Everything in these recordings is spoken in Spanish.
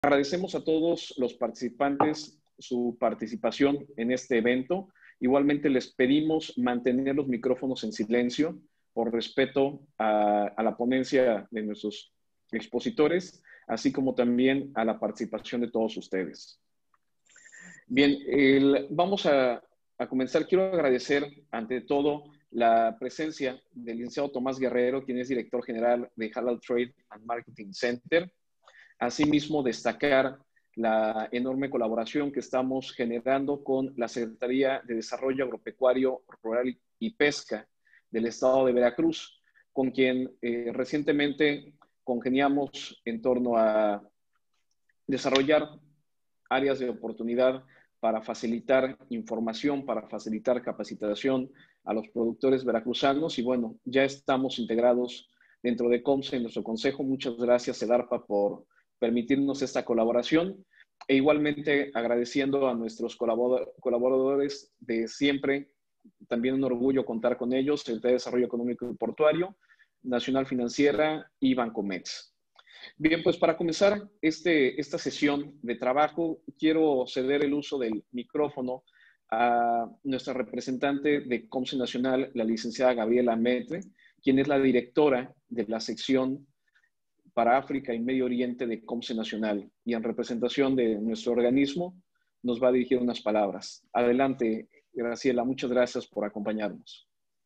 Agradecemos a todos los participantes su participación en este evento. Igualmente les pedimos mantener los micrófonos en silencio por respeto a la ponencia de nuestros expositores, así como también a la participación de todos ustedes. Bien, vamos a comenzar. Quiero agradecer ante todo la presencia del licenciado Tomás Guerrero, quien es director general de Halal Trade and Marketing Center. Asimismo, destacar la enorme colaboración que estamos generando con la Secretaría de Desarrollo Agropecuario, Rural y Pesca del Estado de Veracruz, con quien recientemente congeniamos en torno a desarrollar áreas de oportunidad para facilitar información, para facilitar capacitación a los productores veracruzanos. Y bueno, ya estamos integrados dentro de COMSE en nuestro consejo. Muchas gracias, EDARPA, por permitirnos esta colaboración, e igualmente agradeciendo a nuestros colaboradores de siempre. También un orgullo contar con ellos: el de Desarrollo Económico y Portuario, Nacional Financiera y Bancomex. Bien, pues para comenzar esta sesión de trabajo, quiero ceder el uso del micrófono a nuestra representante de COMSE Nacional, la licenciada Gabriela Metre, quien es la directora de la sección para África y Medio Oriente de COMSE Nacional, y en representación de nuestro organismo nos va a dirigir unas palabras. Adelante, Graciela, muchas gracias por acompañarnos.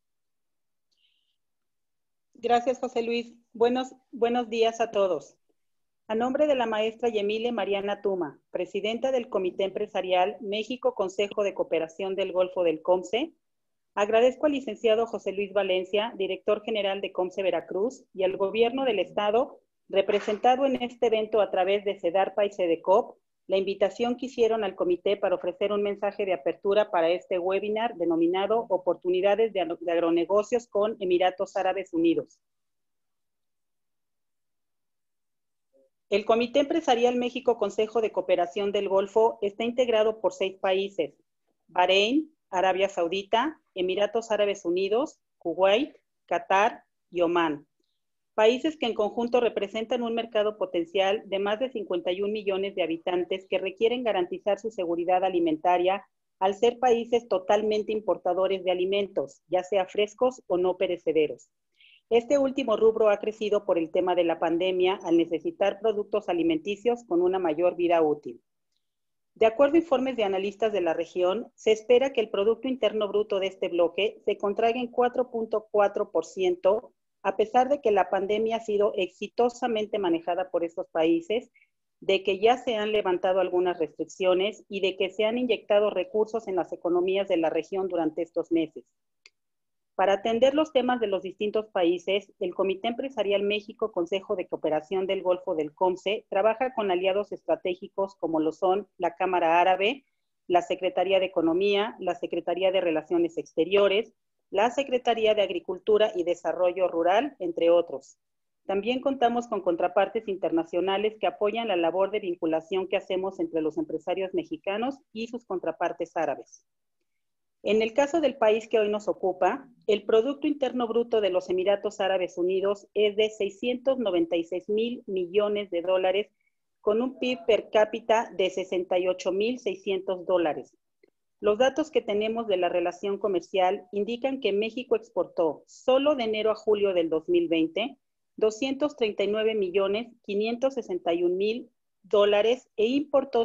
Gracias, José Luis. Buenos días a todos. A nombre de la maestra Yemile Mariana Tuma, presidenta del Comité Empresarial México Consejo de Cooperación del Golfo del COMSE, agradezco al licenciado José Luis Valencia, director general de COMSE Veracruz, y al gobierno del estado, representado en este evento a través de CEDARPA y CEDECOP, la invitación que hicieron al comité para ofrecer un mensaje de apertura para este webinar denominado Oportunidades de Agronegocios con Emiratos Árabes Unidos. El Comité Empresarial México Consejo de Cooperación del Golfo está integrado por 6 países: Bahrein, Arabia Saudita, Emiratos Árabes Unidos, Kuwait, Qatar y Omán. Países que en conjunto representan un mercado potencial de más de 51 millones de habitantes que requieren garantizar su seguridad alimentaria al ser países totalmente importadores de alimentos, ya sea frescos o no perecederos. Este último rubro ha crecido por el tema de la pandemia al necesitar productos alimenticios con una mayor vida útil. De acuerdo a informes de analistas de la región, se espera que el Producto Interno Bruto de este bloque se contraiga en 4.4%, a pesar de que la pandemia ha sido exitosamente manejada por estos países, de que ya se han levantado algunas restricciones y de que se han inyectado recursos en las economías de la región durante estos meses. Para atender los temas de los distintos países, el Comité Empresarial México Consejo de Cooperación del Golfo del COMSE trabaja con aliados estratégicos como lo son la Cámara Árabe, la Secretaría de Economía, la Secretaría de Relaciones Exteriores, la Secretaría de Agricultura y Desarrollo Rural, entre otros. También contamos con contrapartes internacionales que apoyan la labor de vinculación que hacemos entre los empresarios mexicanos y sus contrapartes árabes. En el caso del país que hoy nos ocupa, el Producto Interno Bruto de los Emiratos Árabes Unidos es de 696,000 millones de dólares, con un PIB per cápita de 68,600 dólares. Los datos que tenemos de la relación comercial indican que México exportó solo de enero a julio del 2020 239,561,000 dólares e importó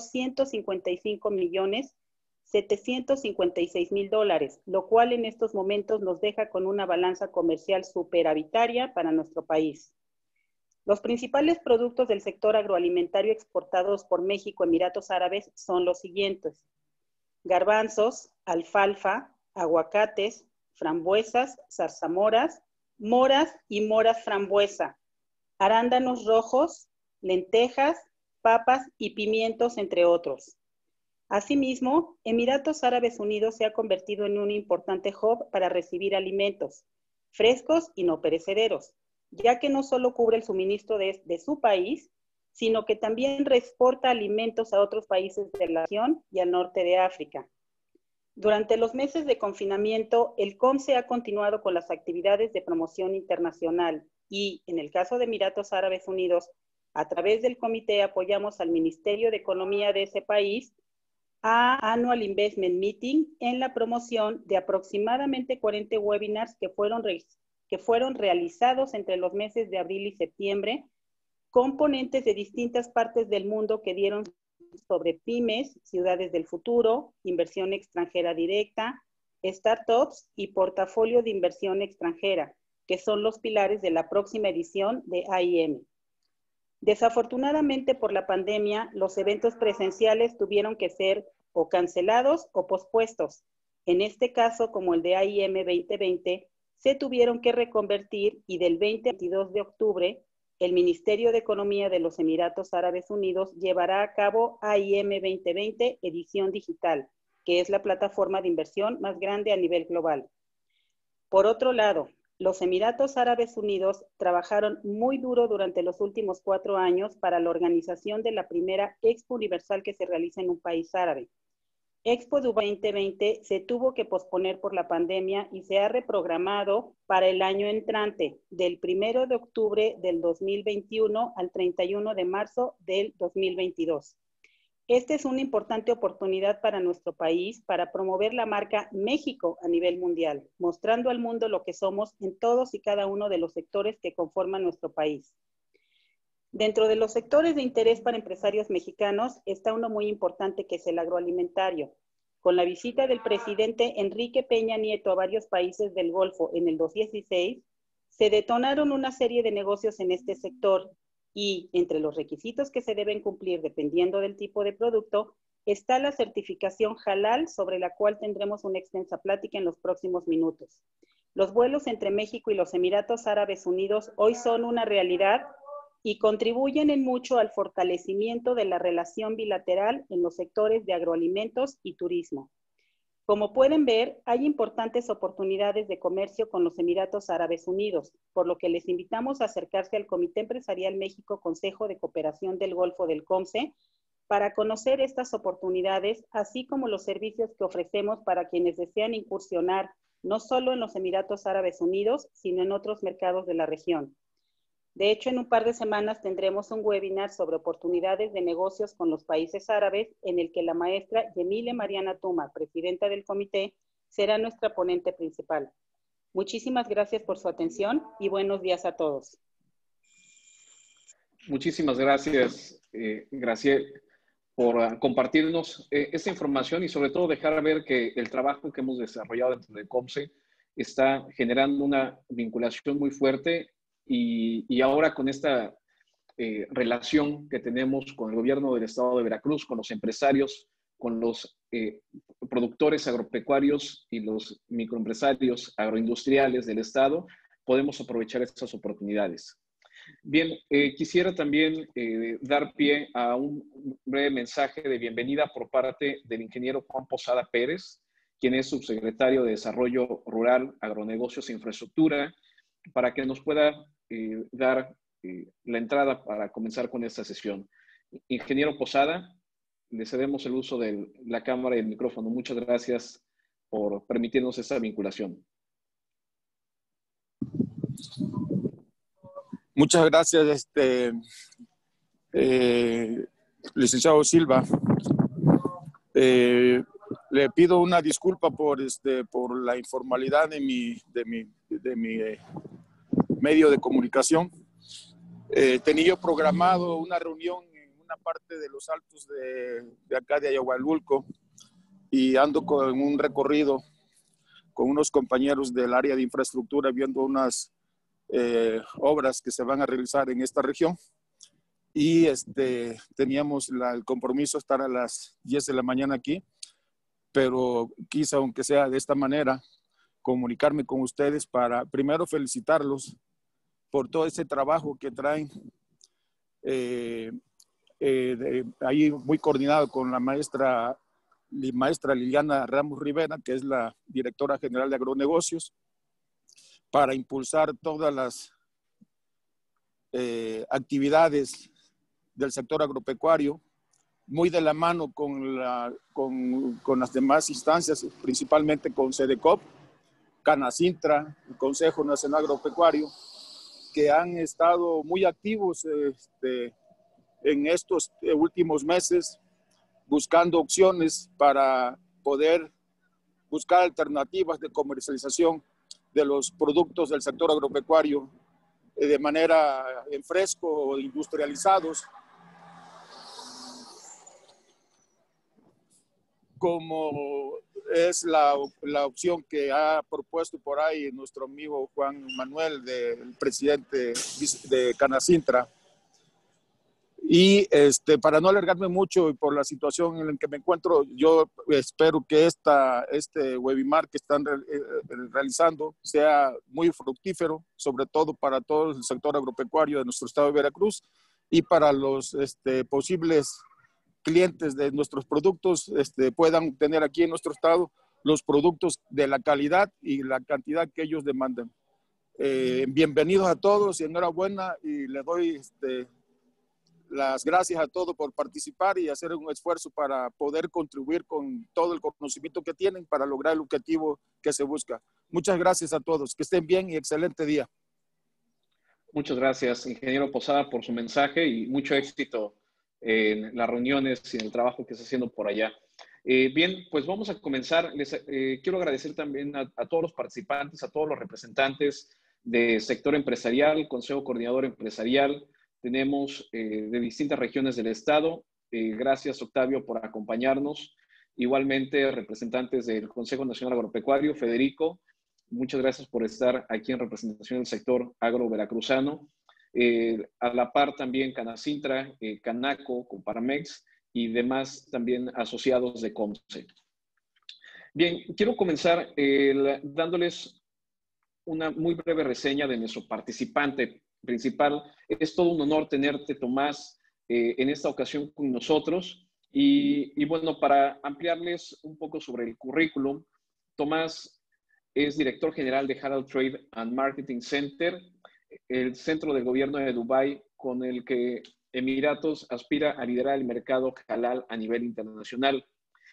155,756,000 dólares, lo cual en estos momentos nos deja con una balanza comercial superavitaria para nuestro país. Los principales productos del sector agroalimentario exportados por México a Emiratos Árabes son los siguientes: garbanzos, alfalfa, aguacates, frambuesas, zarzamoras, moras y moras frambuesa, arándanos rojos, lentejas, papas y pimientos, entre otros. Asimismo, Emiratos Árabes Unidos se ha convertido en un importante hub para recibir alimentos frescos y no perecederos, ya que no solo cubre el suministro de su país, sino que también reexporta alimentos a otros países de la región y al norte de África. Durante los meses de confinamiento, el COMSE ha continuado con las actividades de promoción internacional y, en el caso de Emiratos Árabes Unidos, A través del comité apoyamos al Ministerio de Economía de ese país a Annual Investment Meeting en la promoción de aproximadamente 40 webinars que fueron realizados entre los meses de abril y septiembre, con ponentes de distintas partes del mundo que dieron sobre pymes, ciudades del futuro, inversión extranjera directa, startups y portafolio de inversión extranjera, que son los pilares de la próxima edición de AIM. Desafortunadamente, por la pandemia, los eventos presenciales tuvieron que ser o cancelados o pospuestos. En este caso, como el de AIM 2020, se tuvieron que reconvertir y del 20 al 22 de octubre, el Ministerio de Economía de los Emiratos Árabes Unidos llevará a cabo AIM 2020 edición digital, que es la plataforma de inversión más grande a nivel global. Por otro lado, los Emiratos Árabes Unidos trabajaron muy duro durante los últimos 4 años para la organización de la primera Expo Universal que se realiza en un país árabe. Expo Dubái 2020 se tuvo que posponer por la pandemia y se ha reprogramado para el año entrante, del 1 de octubre del 2021 al 31 de marzo del 2022. Esta es una importante oportunidad para nuestro país para promover la marca México a nivel mundial, mostrando al mundo lo que somos en todos y cada uno de los sectores que conforman nuestro país. Dentro de los sectores de interés para empresarios mexicanos está uno muy importante que es el agroalimentario. Con la visita del presidente Enrique Peña Nieto a varios países del Golfo en el 2016, se detonaron una serie de negocios en este sector y entre los requisitos que se deben cumplir dependiendo del tipo de producto está la certificación halal, sobre la cual tendremos una extensa plática en los próximos minutos. Los vuelos entre México y los Emiratos Árabes Unidos hoy son una realidad y contribuyen en mucho al fortalecimiento de la relación bilateral en los sectores de agroalimentos y turismo. Como pueden ver, hay importantes oportunidades de comercio con los Emiratos Árabes Unidos, por lo que les invitamos a acercarse al Comité Empresarial México Consejo de Cooperación del Golfo del COMCE para conocer estas oportunidades, así como los servicios que ofrecemos para quienes desean incursionar no solo en los Emiratos Árabes Unidos, sino en otros mercados de la región. De hecho, en un par de semanas tendremos un webinar sobre oportunidades de negocios con los países árabes, en el que la maestra Yemile Mariana Tuma, presidenta del comité, será nuestra ponente principal. Muchísimas gracias por su atención y buenos días a todos. Muchísimas gracias, Graciela, por compartirnos esta información y sobre todo dejar ver que el trabajo que hemos desarrollado dentro del COMCE está generando una vinculación muy fuerte y ahora con esta relación que tenemos con el gobierno del estado de Veracruz, con los empresarios, con los productores agropecuarios y los microempresarios agroindustriales del estado, podemos aprovechar estas oportunidades. Bien, quisiera también dar pie a un breve mensaje de bienvenida por parte del ingeniero Juan Posada Pérez, quien es subsecretario de Desarrollo Rural, Agronegocios e Infraestructura, para que nos pueda dar la entrada para comenzar con esta sesión. Ingeniero Posada, le cedemos el uso de la cámara y el micrófono. Muchas gracias por permitirnos esta vinculación. Muchas gracias, licenciado Silva. Le pido una disculpa por la informalidad de mi medio de comunicación. Tenía programado una reunión en una parte de los altos de acá de Ayahualulco y ando con un recorrido con unos compañeros del área de infraestructura viendo unas obras que se van a realizar en esta región y teníamos el compromiso de estar a las 10 de la mañana aquí, pero quise, aunque sea de esta manera, comunicarme con ustedes para primero felicitarlos por todo ese trabajo que traen ahí muy coordinado con la maestra Liliana Ramos Rivera, que es la directora general de agronegocios, para impulsar todas las actividades del sector agropecuario, muy de la mano con las demás instancias, principalmente con SEDECOP, Canacintra, el Consejo Nacional Agropecuario, que han estado muy activos en estos últimos meses buscando opciones para poder buscar alternativas de comercialización de los productos del sector agropecuario de manera en fresco o industrializados, como es la opción que ha propuesto por ahí nuestro amigo Juan Manuel, el presidente de Canacintra. Y para no alargarme mucho y por la situación en la que me encuentro, yo espero que este webinar que están realizando sea muy fructífero, sobre todo para todo el sector agropecuario de nuestro estado de Veracruz y para los posibles clientes de nuestros productos puedan tener aquí en nuestro estado los productos de la calidad y la cantidad que ellos demandan. Bienvenidos a todos y enhorabuena, y le doy las gracias a todos por participar y hacer un esfuerzo para poder contribuir con todo el conocimiento que tienen para lograr el objetivo que se busca. Muchas gracias a todos, que estén bien y excelente día. Muchas gracias, ingeniero Posada, por su mensaje y mucho éxito en las reuniones y en el trabajo que está haciendo por allá. Bien, pues vamos a comenzar. Quiero agradecer también a todos los participantes, a todos los representantes del sector empresarial, Consejo Coordinador Empresarial. Tenemos de distintas regiones del estado. Gracias, Octavio, por acompañarnos. Igualmente, representantes del Consejo Nacional Agropecuario, Federico, muchas gracias por estar aquí en representación del sector agro-veracruzano. A la par también Canacintra, Canaco, Comparamex y demás también asociados de COMCE. Bien, quiero comenzar dándoles una muy breve reseña de nuestro participante principal. Es todo un honor tenerte, Tomás, en esta ocasión con nosotros. Y bueno, para ampliarles un poco sobre el currículum, Tomás es director general de Halal Trade and Marketing Center, el centro de gobierno de Dubái con el que Emiratos aspira a liderar el mercado halal a nivel internacional.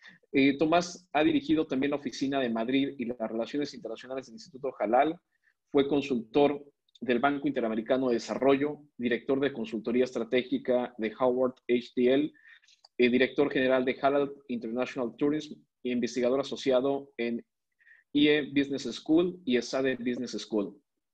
Tomás ha dirigido también la oficina de Madrid y las relaciones internacionales del Instituto Halal. Fue consultor del Banco Interamericano de Desarrollo, director de consultoría estratégica de Howard HTL, director general de Halal International Tourism e investigador asociado en IE Business School y ESADE Business School.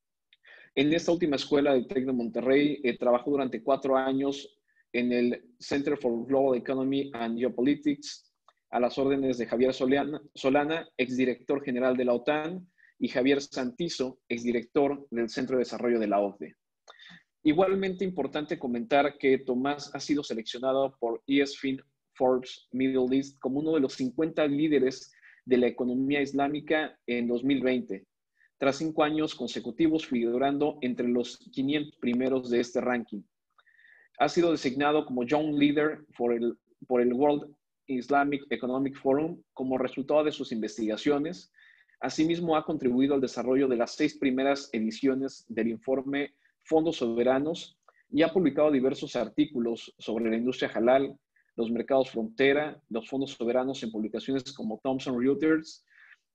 En esta última escuela del TEC de Monterrey trabajó durante 4 años en el Center for Global Economy and Geopolitics, a las órdenes de Javier Solana, exdirector general de la OTAN, y Javier Santizo, exdirector del Centro de Desarrollo de la OCDE. Igualmente importante comentar que Tomás ha sido seleccionado por ESFIN Forbes Middle East como uno de los 50 líderes de la economía islámica en 2020, tras 5 años consecutivos figurando entre los 500 primeros de este ranking. Ha sido designado como Young Leader por el World Islamic Economic Forum como resultado de sus investigaciones. Asimismo, ha contribuido al desarrollo de las 6 primeras ediciones del informe Fondos Soberanos y ha publicado diversos artículos sobre la industria halal, los mercados frontera, los fondos soberanos en publicaciones como Thomson Reuters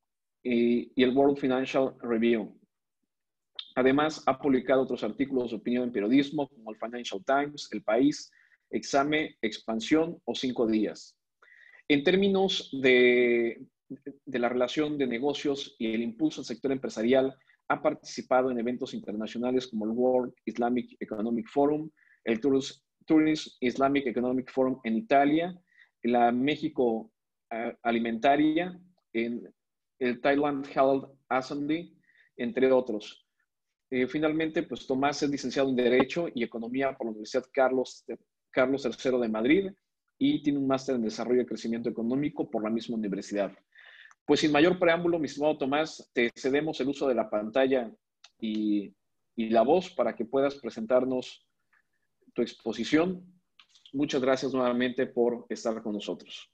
y el World Financial Review. Además, ha publicado otros artículos de opinión en periodismo como el Financial Times, El País, Exame, Expansión o 5 Días. En términos de la relación de negocios y el impulso al sector empresarial, ha participado en eventos internacionales como el World Islamic Economic Forum, el Tourism Islamic Economic Forum en Italia, la México Alimentaria, en el Thailand Health Assembly, entre otros. Finalmente, pues Tomás es licenciado en Derecho y Economía por la Universidad Carlos III de Madrid y tiene un máster en Desarrollo y Crecimiento Económico por la misma universidad. Pues sin mayor preámbulo, mi estimado Tomás, te cedemos el uso de la pantalla y la voz para que puedas presentarnos tu exposición. Muchas gracias nuevamente por estar con nosotros.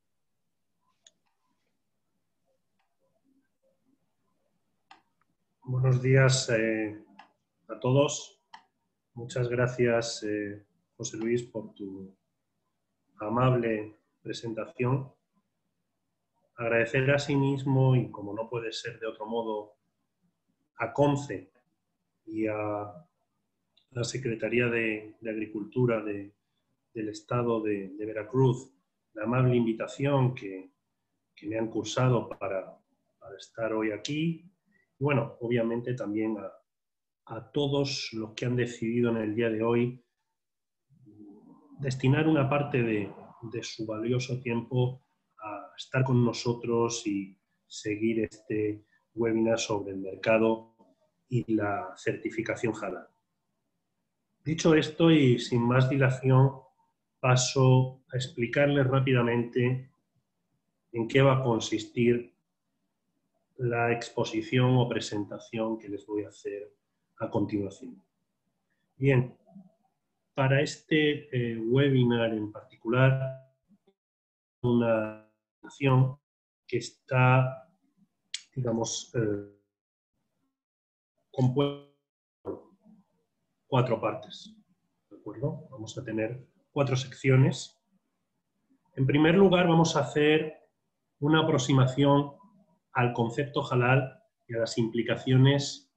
Buenos días a todos. Muchas gracias, José Luis, por tu amable presentación. Agradecer asimismo, y como no puede ser de otro modo, a COMCE y a la Secretaría de Agricultura de del Estado de Veracruz la amable invitación que me han cursado para estar hoy aquí. Y bueno, obviamente también a todos los que han decidido en el día de hoy destinar una parte de su valioso tiempo a estar con nosotros y seguir este webinar sobre el mercado y la certificación halal. Dicho esto y sin más dilación, paso a explicarles rápidamente en qué va a consistir la exposición o presentación que les voy a hacer a continuación. Bien, para este webinar en particular, una presentación que está, digamos, compuesta por 4 partes, ¿de acuerdo? Vamos a tener 4 secciones. En primer lugar, vamos a hacer una aproximación al concepto halal y a las implicaciones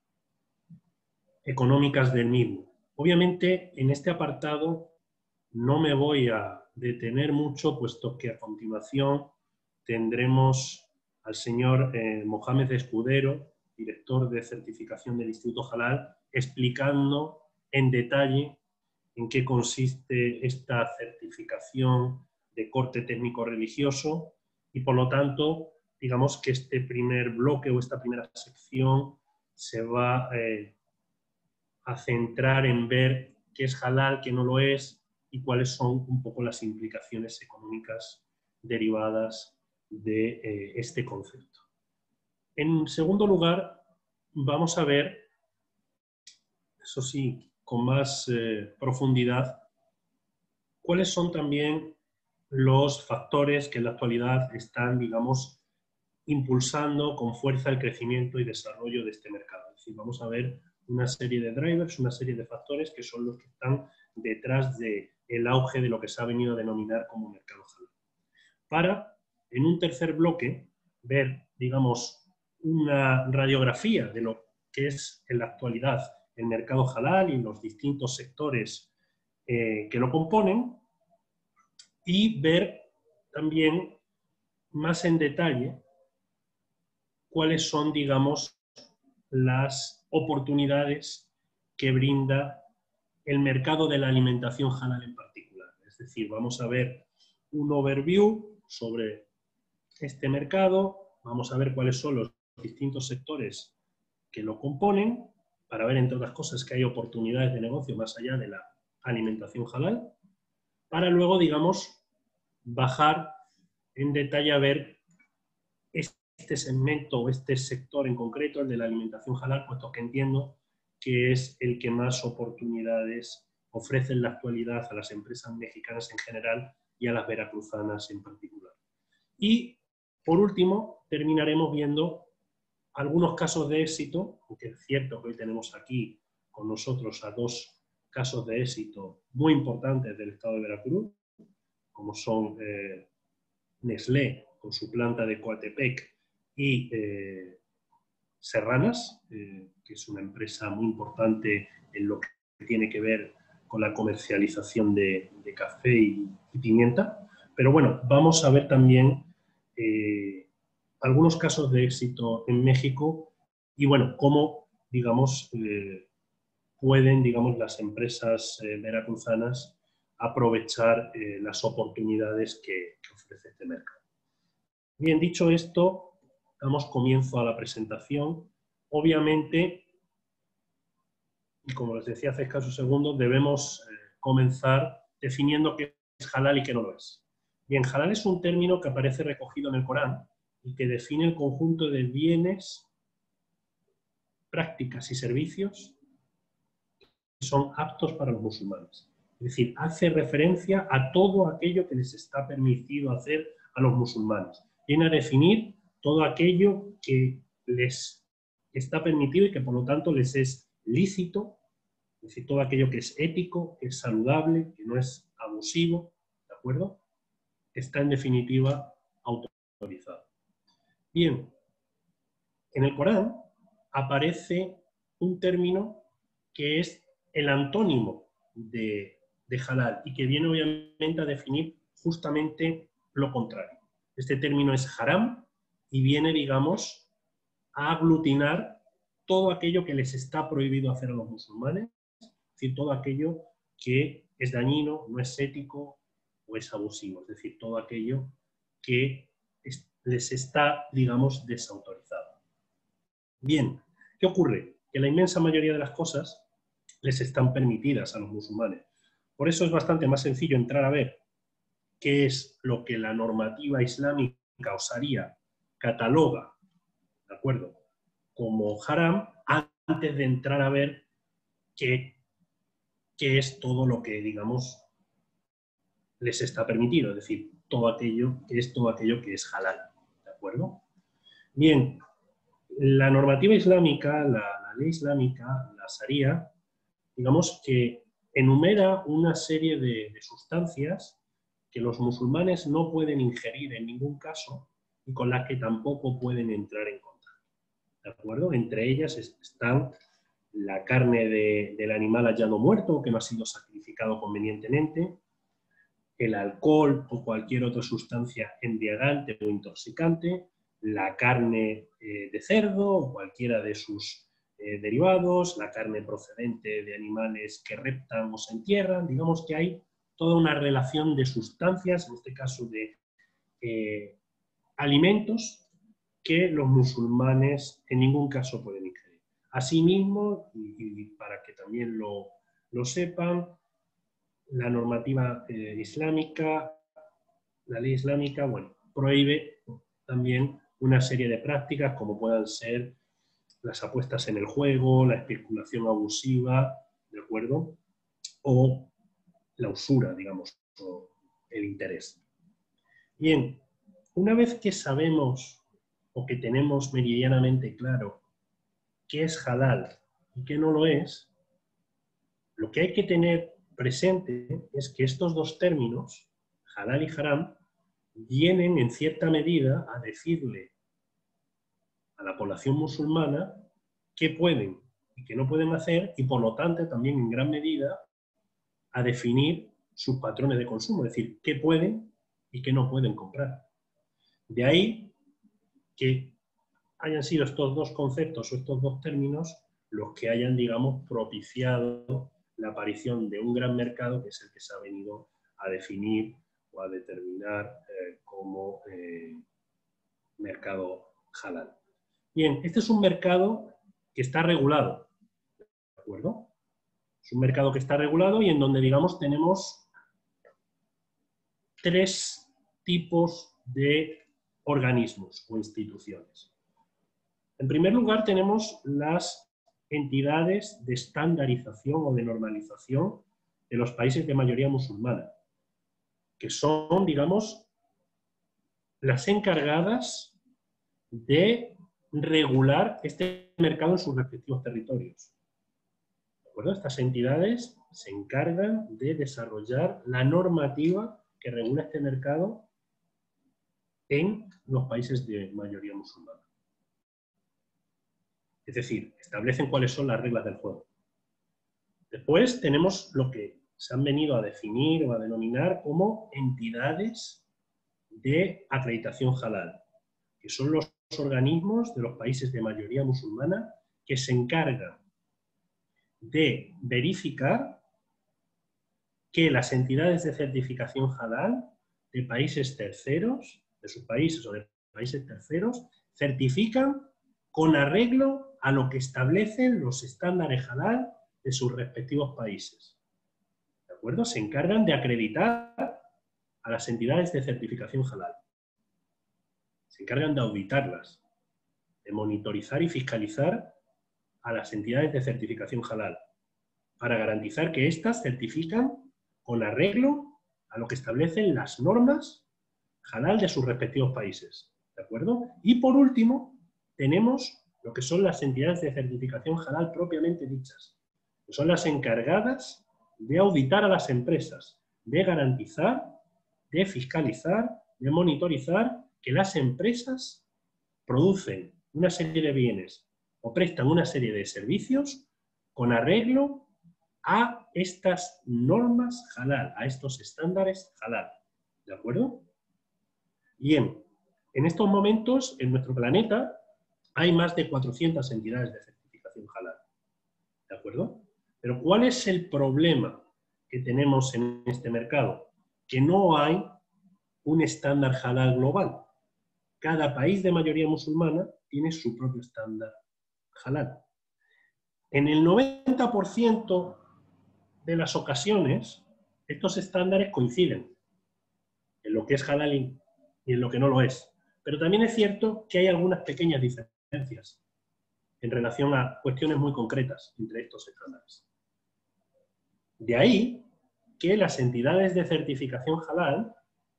económicas del mismo. Obviamente, en este apartado no me voy a detener mucho, puesto que a continuación tendremos al señor Mohamed Escudero, director de certificación del Instituto Halal, explicando en detalle en qué consiste esta certificación de corte técnico-religioso y, por lo tanto, digamos que este primer bloque o esta primera sección se va a centrar en ver qué es halal, qué no lo es y cuáles son un poco las implicaciones económicas derivadas de este concepto. En segundo lugar, vamos a ver, eso sí, con más profundidad, cuáles son también los factores que en la actualidad están, digamos, impulsando con fuerza el crecimiento y desarrollo de este mercado. Es decir, vamos a ver una serie de drivers, una serie de factores que son los que están detrás del auge de lo que se ha venido a denominar como mercado halal. Para, en un tercer bloque, ver, digamos, una radiografía de lo que es en la actualidad el mercado halal y los distintos sectores que lo componen, y ver también más en detalle cuáles son, digamos, las oportunidades que brinda el mercado de la alimentación halal en particular. Es decir, vamos a ver un overview sobre este mercado, vamos a ver cuáles son los distintos sectores que lo componen, para ver, entre otras cosas, que hay oportunidades de negocio más allá de la alimentación halal, para luego, digamos, bajar en detalle a ver este segmento o este sector en concreto, el de la alimentación halal, puesto que entiendo que es el que más oportunidades ofrece en la actualidad a las empresas mexicanas en general y a las veracruzanas en particular. Y, por último, terminaremos viendo algunos casos de éxito, aunque es cierto que hoy tenemos aquí con nosotros a 2 casos de éxito muy importantes del estado de Veracruz, como son Nestlé con su planta de Coatepec y Serranas, que es una empresa muy importante en lo que tiene que ver con la comercialización de café y pimienta. Pero bueno, vamos a ver también algunos casos de éxito en México y bueno, cómo, digamos, pueden, digamos, las empresas veracruzanas aprovechar las oportunidades que ofrece este mercado. Bien, dicho esto, damos comienzo a la presentación. Obviamente, y como les decía hace escasos segundos, debemos comenzar definiendo qué es halal y qué no lo es. Bien, halal es un término que aparece recogido en el Corán y que define el conjunto de bienes, prácticas y servicios que son aptos para los musulmanes. Es decir, hace referencia a todo aquello que les está permitido hacer a los musulmanes. Viene a definir todo aquello que les está permitido y que por lo tanto les es lícito, es decir, todo aquello que es ético, que es saludable, que no es abusivo, ¿de acuerdo? Está en definitiva autorizado. Bien, en el Corán aparece un término que es el antónimo de de halal y que viene obviamente a definir justamente lo contrario. Este término es haram y viene, digamos, a aglutinar todo aquello que les está prohibido hacer a los musulmanes, es decir, todo aquello que es dañino, no es ético o es abusivo, es decir, todo aquello que les está, digamos, desautorizado. Bien, ¿qué ocurre? Que la inmensa mayoría de las cosas les están permitidas a los musulmanes. Por eso es bastante más sencillo entrar a ver qué es lo que la normativa islámica o sharia cataloga, ¿de acuerdo?, como haram, antes de entrar a ver qué es todo lo que, digamos, les está permitido, es decir, todo aquello que es halal, ¿de acuerdo? Bien, la normativa islámica, la ley islámica, la sharia, digamos que enumera una serie de sustancias que los musulmanes no pueden ingerir en ningún caso y con las que tampoco pueden entrar en contacto, ¿de acuerdo? Entre ellas están la carne del animal hallado muerto o que no ha sido sacrificado convenientemente, el alcohol o cualquier otra sustancia embriagante o intoxicante, la carne de cerdo o cualquiera de sus derivados, la carne procedente de animales que reptan o se entierran. Digamos que hay toda una relación de sustancias, en este caso de alimentos, que los musulmanes en ningún caso pueden ingerir. Asimismo, y para que también lo sepan, la normativa islámica, la ley islámica, bueno, prohíbe también una serie de prácticas como puedan ser las apuestas en el juego, la especulación abusiva, ¿de acuerdo? O la usura, digamos, o el interés. Bien, una vez que sabemos o que tenemos meridianamente claro qué es halal y qué no lo es, lo que hay que tener presente es que estos dos términos, halal y haram, vienen en cierta medida a decirle a la población musulmana qué pueden y qué no pueden hacer y por lo tanto también en gran medida a definir sus patrones de consumo, es decir, qué pueden y qué no pueden comprar. De ahí que hayan sido estos dos conceptos o estos dos términos los que hayan, digamos, propiciado la aparición de un gran mercado que es el que se ha venido a definir o a determinar como mercado halal. Bien, este es un mercado que está regulado, ¿de acuerdo? Es un mercado que está regulado y en donde, digamos, tenemos tres tipos de organismos o instituciones. En primer lugar, tenemos las entidades de estandarización o de normalización de los países de mayoría musulmana, que son, digamos, las encargadas de regular este mercado en sus respectivos territorios. ¿De acuerdo? Estas entidades se encargan de desarrollar la normativa que regula este mercado en los países de mayoría musulmana. Es decir, establecen cuáles son las reglas del juego. Después tenemos lo que se han venido a definir o a denominar como entidades de acreditación halal, que son los organismos de los países de mayoría musulmana que se encargan de verificar que las entidades de certificación halal de países terceros, de sus países o de países terceros, certifican con arreglo a lo que establecen los estándares halal de sus respectivos países. ¿De acuerdo? Se encargan de acreditar a las entidades de certificación halal. Se encargan de auditarlas, de monitorizar y fiscalizar a las entidades de certificación halal, para garantizar que éstas certifican con arreglo a lo que establecen las normas halal de sus respectivos países. ¿De acuerdo? Y por último, tenemos lo que son las entidades de certificación halal propiamente dichas, que son las encargadas de auditar a las empresas, de garantizar, de fiscalizar, de monitorizar que las empresas producen una serie de bienes o prestan una serie de servicios con arreglo a estas normas halal, a estos estándares halal. ¿De acuerdo? Bien, en estos momentos en nuestro planeta hay más de 400 entidades de certificación halal. ¿De acuerdo? Pero ¿cuál es el problema que tenemos en este mercado? Que no hay un estándar halal global. Cada país de mayoría musulmana tiene su propio estándar halal. En el 90% de las ocasiones, estos estándares coinciden en lo que es halal y en lo que no lo es. Pero también es cierto que hay algunas pequeñas diferencias en relación a cuestiones muy concretas entre estos estándares. De ahí que las entidades de certificación halal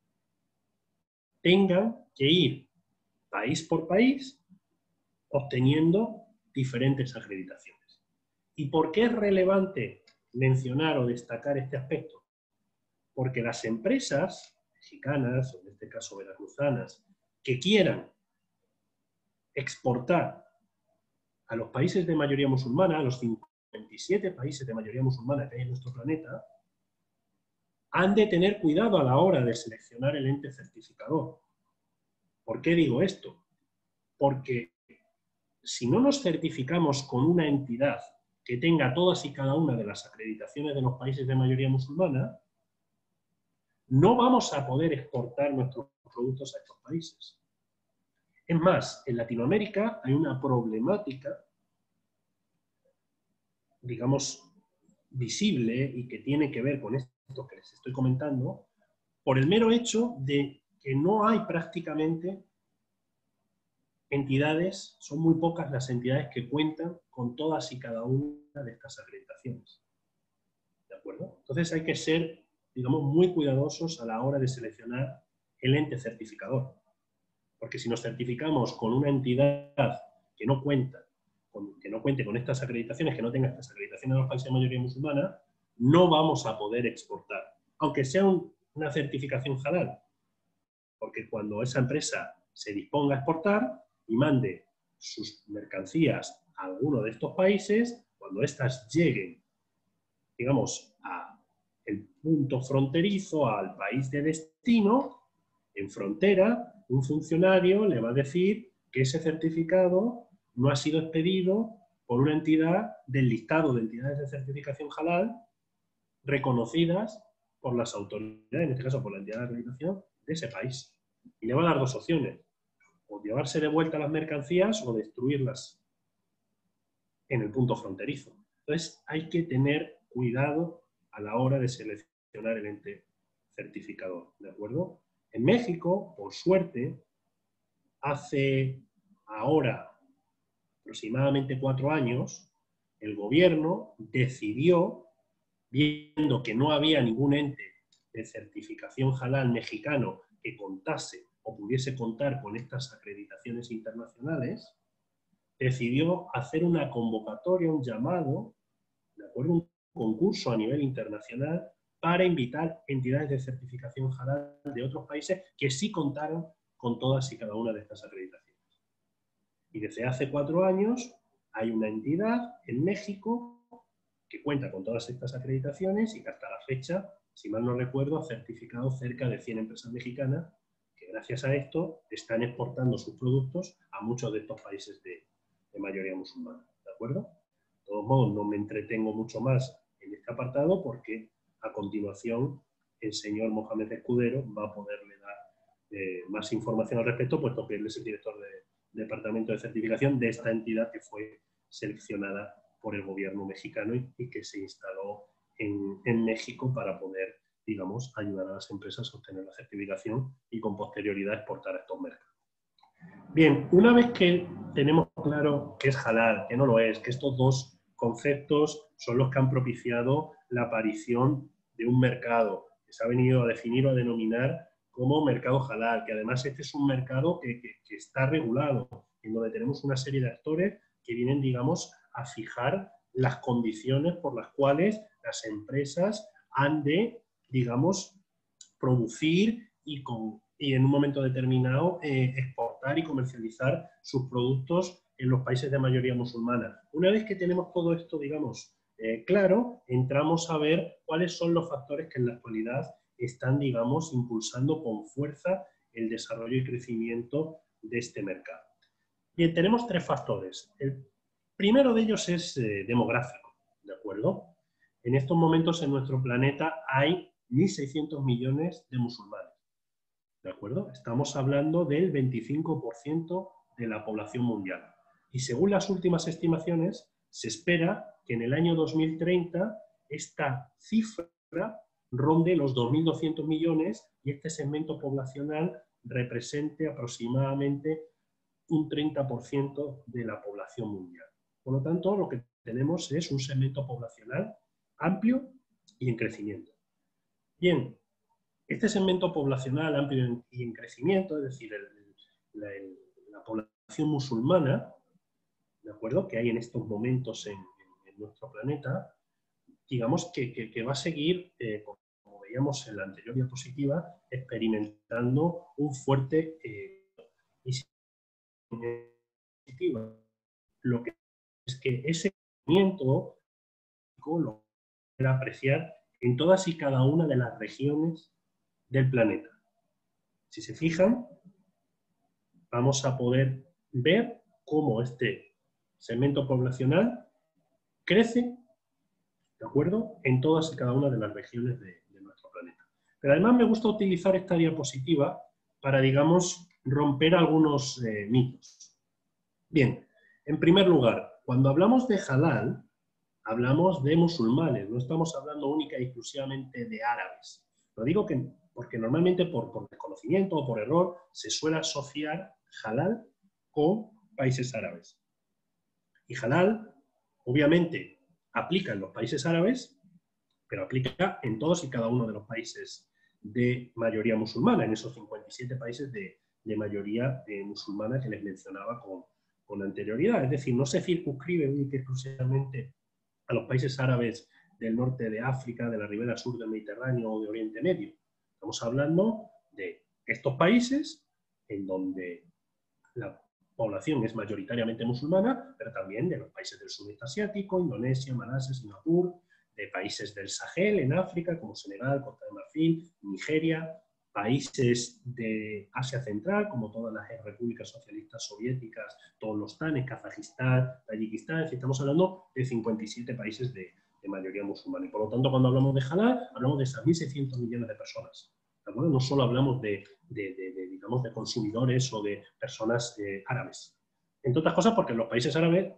tengan que ir país por país obteniendo diferentes acreditaciones. ¿Y por qué es relevante mencionar o destacar este aspecto? Porque las empresas mexicanas, o en este caso veracruzanas, que quieran exportar a los países de mayoría musulmana, a los 57 países de mayoría musulmana que hay en nuestro planeta, han de tener cuidado a la hora de seleccionar el ente certificador. ¿Por qué digo esto? Porque si no nos certificamos con una entidad que tenga todas y cada una de las acreditaciones de los países de mayoría musulmana, no vamos a poder exportar nuestros productos a estos países. Es más, en Latinoamérica hay una problemática, digamos, visible y que tiene que ver con esto que les estoy comentando, por el mero hecho de que no hay prácticamente entidades, son muy pocas las entidades que cuentan con todas y cada una de estas acreditaciones. ¿De acuerdo? Entonces hay que ser, digamos, muy cuidadosos a la hora de seleccionar el ente certificador. Porque si nos certificamos con una entidad que no cuente con estas acreditaciones, que no tenga estas acreditaciones de los países de mayoría musulmana, no vamos a poder exportar. Aunque sea una certificación halal. Porque cuando esa empresa se disponga a exportar y mande sus mercancías a alguno de estos países, cuando éstas lleguen, digamos, al punto fronterizo, al país de destino, en frontera, un funcionario le va a decir que ese certificado no ha sido expedido por una entidad del listado de entidades de certificación halal reconocidas por las autoridades, en este caso por la entidad de acreditación de ese país. Y le va a dar dos opciones: o llevarse de vuelta las mercancías o destruirlas en el punto fronterizo. Entonces hay que tener cuidado a la hora de seleccionar el ente certificador, ¿de acuerdo? En México, por suerte, hace ahora aproximadamente 4 años, el gobierno decidió, viendo que no había ningún ente de certificación halal mexicano que contase o pudiese contar con estas acreditaciones internacionales, decidió hacer una convocatoria, un llamado, ¿de acuerdo? Un concurso a nivel internacional para invitar entidades de certificación halal de otros países que sí contaron con todas y cada una de estas acreditaciones. Y desde hace 4 años hay una entidad en México que cuenta con todas estas acreditaciones y que hasta la fecha, si mal no recuerdo, ha certificado cerca de 100 empresas mexicanas que gracias a esto están exportando sus productos a muchos de estos países de mayoría musulmana. ¿De acuerdo? De todos modos, no me entretengo mucho más en este apartado porque a continuación el señor Mohamed Escudero va a poderle dar más información al respecto, puesto que él es el director del departamento de certificación de esta entidad que fue seleccionada por el gobierno mexicano y que se instaló en México para poder, digamos, ayudar a las empresas a obtener la certificación y con posterioridad exportar a estos mercados. Bien, una vez que tenemos claro qué es halal, qué no lo es, que estos dos conceptos son los que han propiciado la aparición de un mercado que se ha venido a definir o a denominar como mercado halal, que además este es un mercado que está regulado, en donde tenemos una serie de actores que vienen, digamos, a fijar las condiciones por las cuales las empresas han de, digamos, producir y en un momento determinado exportar y comercializar sus productos en los países de mayoría musulmana. Una vez que tenemos todo esto, digamos, claro, entramos a ver cuáles son los factores que en la actualidad están, digamos, impulsando con fuerza el desarrollo y crecimiento de este mercado. Bien, tenemos tres factores. El primero de ellos es demográfico, ¿de acuerdo? En estos momentos en nuestro planeta hay 1.600 millones de musulmanes, ¿de acuerdo? Estamos hablando del 25% de la población mundial. Y según las últimas estimaciones, se espera que en el año 2030 esta cifra ronde los 2.200 millones y este segmento poblacional represente aproximadamente un 30% de la población mundial. Por lo tanto, lo que tenemos es un segmento poblacional amplio y en crecimiento. Bien, este segmento poblacional amplio y en crecimiento, es decir, la población musulmana, ¿de acuerdo?, que hay en estos momentos en nuestro planeta, digamos que va a seguir, como veíamos en la anterior diapositiva, experimentando un fuerte lo que es que ese crecimiento lo puede apreciar en todas y cada una de las regiones del planeta. Si se fijan, vamos a poder ver cómo este segmento poblacional crece, ¿de acuerdo?, en todas y cada una de las regiones de nuestro planeta. Pero además me gusta utilizar esta diapositiva para, digamos, romper algunos mitos. Bien, en primer lugar, cuando hablamos de halal, hablamos de musulmanes, no estamos hablando única y exclusivamente de árabes. Lo digo porque normalmente por desconocimiento o por error se suele asociar halal con países árabes. Y halal, obviamente, aplica en los países árabes, pero aplica en todos y cada uno de los países de mayoría musulmana, en esos 57 países de mayoría musulmana que les mencionaba con anterioridad. Es decir, no se circunscribe única y exclusivamente a los países árabes del norte de África, de la ribera sur del Mediterráneo o de Oriente Medio. Estamos hablando de estos países en donde la población es mayoritariamente musulmana, pero también de los países del sudeste asiático, Indonesia, Malasia, Singapur, de países del Sahel en África, como Senegal, Costa de Marfil, Nigeria, países de Asia Central, como todas las repúblicas socialistas soviéticas, todos los TANES, Kazajistán, Tayikistán, es decir, estamos hablando de 57 países de mayoría musulmana. Y por lo tanto, cuando hablamos de halal, hablamos de esas 1.600 millones de personas. ¿De acuerdo? No solo hablamos digamos, de consumidores o de personas árabes. Entre otras cosas porque en los países árabes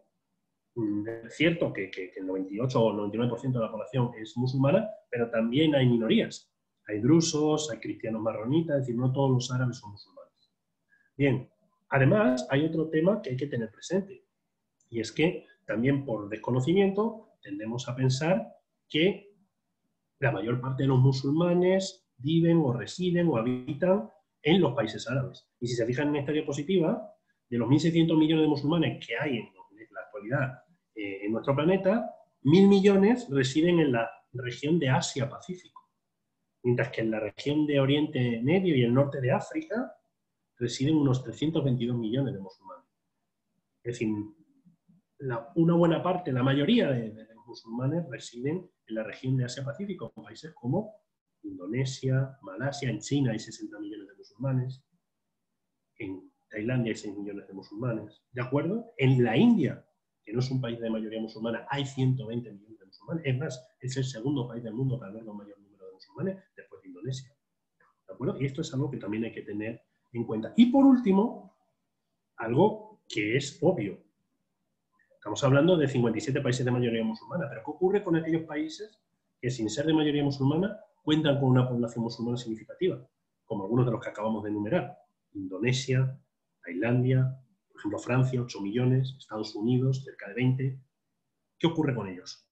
es cierto que el 98 o 99% de la población es musulmana, pero también hay minorías. Hay drusos, hay cristianos marronitas, es decir, no todos los árabes son musulmanes. Bien, además hay otro tema que hay que tener presente, y es que también por desconocimiento tendemos a pensar que la mayor parte de los musulmanes viven o residen o habitan en los países árabes. Y si se fijan en esta diapositiva, de los 1.600 millones de musulmanes que hay en la actualidad en nuestro planeta, 1.000 millones residen en la región de Asia-Pacífico. Mientras que en la región de Oriente Medio y el norte de África residen unos 322 millones de musulmanes. Es decir, una buena parte, la mayoría de los musulmanes residen en la región de Asia-Pacífico, en países como Indonesia, Malasia, en China hay 60 millones de musulmanes, en Tailandia hay 6 millones de musulmanes, ¿de acuerdo? En la India, que no es un país de mayoría musulmana, hay 120 millones de musulmanes. Es más, es el segundo país del mundo que alberga un mayor número de musulmanes después de Indonesia. ¿De acuerdo? Y esto es algo que también hay que tener en cuenta. Y por último, algo que es obvio. Estamos hablando de 57 países de mayoría musulmana, pero ¿qué ocurre con aquellos países que sin ser de mayoría musulmana cuentan con una población musulmana significativa? Como algunos de los que acabamos de enumerar. Indonesia, Tailandia, por ejemplo Francia, 8 millones, Estados Unidos, cerca de 20. ¿Qué ocurre con ellos?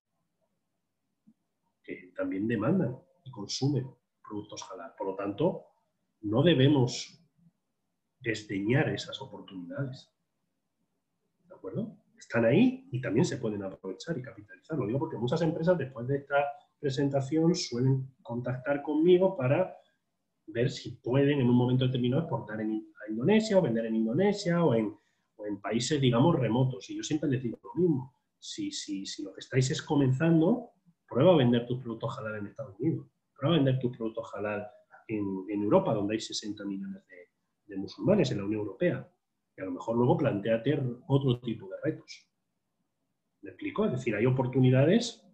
Que también demandan y consumen productos halal. Por lo tanto, no debemos desdeñar esas oportunidades. ¿De acuerdo? Están ahí y también se pueden aprovechar y capitalizar. Lo digo porque muchas empresas después de esta presentación suelen contactar conmigo para ver si pueden en un momento determinado exportar a Indonesia o vender en Indonesia o en países, digamos, remotos. Y yo siempre les digo lo mismo. si lo que estáis es comenzando, prueba a vender tus productos halal en Estados Unidos, prueba a vender tus productos halal en Europa, donde hay 60 millones de musulmanes, en la Unión Europea. Y a lo mejor luego plantéate otro tipo de retos. ¿Me explico? Es decir, hay oportunidades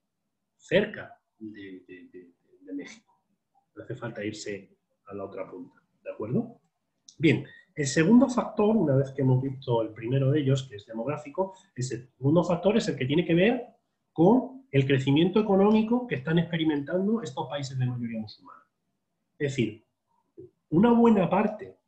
cerca de México. No hace falta irse a la otra punta. ¿De acuerdo? Bien, el segundo factor, una vez que hemos visto el primero de ellos, que es demográfico, el segundo factor es el que tiene que ver con el crecimiento económico que están experimentando estos países de mayoría musulmana. Es decir, una buena parte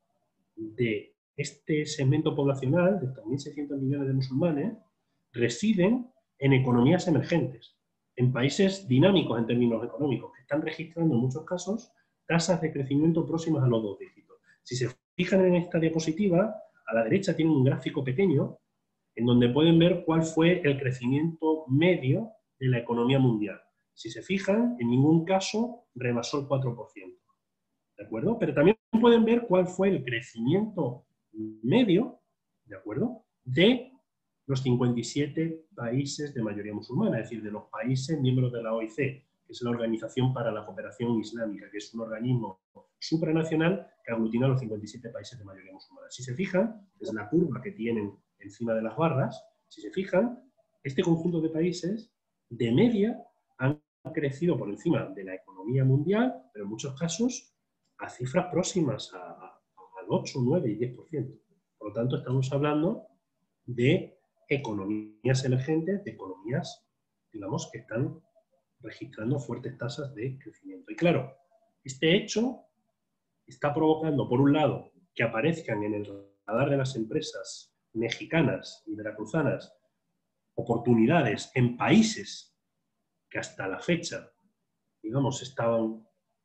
de este segmento poblacional, de también 600 millones de musulmanes, residen en economías emergentes, en países dinámicos en términos económicos, que están registrando en muchos casos tasas de crecimiento próximas a los 2 dígitos. Si se fijan en esta diapositiva, a la derecha tienen un gráfico pequeño en donde pueden ver cuál fue el crecimiento medio de la economía mundial. Si se fijan, en ningún caso rebasó el 4%. ¿De acuerdo? Pero también pueden ver cuál fue el crecimiento medio, ¿de acuerdo?, de los 57 países de mayoría musulmana, es decir, de los países miembros de la OIC, que es la Organización para la Cooperación Islámica, que es un organismo supranacional que aglutina a los 57 países de mayoría musulmana. Si se fijan, es la curva que tienen encima de las barras, si se fijan, este conjunto de países, de media, han crecido por encima de la economía mundial, pero en muchos casos a cifras próximas al 8, 9 y 10%. Por lo tanto, estamos hablando de economías emergentes, de economías, digamos, que están registrando fuertes tasas de crecimiento. Y claro, este hecho está provocando, por un lado, que aparezcan en el radar de las empresas mexicanas y veracruzanas oportunidades en países que hasta la fecha, digamos, estaban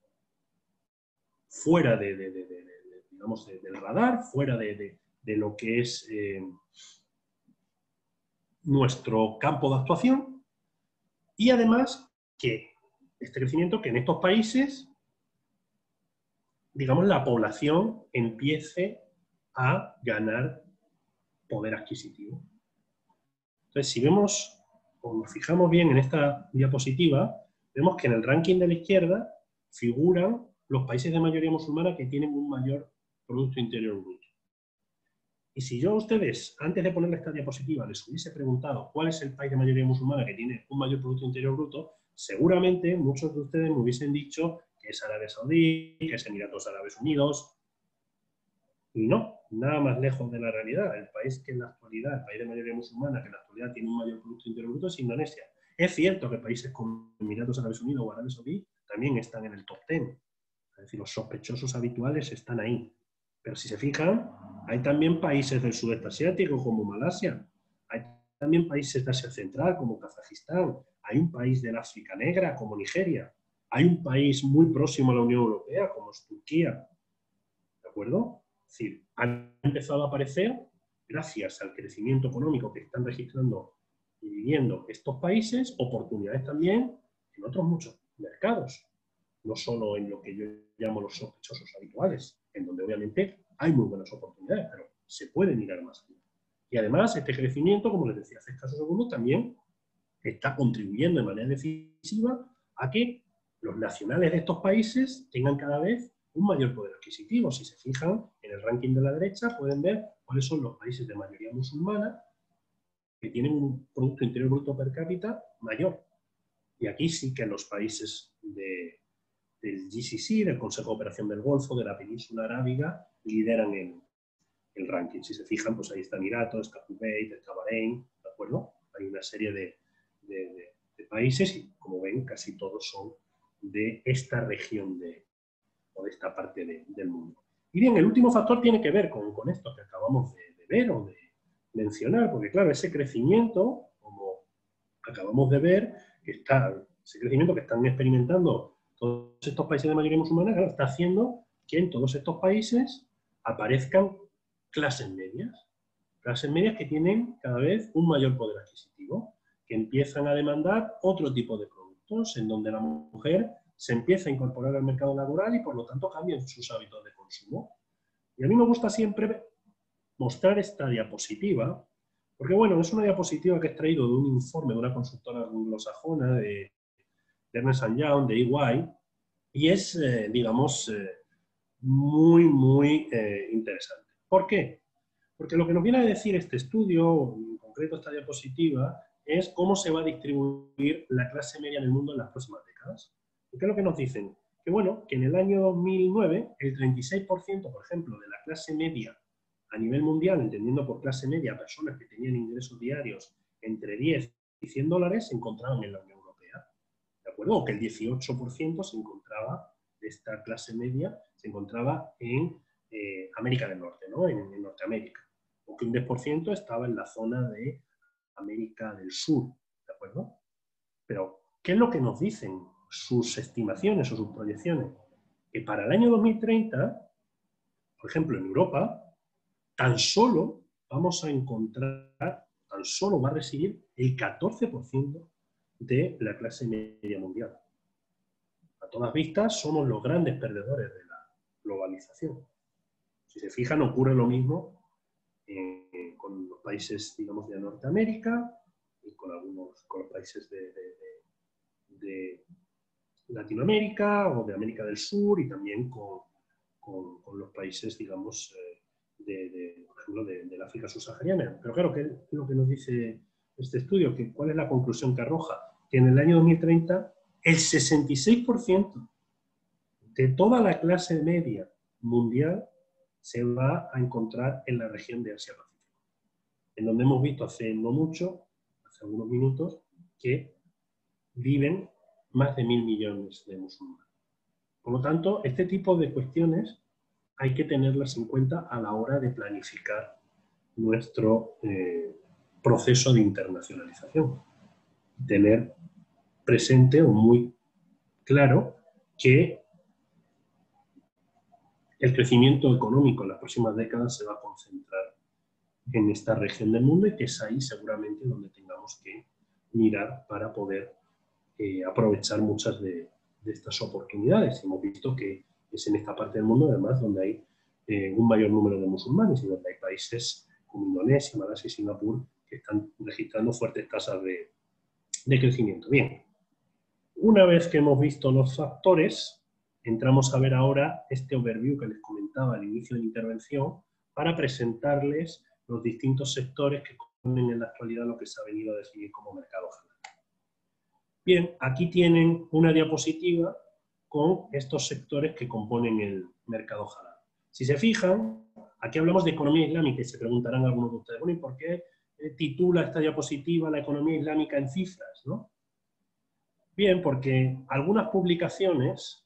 fuera digamos, del radar, fuera de lo que es nuestro campo de actuación, y además que este crecimiento, que en estos países, digamos, la población empiece a ganar poder adquisitivo. Entonces, si vemos, o nos fijamos bien en esta diapositiva, vemos que en el ranking de la izquierda figuran los países de mayoría musulmana que tienen un mayor Producto Interior Bruto. Y si yo a ustedes, antes de ponerle esta diapositiva, les hubiese preguntado cuál es el país de mayoría musulmana que tiene un mayor Producto Interior Bruto, seguramente muchos de ustedes me hubiesen dicho que es Arabia Saudí, que es Emiratos Árabes Unidos. Y no, nada más lejos de la realidad. El país que en la actualidad, el país de mayoría musulmana que en la actualidad tiene un mayor Producto Interior Bruto es Indonesia. Es cierto que países como Emiratos Árabes Unidos o Arabia Saudí también están en el top 10. Es decir, los sospechosos habituales están ahí. Pero si se fijan, hay también países del sudeste asiático como Malasia, hay también países de Asia Central como Kazajistán, hay un país del África Negra como Nigeria, hay un país muy próximo a la Unión Europea como es Turquía. ¿De acuerdo? Es decir, han empezado a aparecer, gracias al crecimiento económico que están registrando y viviendo estos países, oportunidades también en otros muchos mercados. No solo en lo que yo llamo los sospechosos habituales, en donde obviamente hay muy buenas oportunidades, pero se puede mirar más allá. Y además, este crecimiento, como les decía hace escasos segundos, también está contribuyendo de manera decisiva a que los nacionales de estos países tengan cada vez un mayor poder adquisitivo. Si se fijan en el ranking de la derecha, pueden ver cuáles son los países de mayoría musulmana que tienen un Producto Interior Bruto per cápita mayor. Y aquí sí que los países del GCC, del Consejo de Cooperación del Golfo, de la Península Arábiga, lideran el ranking. Si se fijan, pues ahí está Emiratos, está Kuwait, está Bahrein, ¿de acuerdo? Hay una serie de países y, como ven, casi todos son de esta región o de esta parte del mundo. Y bien, el último factor tiene que ver con esto que acabamos de ver o de mencionar, porque claro, ese crecimiento, como acabamos de ver, ese crecimiento que están experimentando todos estos países de mayoría musulmana, claro, está haciendo que en todos estos países aparezcan clases medias que tienen cada vez un mayor poder adquisitivo, que empiezan a demandar otro tipo de productos, en donde la mujer se empieza a incorporar al mercado laboral y por lo tanto cambian sus hábitos de consumo. Y a mí me gusta siempre mostrar esta diapositiva Porque bueno, es una diapositiva que he extraído de un informe de una consultora anglosajona, de Ernst & Young, de EY, y es, digamos, muy interesante. ¿Por qué? Porque lo que nos viene a decir este estudio, en concreto esta diapositiva, es cómo se va a distribuir la clase media en el mundo en las próximas décadas. ¿Y qué es lo que nos dicen? Que bueno, que en el año 2009 el 36%, por ejemplo, de la clase media a nivel mundial, entendiendo por clase media personas que tenían ingresos diarios entre 10 y 100 dólares, se encontraban en la Unión Europea. ¿De acuerdo? O que el 18% se encontraba de esta clase media, se encontraba en América del Norte, ¿no? En Norteamérica. O que un 10% estaba en la zona de América del Sur, ¿de acuerdo? Pero, ¿qué es lo que nos dicen sus estimaciones o sus proyecciones? Que para el año 2030, por ejemplo, en Europa, tan solo vamos a encontrar, tan solo va a residir el 14% de la clase media mundial. A todas vistas, somos los grandes perdedores de la globalización. Si se fijan, ocurre lo mismo con los países, digamos, de Norteamérica y con los países de Latinoamérica o de América del Sur y también con los países, digamos, por ejemplo, del África subsahariana. Pero claro, ¿qué es lo que nos dice este estudio? ¿Cuál es la conclusión que arroja? Que en el año 2030 el 66% de toda la clase media mundial se va a encontrar en la región de Asia-Pacífico, en donde hemos visto hace no mucho, hace algunos minutos, que viven más de 1.000 millones de musulmanes. Por lo tanto, este tipo de cuestiones hay que tenerlas en cuenta a la hora de planificar nuestro proceso de internacionalización. Tener presente o muy claro que el crecimiento económico en las próximas décadas se va a concentrar en esta región del mundo y que es ahí seguramente donde tengamos que mirar para poder aprovechar muchas de estas oportunidades. Hemos visto que es en esta parte del mundo además donde hay un mayor número de musulmanes y donde hay países como Indonesia, Malasia y Singapur que están registrando fuertes tasas de crecimiento. Bien, una vez que hemos visto los factores, entramos a ver ahora este overview que les comentaba al inicio de la intervención para presentarles los distintos sectores que componen en la actualidad lo que se ha venido a definir como mercado halal. Bien, aquí tienen una diapositiva con estos sectores que componen el mercado halal. Si se fijan, aquí hablamos de economía islámica y se preguntarán algunos de ustedes, bueno, ¿y por qué titula esta diapositiva la economía islámica en cifras, ¿no? Bien, porque algunas publicaciones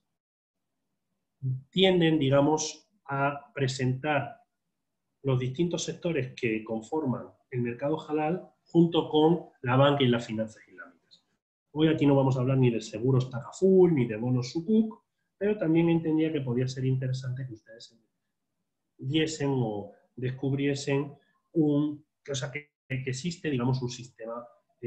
tienden, digamos, a presentar los distintos sectores que conforman el mercado halal junto con la banca y las finanzas islámicas. Hoy aquí no vamos a hablar ni de seguros Takaful ni de bonos Sukuk, pero también entendía que podía ser interesante que ustedes viesen o descubriesen que existe, digamos, un sistema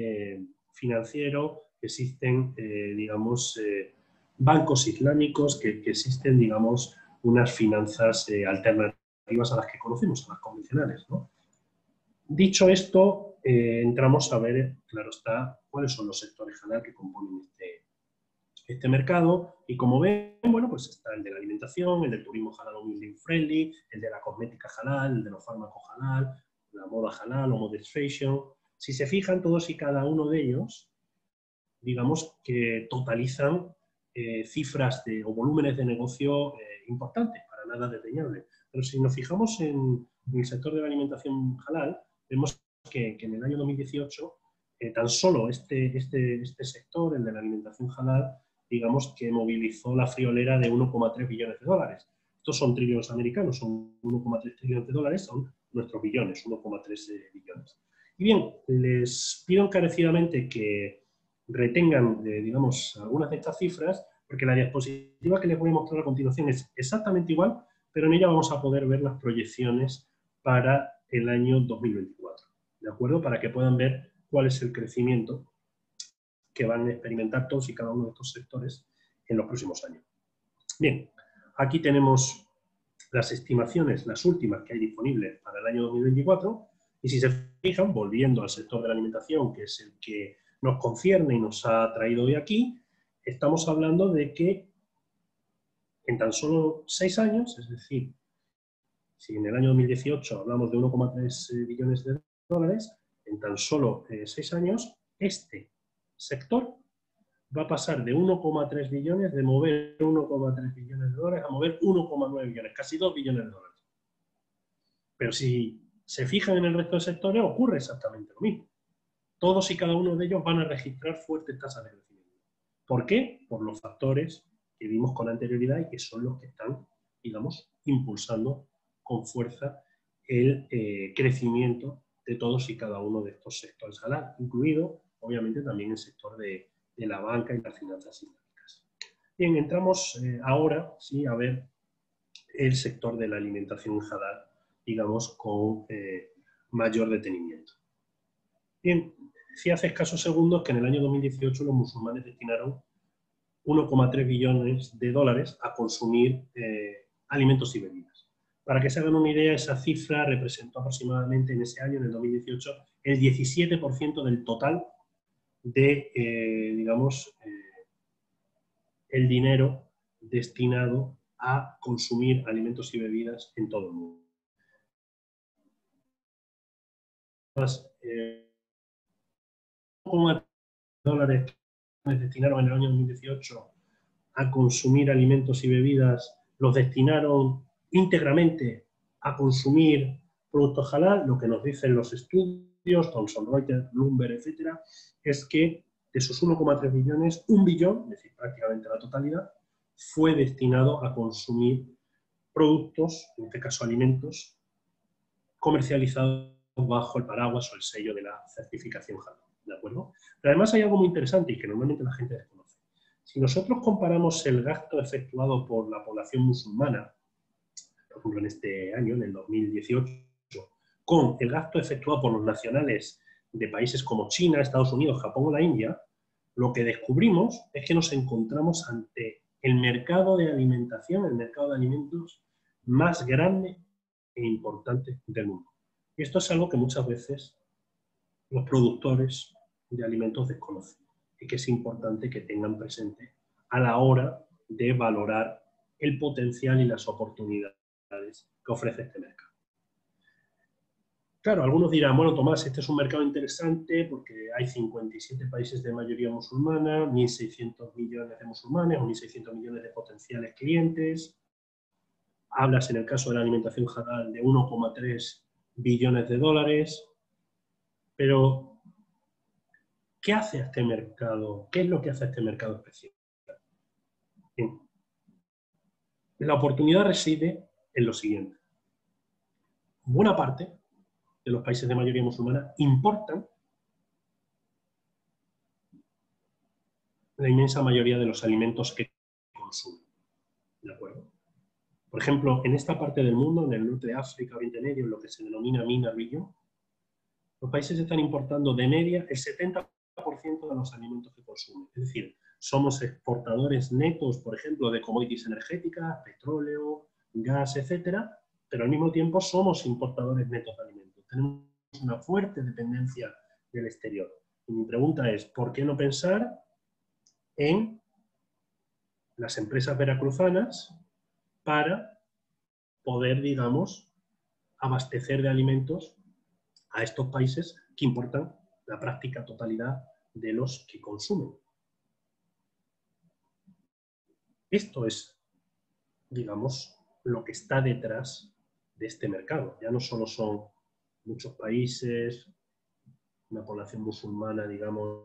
financiero, que existen, digamos, bancos islámicos, que existen, digamos, unas finanzas alternativas a las que conocemos, a las convencionales, ¿no? Dicho esto, entramos a ver, claro está, cuáles son los sectores halal que componen este mercado, y como ven, bueno, pues está el de la alimentación, el del turismo halal o Muslim friendly, el de la cosmética halal, el de los fármacos halal, la moda halal o modest fashion. Si se fijan, todos y cada uno de ellos, digamos que totalizan cifras o volúmenes de negocio importantes, para nada desdeñables. Pero si nos fijamos en el sector de la alimentación halal, vemos que en el año 2018 tan solo este sector, el de la alimentación halal, digamos que movilizó la friolera de 1,3 billones de dólares. Estos son trillones americanos, son 1,3 trillones de dólares, son nuestros billones, 1,3 billones. Y bien, les pido encarecidamente que retengan, digamos, algunas de estas cifras, porque la diapositiva que les voy a mostrar a continuación es exactamente igual, pero en ella vamos a poder ver las proyecciones para el año 2024, ¿de acuerdo? Para que puedan ver cuál es el crecimiento que van a experimentar todos y cada uno de estos sectores en los próximos años. Bien, aquí tenemos las estimaciones, las últimas que hay disponibles para el año 2024, Y si se fijan, volviendo al sector de la alimentación, que es el que nos concierne y nos ha traído hoy aquí, estamos hablando de que en tan solo 6 años, es decir, si en el año 2018 hablamos de 1,3 billones de dólares, en tan solo 6 años, este sector va a pasar de 1,3 billones, de mover 1,3 billones de dólares, a mover 1,9 billones, casi 2 billones de dólares. Pero si se fijan en el resto de sectores, ocurre exactamente lo mismo. Todos y cada uno de ellos van a registrar fuertes tasas de crecimiento. ¿Por qué? Por los factores que vimos con anterioridad y que son los que están, digamos, impulsando con fuerza el crecimiento de todos y cada uno de estos sectores halal, incluido, obviamente, también el sector de la banca y las finanzas islámicas. Bien, entramos ahora sí, a ver el sector de la alimentación halal, digamos, con mayor detenimiento. Bien, si hace escasos segundos que en el año 2018 los musulmanes destinaron 1,3 billones de dólares a consumir alimentos y bebidas. Para que se hagan una idea, esa cifra representó aproximadamente en ese año, en el 2018, el 17% del total de, digamos, el dinero destinado a consumir alimentos y bebidas en todo el mundo. Dólares que destinaron en el año 2018 a consumir alimentos y bebidas, los destinaron íntegramente a consumir productos halal. Lo que nos dicen los estudios, Thomson Reuters, Bloomberg, etcétera, es que de esos 1,3 billones, 1 billón, es decir, prácticamente la totalidad, fue destinado a consumir productos, en este caso alimentos, comercializados bajo el paraguas o el sello de la certificación halal, ¿de acuerdo? Pero además hay algo muy interesante y que normalmente la gente desconoce. Si nosotros comparamos el gasto efectuado por la población musulmana, por ejemplo en este año, en el 2018, con el gasto efectuado por los nacionales de países como China, Estados Unidos, Japón o la India, lo que descubrimos es que nos encontramos ante el mercado de alimentación, el mercado de alimentos más grande e importante del mundo. Y esto es algo que muchas veces los productores de alimentos desconocen y que es importante que tengan presente a la hora de valorar el potencial y las oportunidades que ofrece este mercado. Claro, algunos dirán, bueno, Tomás, este es un mercado interesante porque hay 57 países de mayoría musulmana, 1.600 millones de musulmanes o 1.600 millones de potenciales clientes. Hablas en el caso de la alimentación halal de 1,3 billones de dólares, pero ¿qué hace a este mercado? ¿Qué es lo que hace a este mercado especial? Bien. La oportunidad reside en lo siguiente. Buena parte de los países de mayoría musulmana importan la inmensa mayoría de los alimentos que consumen. ¿De acuerdo? Por ejemplo, en esta parte del mundo, en el norte de África, Oriente Medio, en lo que se denomina MENA Region, los países están importando de media el 70% de los alimentos que consumen. Es decir, somos exportadores netos, por ejemplo, de commodities energéticas, petróleo, gas, etcétera, pero al mismo tiempo somos importadores netos de alimentos. Tenemos una fuerte dependencia del exterior. Y mi pregunta es, ¿por qué no pensar en las empresas veracruzanas para poder, digamos, abastecer de alimentos a estos países que importan la práctica totalidad de los que consumen? Esto es, digamos, lo que está detrás de este mercado. Ya no solo son muchos países, una población musulmana, digamos,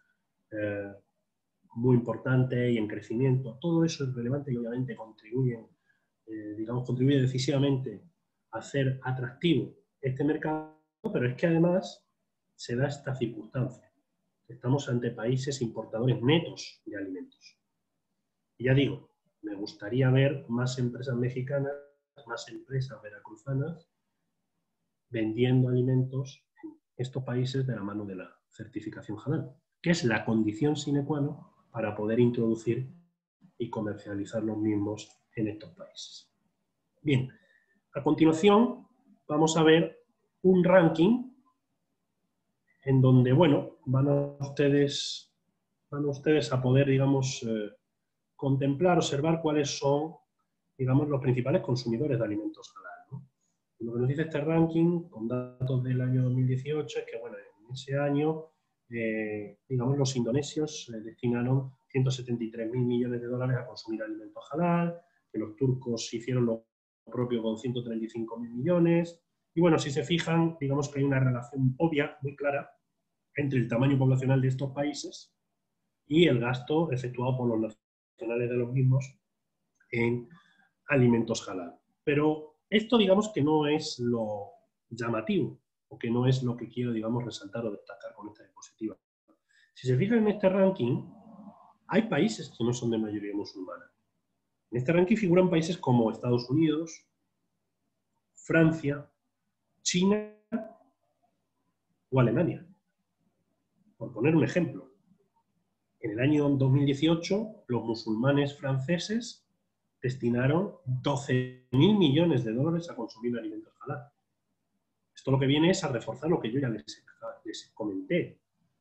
muy importante y en crecimiento. Todo eso es relevante y obviamente contribuye decisivamente a hacer atractivo este mercado, pero es que además se da esta circunstancia. Estamos ante países importadores netos de alimentos. Y ya digo, me gustaría ver más empresas mexicanas, más empresas veracruzanas vendiendo alimentos en estos países de la mano de la certificación halal, que es la condición sine qua non para poder introducir y comercializar los mismos en estos países. Bien, a continuación vamos a ver un ranking en donde, bueno, van ustedes a poder, digamos, contemplar, observar cuáles son, digamos, los principales consumidores de alimentos halal, ¿no? Y lo que nos dice este ranking, con datos del año 2018, es que, bueno, en ese año, digamos, los indonesios destinaron 173.000 millones de dólares a consumir alimentos halal, que los turcos hicieron lo propio con 135.000 millones. Y bueno, si se fijan, digamos que hay una relación obvia, muy clara, entre el tamaño poblacional de estos países y el gasto efectuado por los nacionales de los mismos en alimentos halal. Pero esto, digamos, que no es lo llamativo, o que no es lo que quiero, digamos, resaltar o destacar con esta diapositiva. Si se fijan en este ranking, hay países que no son de mayoría musulmana. En este ranking figuran países como Estados Unidos, Francia, China o Alemania, por poner un ejemplo. En el año 2018, los musulmanes franceses destinaron 12.000 millones de dólares a consumir alimentos halal. Esto lo que viene es a reforzar lo que yo ya les comenté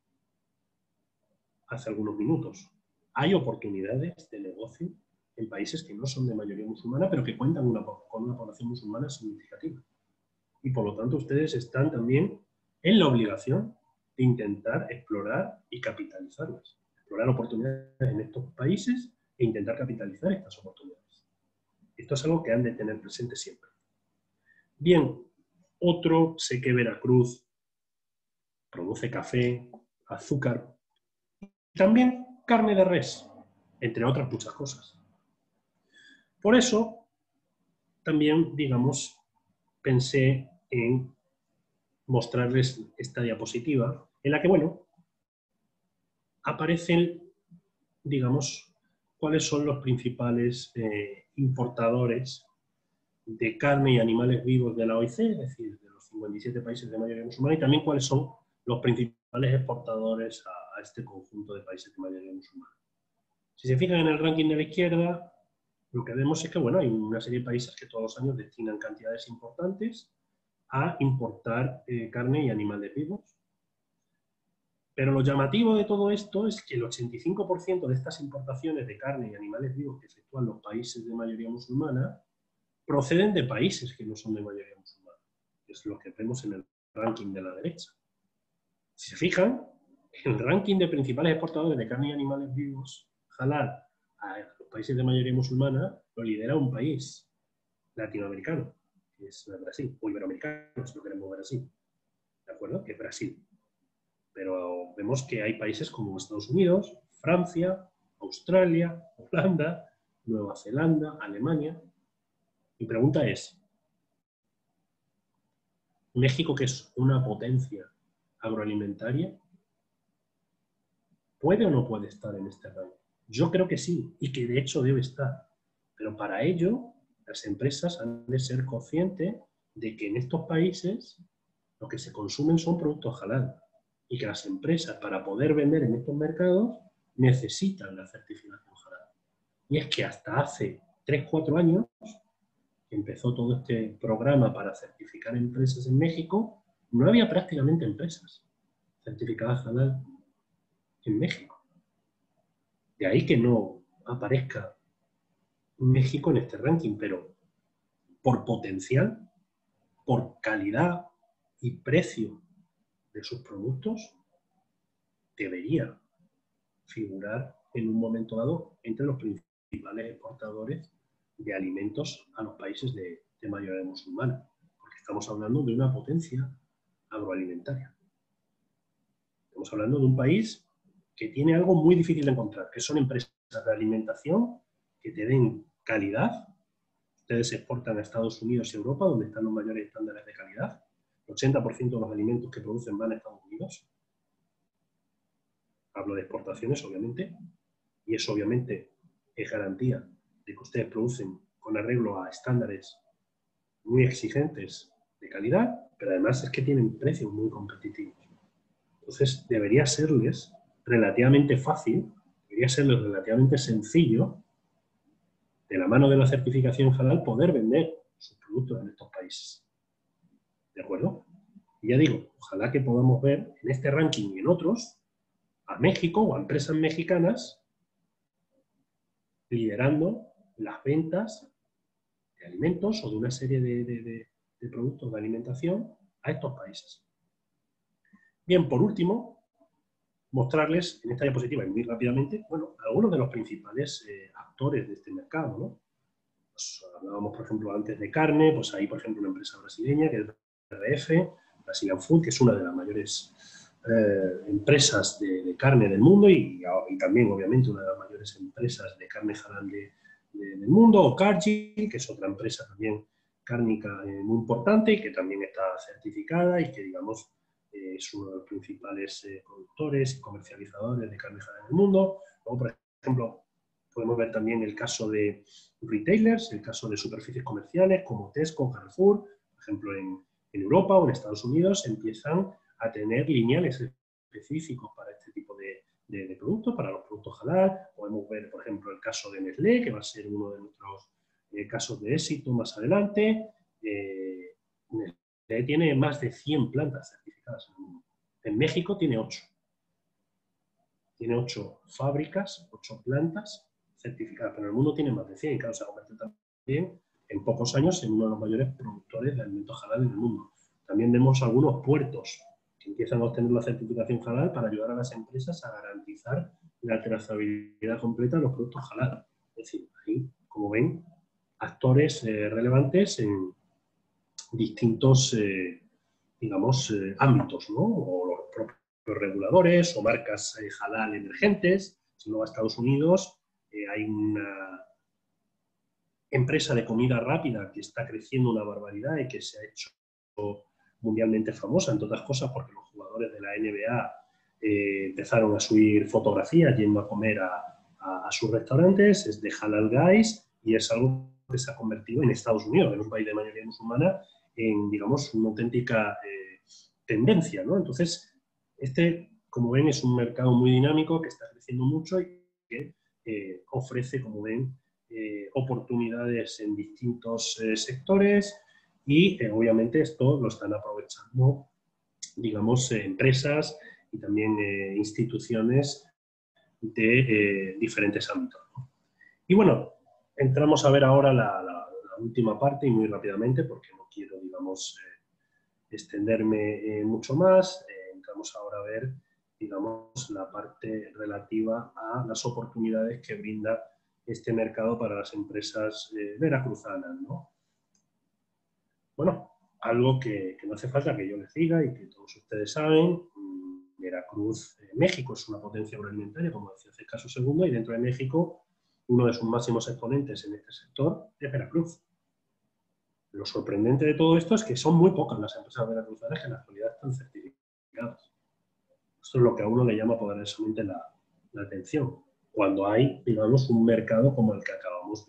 hace algunos minutos. Hay oportunidades de negocio en países que no son de mayoría musulmana, pero que cuentan con una población musulmana significativa. Y por lo tanto ustedes están también en la obligación de intentar explorar y capitalizarlas. Explorar oportunidades en estos países e intentar capitalizar estas oportunidades. Esto es algo que han de tener presente siempre. Bien, otro, sé que Veracruz produce café, azúcar, y también carne de res, entre otras muchas cosas. Por eso, también, digamos, pensé en mostrarles esta diapositiva, en la que, bueno, aparecen, digamos, cuáles son los principales importadores de carne y animales vivos de la OIC, es decir, de los 57 países de mayoría musulmana, y también cuáles son los principales exportadores a este conjunto de países de mayoría musulmana. Si se fijan en el ranking de la izquierda, lo que vemos es que, bueno, hay una serie de países que todos los años destinan cantidades importantes a importar carne y animales vivos. Pero lo llamativo de todo esto es que el 85% de estas importaciones de carne y animales vivos que efectúan los países de mayoría musulmana proceden de países que no son de mayoría musulmana. Es lo que vemos en el ranking de la derecha. Si se fijan, el ranking de principales exportadores de carne y animales vivos halal a los países de mayoría musulmana lo lidera un país latinoamericano, que es Brasil, o iberoamericano, si lo queremos ver así. ¿De acuerdo? Que es Brasil. Pero vemos que hay países como Estados Unidos, Francia, Australia, Holanda, Nueva Zelanda, Alemania. Mi pregunta es, ¿México, que es una potencia agroalimentaria, puede o no puede estar en este ranking? Yo creo que sí, y que de hecho debe estar. Pero para ello, las empresas han de ser conscientes de que en estos países lo que se consumen son productos halal. Y que las empresas, para poder vender en estos mercados, necesitan la certificación halal. Y es que hasta hace 3-4 años, que empezó todo este programa para certificar empresas en México, no había prácticamente empresas certificadas halal en México. De ahí que no aparezca México en este ranking, pero por potencial, por calidad y precio de sus productos, debería figurar en un momento dado entre los principales exportadores de alimentos a los países de mayoría musulmana, porque estamos hablando de una potencia agroalimentaria. Estamos hablando de un país que tiene algo muy difícil de encontrar, que son empresas de alimentación que te den calidad. Ustedes exportan a Estados Unidos y Europa, donde están los mayores estándares de calidad. El 80% de los alimentos que producen van a Estados Unidos. Hablo de exportaciones, obviamente, y eso obviamente es garantía de que ustedes producen con arreglo a estándares muy exigentes de calidad, pero además es que tienen precios muy competitivos. Entonces debería serles relativamente fácil, debería serles relativamente sencillo, de la mano de la certificación halal, poder vender sus productos en estos países. ¿De acuerdo? Y ya digo, ojalá que podamos ver en este ranking y en otros a México o a empresas mexicanas liderando las ventas de alimentos o de una serie de productos de alimentación a estos países. Bien, por último, mostrarles en esta diapositiva y muy rápidamente, bueno, algunos de los principales actores de este mercado, ¿no? Pues hablábamos, por ejemplo, antes de carne, pues hay, por ejemplo, una empresa brasileña que es RF, Brazilian Food, que es una de las mayores empresas de carne del mundo y también, obviamente, una de las mayores empresas de carne halal del mundo, o Cargill, que es otra empresa también cárnica muy importante y que también está certificada y que, digamos, es uno de los principales productores y comercializadores de carne halal en el mundo. Luego, por ejemplo, podemos ver también el caso de retailers, el caso de superficies comerciales como Tesco, Carrefour, por ejemplo, en Europa o en Estados Unidos empiezan a tener lineales específicos para este tipo de productos, para los productos halal. Podemos ver, por ejemplo, el caso de Nestlé, que va a ser uno de nuestros casos de éxito más adelante. Nestlé tiene más de 100 plantas certificadas en el mundo. En México tiene 8. Tiene 8 fábricas, 8 plantas certificadas, pero en el mundo tiene más de 100 y claro, se ha convertido también en pocos años en uno de los mayores productores de alimentos halal en el mundo. También vemos algunos puertos que empiezan a obtener la certificación halal para ayudar a las empresas a garantizar la trazabilidad completa de los productos halal. Es decir, ahí, como ven, actores relevantes en distintos, digamos, ámbitos, ¿no? O los propios reguladores o marcas halal emergentes. Si no va a Estados Unidos, hay una empresa de comida rápida que está creciendo una barbaridad y que se ha hecho mundialmente famosa, entre otras cosas porque los jugadores de la NBA empezaron a subir fotografías yendo a comer a sus restaurantes. Es de Halal Guys y es algo que se ha convertido en Estados Unidos, en un país de mayoría musulmana, en, digamos, una auténtica tendencia, ¿no? Entonces, como ven, es un mercado muy dinámico que está creciendo mucho y que ofrece, como ven, oportunidades en distintos sectores y, obviamente, esto lo están aprovechando, digamos, empresas y también instituciones de diferentes ámbitos, ¿no? Y bueno, entramos a ver ahora la última parte y muy rápidamente porque no quiero, digamos, extenderme mucho más. Entramos ahora a ver, digamos, la parte relativa a las oportunidades que brinda este mercado para las empresas veracruzanas, ¿no? Bueno, algo que no hace falta que yo les diga y que todos ustedes saben, Veracruz, México es una potencia agroalimentaria, como decía hace caso segundo, y dentro de México uno de sus máximos exponentes en este sector es Veracruz. Lo sorprendente de todo esto es que son muy pocas las empresas veracruzanas que en la actualidad están certificadas. Esto es lo que a uno le llama poderosamente la atención, cuando hay, digamos, un mercado como el que acabamos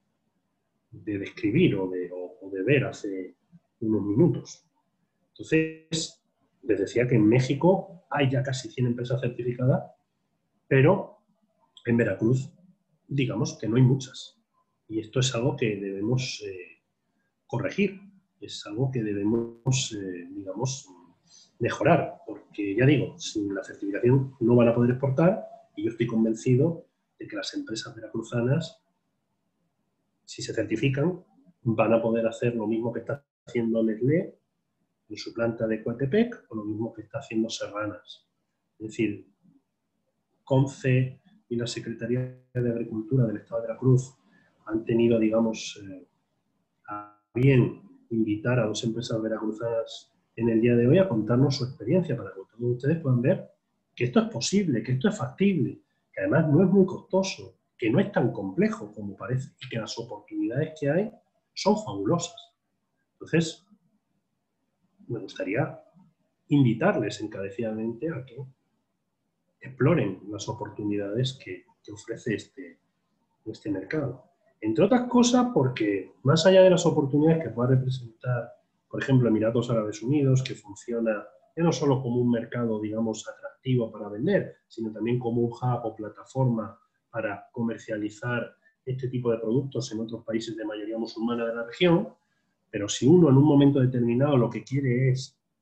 de describir o de ver hace unos minutos. Entonces, les decía que en México hay ya casi 100 empresas certificadas, pero en Veracruz, digamos que no hay muchas. Y esto es algo que debemos corregir, es algo que debemos, digamos, mejorar, porque ya digo, sin la certificación no van a poder exportar y yo estoy convencido de que las empresas veracruzanas, si se certifican, van a poder hacer lo mismo que está haciendo Nestlé en su planta de Coatepec o lo mismo que está haciendo Serranas. Es decir, CONCE y la Secretaría de Agricultura del Estado de Veracruz han tenido, digamos, a bien invitar a 2 empresas veracruzanas en el día de hoy a contarnos su experiencia para que todos ustedes puedan ver que esto es posible, que esto es factible, que además no es muy costoso, que no es tan complejo como parece y que las oportunidades que hay son fabulosas. Entonces, me gustaría invitarles encarecidamente a que exploren las oportunidades que ofrece este mercado. Entre otras cosas porque, más allá de las oportunidades que pueda representar, por ejemplo, Emiratos Árabes Unidos, que funciona ya no solo como un mercado, digamos, atractivo para vender, sino también como un hub o plataforma para comercializar este tipo de productos en otros países de mayoría musulmana de la región, pero si uno en un momento determinado lo que quiere es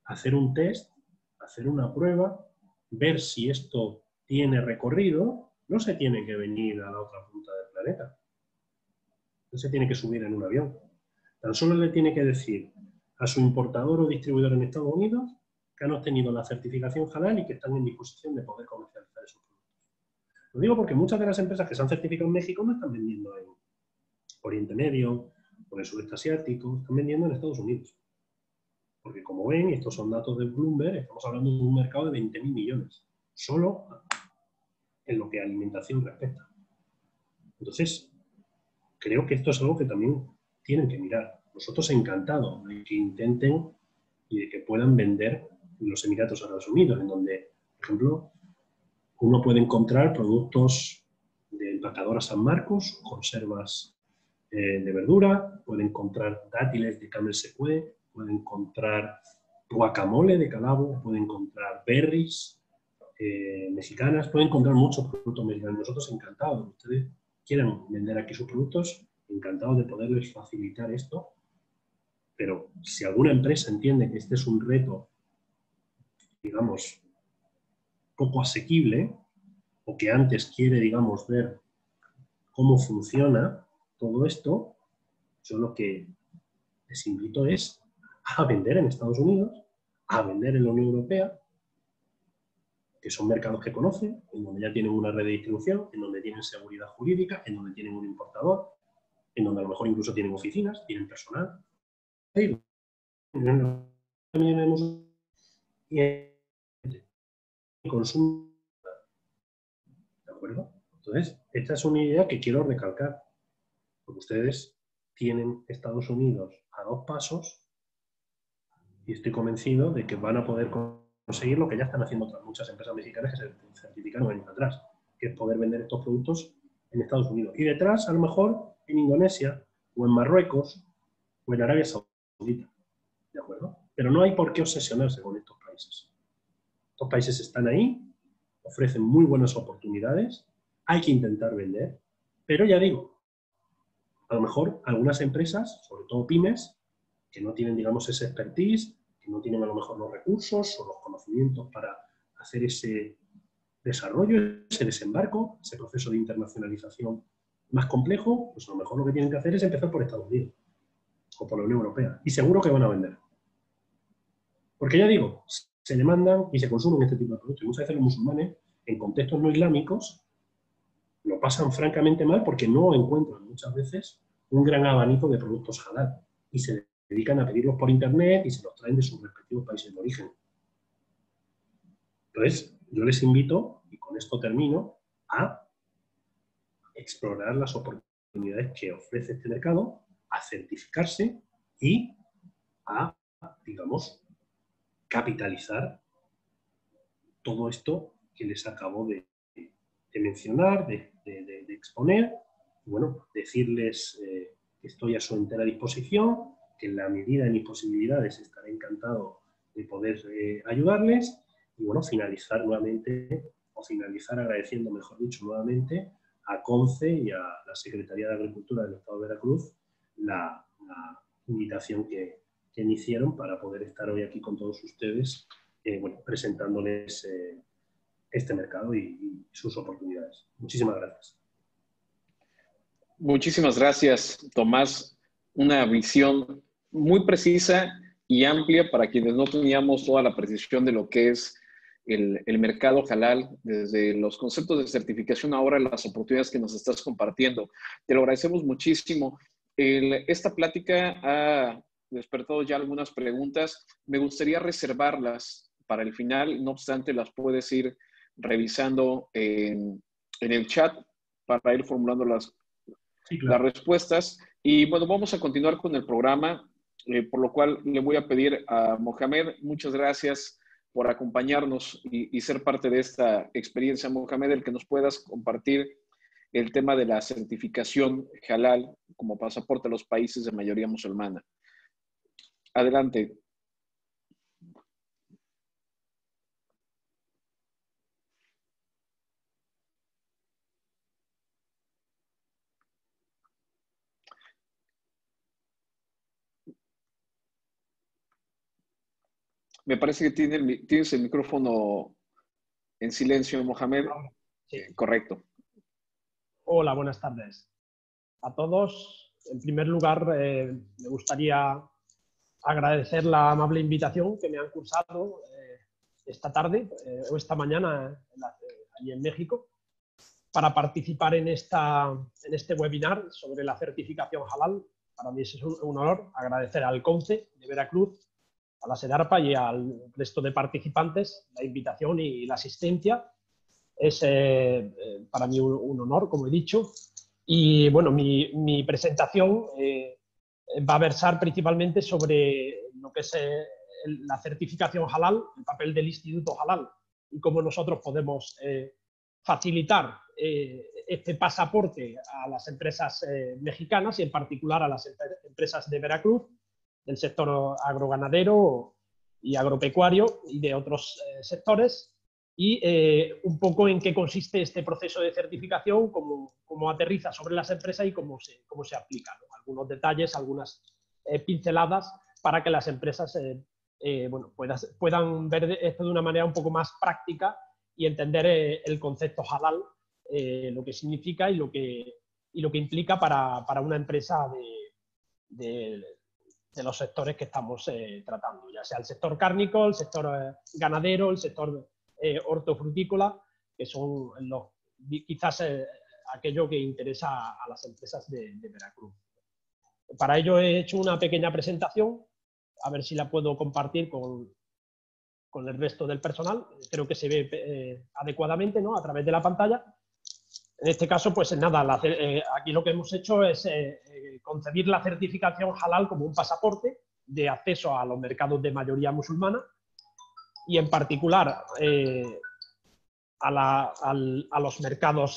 hacer un test, hacer una prueba, ver si esto tiene recorrido. No se tiene que venir a la otra punta del planeta. No se tiene que subir en un avión. Tan solo le tiene que decir a su importador o distribuidor en Estados Unidos que han obtenido la certificación halal y que están en disposición de poder comercializar esos productos. Lo digo porque muchas de las empresas que se han certificado en México no están vendiendo en Oriente Medio o en el sudeste asiático, están vendiendo en Estados Unidos. Porque como ven, y estos son datos de Bloomberg, estamos hablando de un mercado de 20.000 millones, solo en lo que a alimentación respecta. Entonces, creo que esto es algo que también tienen que mirar. Nosotros encantados de que intenten y de que puedan vender en los Emiratos Árabes Unidos, en donde, por ejemplo, uno puede encontrar productos de empacadora San Marcos, conservas de verdura, puede encontrar dátiles de Camel Secue, puede encontrar guacamole de Calabo, puede encontrar berries mexicanas, puede encontrar muchos productos mexicanos. Nosotros encantados, ustedes quieran vender aquí sus productos, encantados de poderles facilitar esto, pero si alguna empresa entiende que este es un reto, digamos, poco asequible, o que antes quiere, digamos, ver cómo funciona todo esto, yo lo que les invito es a vender en Estados Unidos, a vender en la Unión Europea, que son mercados que conocen, en donde ya tienen una red de distribución, en donde tienen seguridad jurídica, en donde tienen un importador, en donde a lo mejor incluso tienen oficinas, tienen personal. Y consumo. ¿De acuerdo? Entonces, esta es una idea que quiero recalcar, porque ustedes tienen Estados Unidos a 2 pasos y estoy convencido de que van a poder conseguir lo que ya están haciendo otras muchas empresas mexicanas que se certificaron años atrás, que es poder vender estos productos en Estados Unidos. Y detrás, a lo mejor, en Indonesia, o en Marruecos, o en Arabia Saudita. ¿De acuerdo? Pero no hay por qué obsesionarse con estos países. Estos países están ahí, ofrecen muy buenas oportunidades, hay que intentar vender, pero ya digo, a lo mejor algunas empresas, sobre todo pymes, que no tienen, digamos, ese expertise, que no tienen a lo mejor los recursos o los conocimientos para hacer ese desarrollo, ese desembarco, ese proceso de internacionalización más complejo, pues a lo mejor lo que tienen que hacer es empezar por Estados Unidos o por la Unión Europea. Y seguro que van a vender. Porque ya digo, se demandan y se consumen este tipo de productos. Y muchas veces los musulmanes, en contextos no islámicos, lo pasan francamente mal porque no encuentran muchas veces un gran abanico de productos halal y se dedican a pedirlos por internet y se los traen de sus respectivos países de origen. Entonces, yo les invito, y con esto termino, a explorar las oportunidades que ofrece este mercado, a certificarse y a, digamos, capitalizar todo esto que les acabo de mencionar, de exponer, y bueno, decirles que estoy a su entera disposición, que en la medida de mis posibilidades estaré encantado de poder ayudarles, y bueno, finalizar agradeciendo, mejor dicho, nuevamente a CONCE y a la Secretaría de Agricultura del Estado de Veracruz la invitación que me hicieron para poder estar hoy aquí con todos ustedes, bueno, presentándoles este mercado y sus oportunidades. Muchísimas gracias. Muchísimas gracias, Tomás. Una visión muy precisa y amplia para quienes no teníamos toda la precisión de lo que es el mercado halal, desde los conceptos de certificación ahora las oportunidades que nos estás compartiendo. Te lo agradecemos muchísimo. Esta plática ha despertado ya algunas preguntas. Me gustaría reservarlas para el final, no obstante las puedes ir revisando en el chat para ir formulando Sí, claro. las respuestas. Y bueno, vamos a continuar con el programa, por lo cual le voy a pedir a Mohamed, muchas gracias por acompañarnos y ser parte de esta experiencia, Mohamed, el que nos puedas compartir el tema de la certificación halal como pasaporte a los países de mayoría musulmana. Adelante. Me parece que tienes el micrófono en silencio, Mohamed. Sí. Correcto. Hola, buenas tardes a todos. En primer lugar, me gustaría agradecer la amable invitación que me han cursado esta tarde o esta mañana allí en México para participar en este webinar sobre la certificación halal. Para mí es un honor agradecer al CONCE de Veracruz, a la SEDARPA y al resto de participantes la invitación y la asistencia. Es para mí un honor, como he dicho. Y bueno, mi presentación va a versar principalmente sobre lo que es la certificación halal, el papel del Instituto Halal y cómo nosotros podemos facilitar este pasaporte a las empresas mexicanas y en particular a las empresas de Veracruz, del sector agroganadero y agropecuario y de otros sectores, y un poco en qué consiste este proceso de certificación, cómo aterriza sobre las empresas y cómo se aplica, ¿no? Algunos detalles, algunas pinceladas para que las empresas bueno, puedan ver esto de una manera un poco más práctica y entender el concepto halal, lo que significa y lo que implica para una empresa de los sectores que estamos tratando, ya sea el sector cárnico, el sector ganadero, el sector hortofrutícola, que son quizás aquello que interesa a las empresas de Veracruz. Para ello he hecho una pequeña presentación, a ver si la puedo compartir con el resto del personal. Creo que se ve adecuadamente, ¿no?, a través de la pantalla. En este caso, pues nada, aquí lo que hemos hecho es concebir la certificación halal como un pasaporte de acceso a los mercados de mayoría musulmana y en particular a los mercados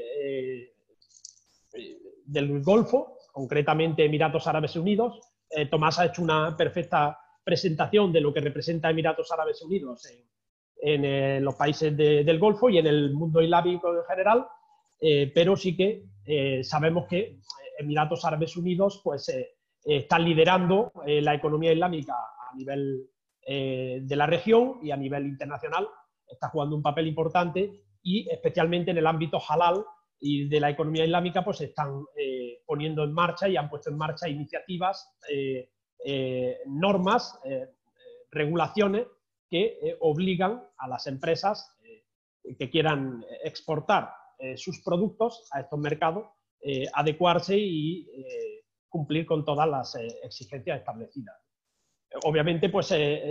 del Golfo, concretamente Emiratos Árabes Unidos. Tomás ha hecho una perfecta presentación de lo que representa Emiratos Árabes Unidos en los países del Golfo y en el mundo islámico en general, pero sí que sabemos que Emiratos Árabes Unidos pues, están liderando la economía islámica a nivel de la región y a nivel internacional. Está jugando un papel importante y especialmente en el ámbito halal y de la economía islámica pues están poniendo en marcha y han puesto en marcha iniciativas, normas, regulaciones que obligan a las empresas que quieran exportar sus productos a estos mercados adecuarse y cumplir con todas las exigencias establecidas. Obviamente, pues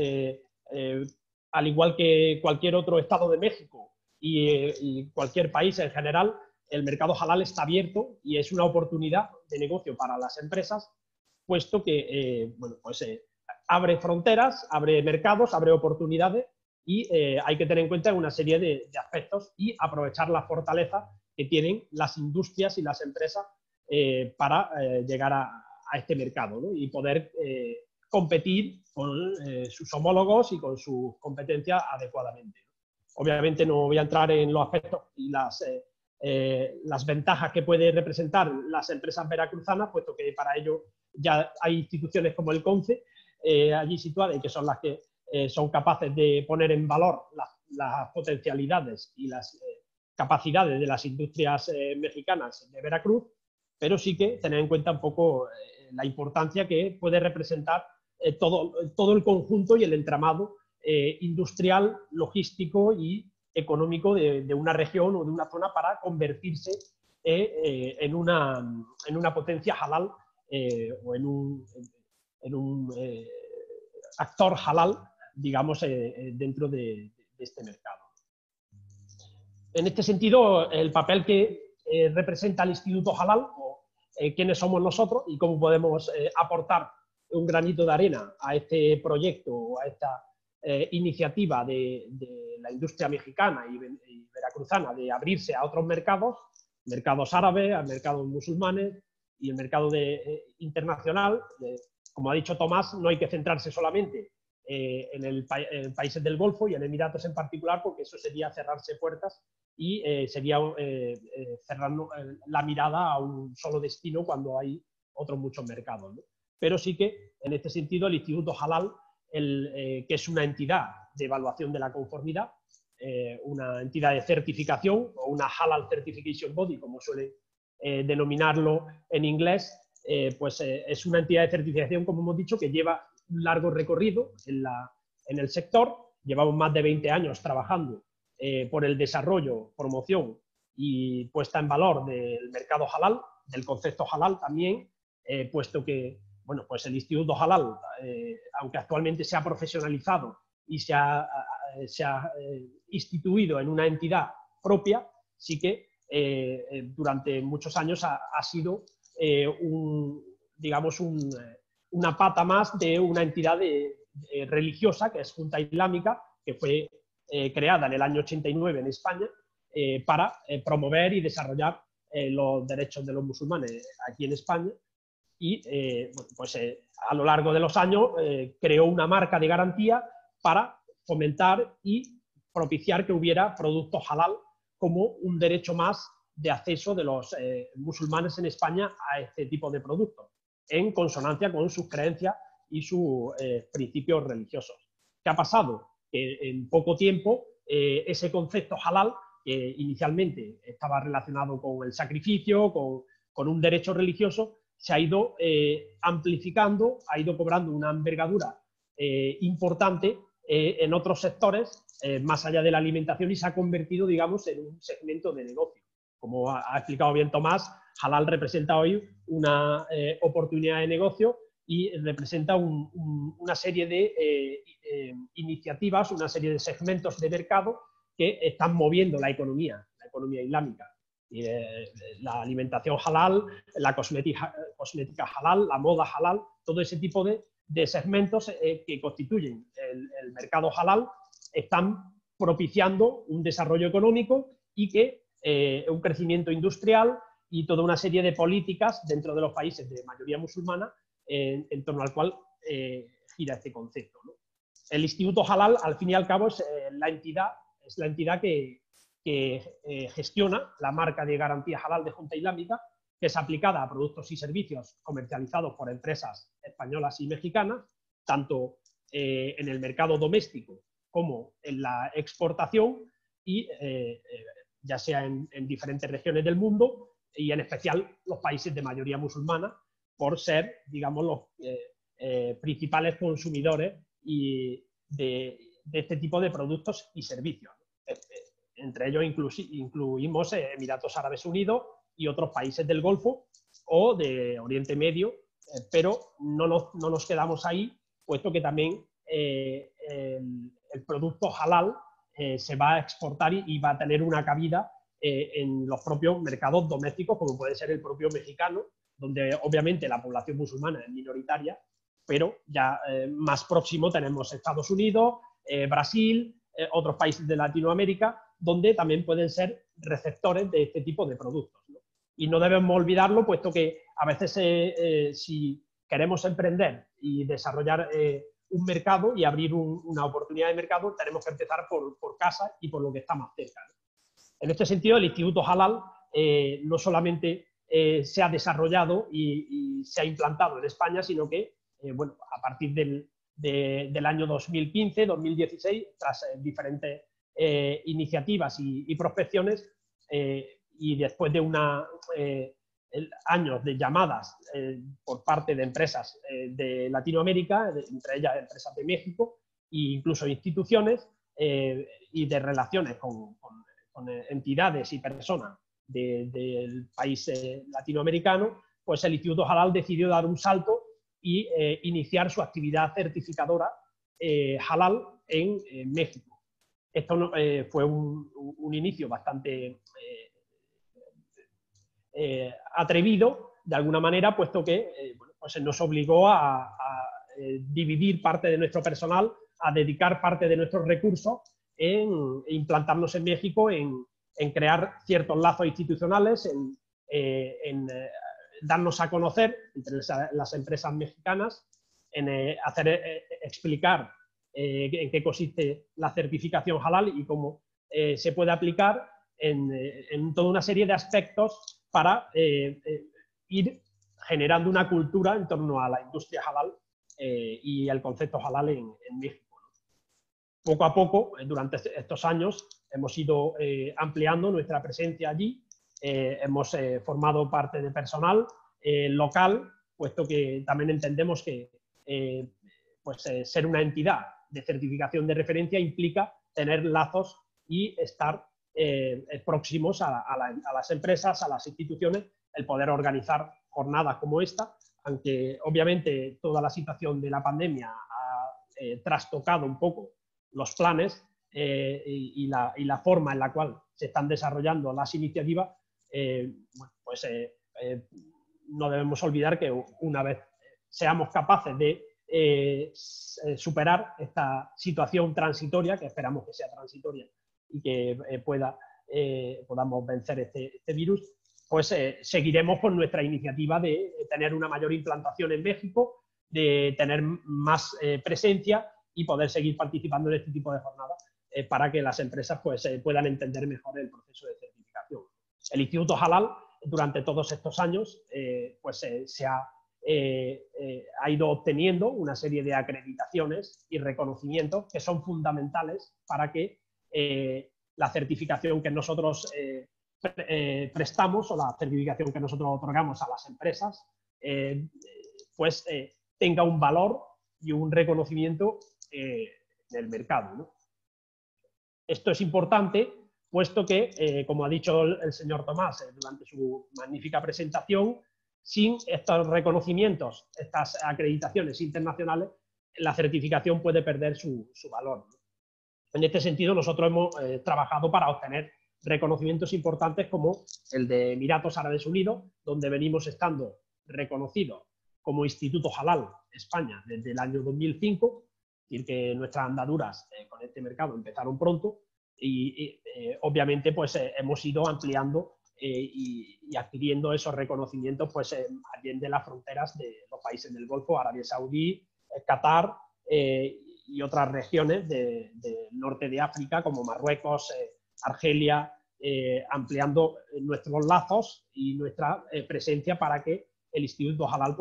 al igual que cualquier otro estado de México y cualquier país en general, el mercado halal está abierto y es una oportunidad de negocio para las empresas, puesto que bueno, pues, abre fronteras, abre mercados, abre oportunidades y hay que tener en cuenta una serie de aspectos y aprovechar la fortaleza que tienen las industrias y las empresas para llegar a este mercado, ¿no?, y poder competir con sus homólogos y con sus competencias adecuadamente. Obviamente no voy a entrar en los aspectos y las ventajas que puede representar las empresas veracruzanas, puesto que para ello ya hay instituciones como el CONCE allí situadas y que son las que son capaces de poner en valor las potencialidades y las capacidades de las industrias mexicanas de Veracruz, pero sí que tener en cuenta un poco la importancia que puede representar todo el conjunto y el entramado industrial, logístico y económico de una región o de una zona para convertirse en una potencia halal o en un actor halal, digamos, dentro de este mercado. En este sentido, el papel que representa el Instituto Halal, o quiénes somos nosotros y cómo podemos aportar un granito de arena a este proyecto o a esta iniciativa de la industria mexicana y veracruzana de abrirse a otros mercados árabes, a mercados musulmanes y el mercado internacional. Como ha dicho Tomás, no hay que centrarse solamente en países del Golfo y en Emiratos en particular, porque eso sería cerrarse puertas y sería cerrar la mirada a un solo destino cuando hay otros muchos mercados, ¿no? Pero sí que, en este sentido, el Instituto Halal que es una entidad de evaluación de la conformidad, una entidad de certificación o una Halal Certification Body, como suele denominarlo en inglés, pues es una entidad de certificación, como hemos dicho, que lleva un largo recorrido en el sector. Llevamos más de 20 años trabajando por el desarrollo, promoción y puesta en valor del mercado halal, del concepto halal también, puesto que bueno, pues el Instituto Halal, aunque actualmente se ha profesionalizado y se ha instituido en una entidad propia, sí que durante muchos años ha sido digamos una pata más de una entidad religiosa, que es Junta Islámica, que fue creada en el año 89 en España para promover y desarrollar los derechos de los musulmanes aquí en España. Y bueno, pues a lo largo de los años creó una marca de garantía para fomentar y propiciar que hubiera productos halal como un derecho más de acceso de los musulmanes en España a este tipo de productos, en consonancia con sus creencias y sus principios religiosos. ¿Qué ha pasado? Que en poco tiempo ese concepto halal, que inicialmente estaba relacionado con el sacrificio, con un derecho religioso, se ha ido amplificando, ha ido cobrando una envergadura importante en otros sectores, más allá de la alimentación, y se ha convertido, digamos, en un segmento de negocio. Como ha explicado bien Tomás, halal representa hoy una oportunidad de negocio y representa una serie de iniciativas, una serie de segmentos de mercado que están moviendo la economía islámica. La alimentación halal, la cosmética halal, la moda halal, todo ese tipo de segmentos que constituyen el mercado halal están propiciando un desarrollo económico y un crecimiento industrial y toda una serie de políticas dentro de los países de mayoría musulmana en torno al cual gira este concepto, ¿no? El Instituto Halal, al fin y al cabo, es la entidad que gestiona la marca de garantía halal de Junta Islámica, que es aplicada a productos y servicios comercializados por empresas españolas y mexicanas, tanto en el mercado doméstico como en la exportación, y ya sea en diferentes regiones del mundo, y en especial los países de mayoría musulmana, por ser, digamos, los principales consumidores de este tipo de productos y servicios. Entre ellos incluimos Emiratos Árabes Unidos y otros países del Golfo o de Oriente Medio, pero no nos quedamos ahí, puesto que también el producto halal se va a exportar y va a tener una cabida en los propios mercados domésticos, como puede ser el propio mexicano, donde obviamente la población musulmana es minoritaria, pero ya más próximo tenemos Estados Unidos, Brasil, otros países de Latinoamérica, donde también pueden ser receptores de este tipo de productos, ¿no? Y no debemos olvidarlo, puesto que a veces si queremos emprender y desarrollar un mercado y abrir una oportunidad de mercado, tenemos que empezar por casa y por lo que está más cerca, ¿no? En este sentido, el Instituto Halal no solamente se ha desarrollado y se ha implantado en España, sino que bueno, a partir del año 2015-2016, tras diferentes iniciativas y prospecciones, y después de años de llamadas por parte de empresas de Latinoamérica, entre ellas empresas de México e incluso instituciones, y de relaciones con entidades y personas del país latinoamericano, pues el Instituto Halal decidió dar un salto y iniciar su actividad certificadora halal en México. Esto fue un inicio bastante atrevido, de alguna manera, puesto que bueno, pues nos obligó a dividir parte de nuestro personal, a dedicar parte de nuestros recursos en implantarnos en México, en crear ciertos lazos institucionales, en darnos a conocer entre las empresas mexicanas, en explicar en qué consiste la certificación halal y cómo se puede aplicar en toda una serie de aspectos para ir generando una cultura en torno a la industria halal y el concepto halal en México, ¿no? Poco a poco, durante estos años, hemos ido ampliando nuestra presencia allí. Hemos formado parte de personal local, puesto que también entendemos que ser una entidad de certificación de referencia implica tener lazos y estar próximos a las empresas, a las instituciones, el poder organizar jornadas como esta, aunque obviamente toda la situación de la pandemia ha trastocado un poco los planes y la forma en la cual se están desarrollando las iniciativas. No debemos olvidar que una vez seamos capaces de superar esta situación transitoria, que esperamos que sea transitoria y que podamos vencer este virus, pues seguiremos con nuestra iniciativa de tener una mayor implantación en México, de tener más presencia y poder seguir participando en este tipo de jornadas para que las empresas puedan entender mejor el proceso de certificación. El Instituto Halal, durante todos estos años, ha ido obteniendo una serie de acreditaciones y reconocimientos que son fundamentales para que la certificación que nosotros prestamos o la certificación que nosotros otorgamos a las empresas tenga un valor y un reconocimiento en el mercado, ¿no? Esto es importante, puesto que, como ha dicho el señor Tomás durante su magnífica presentación, sin estos reconocimientos, estas acreditaciones internacionales, la certificación puede perder su valor, ¿no? En este sentido, nosotros hemos trabajado para obtener reconocimientos importantes como el de Emiratos Árabes Unidos, donde venimos estando reconocidos como Instituto Halal España desde el año 2005, es decir, que nuestras andaduras con este mercado empezaron pronto y obviamente hemos ido ampliando y adquiriendo esos reconocimientos allende las fronteras de los países del Golfo, Arabia Saudí, Qatar y otras regiones del norte de África como Marruecos, Argelia, ampliando nuestros lazos y nuestra presencia para que el Instituto Halal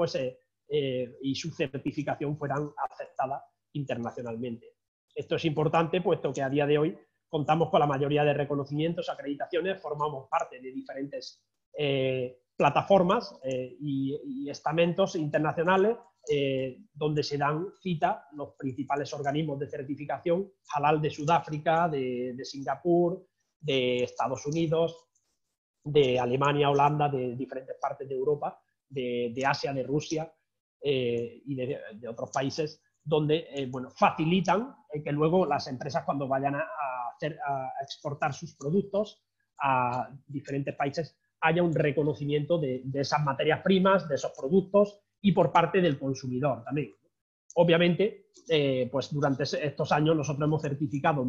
y su certificación fueran aceptadas internacionalmente. Esto es importante, puesto que a día de hoy contamos con la mayoría de reconocimientos, acreditaciones, formamos parte de diferentes plataformas y estamentos internacionales donde se dan cita los principales organismos de certificación, Halal de Sudáfrica, de Singapur, de Estados Unidos, de Alemania, Holanda, de diferentes partes de Europa, de Asia, de Rusia y de otros países, donde facilitan que luego las empresas, cuando vayan a exportar sus productos a diferentes países, haya un reconocimiento de esas materias primas, de esos productos y por parte del consumidor también. Obviamente, durante estos años nosotros hemos certificado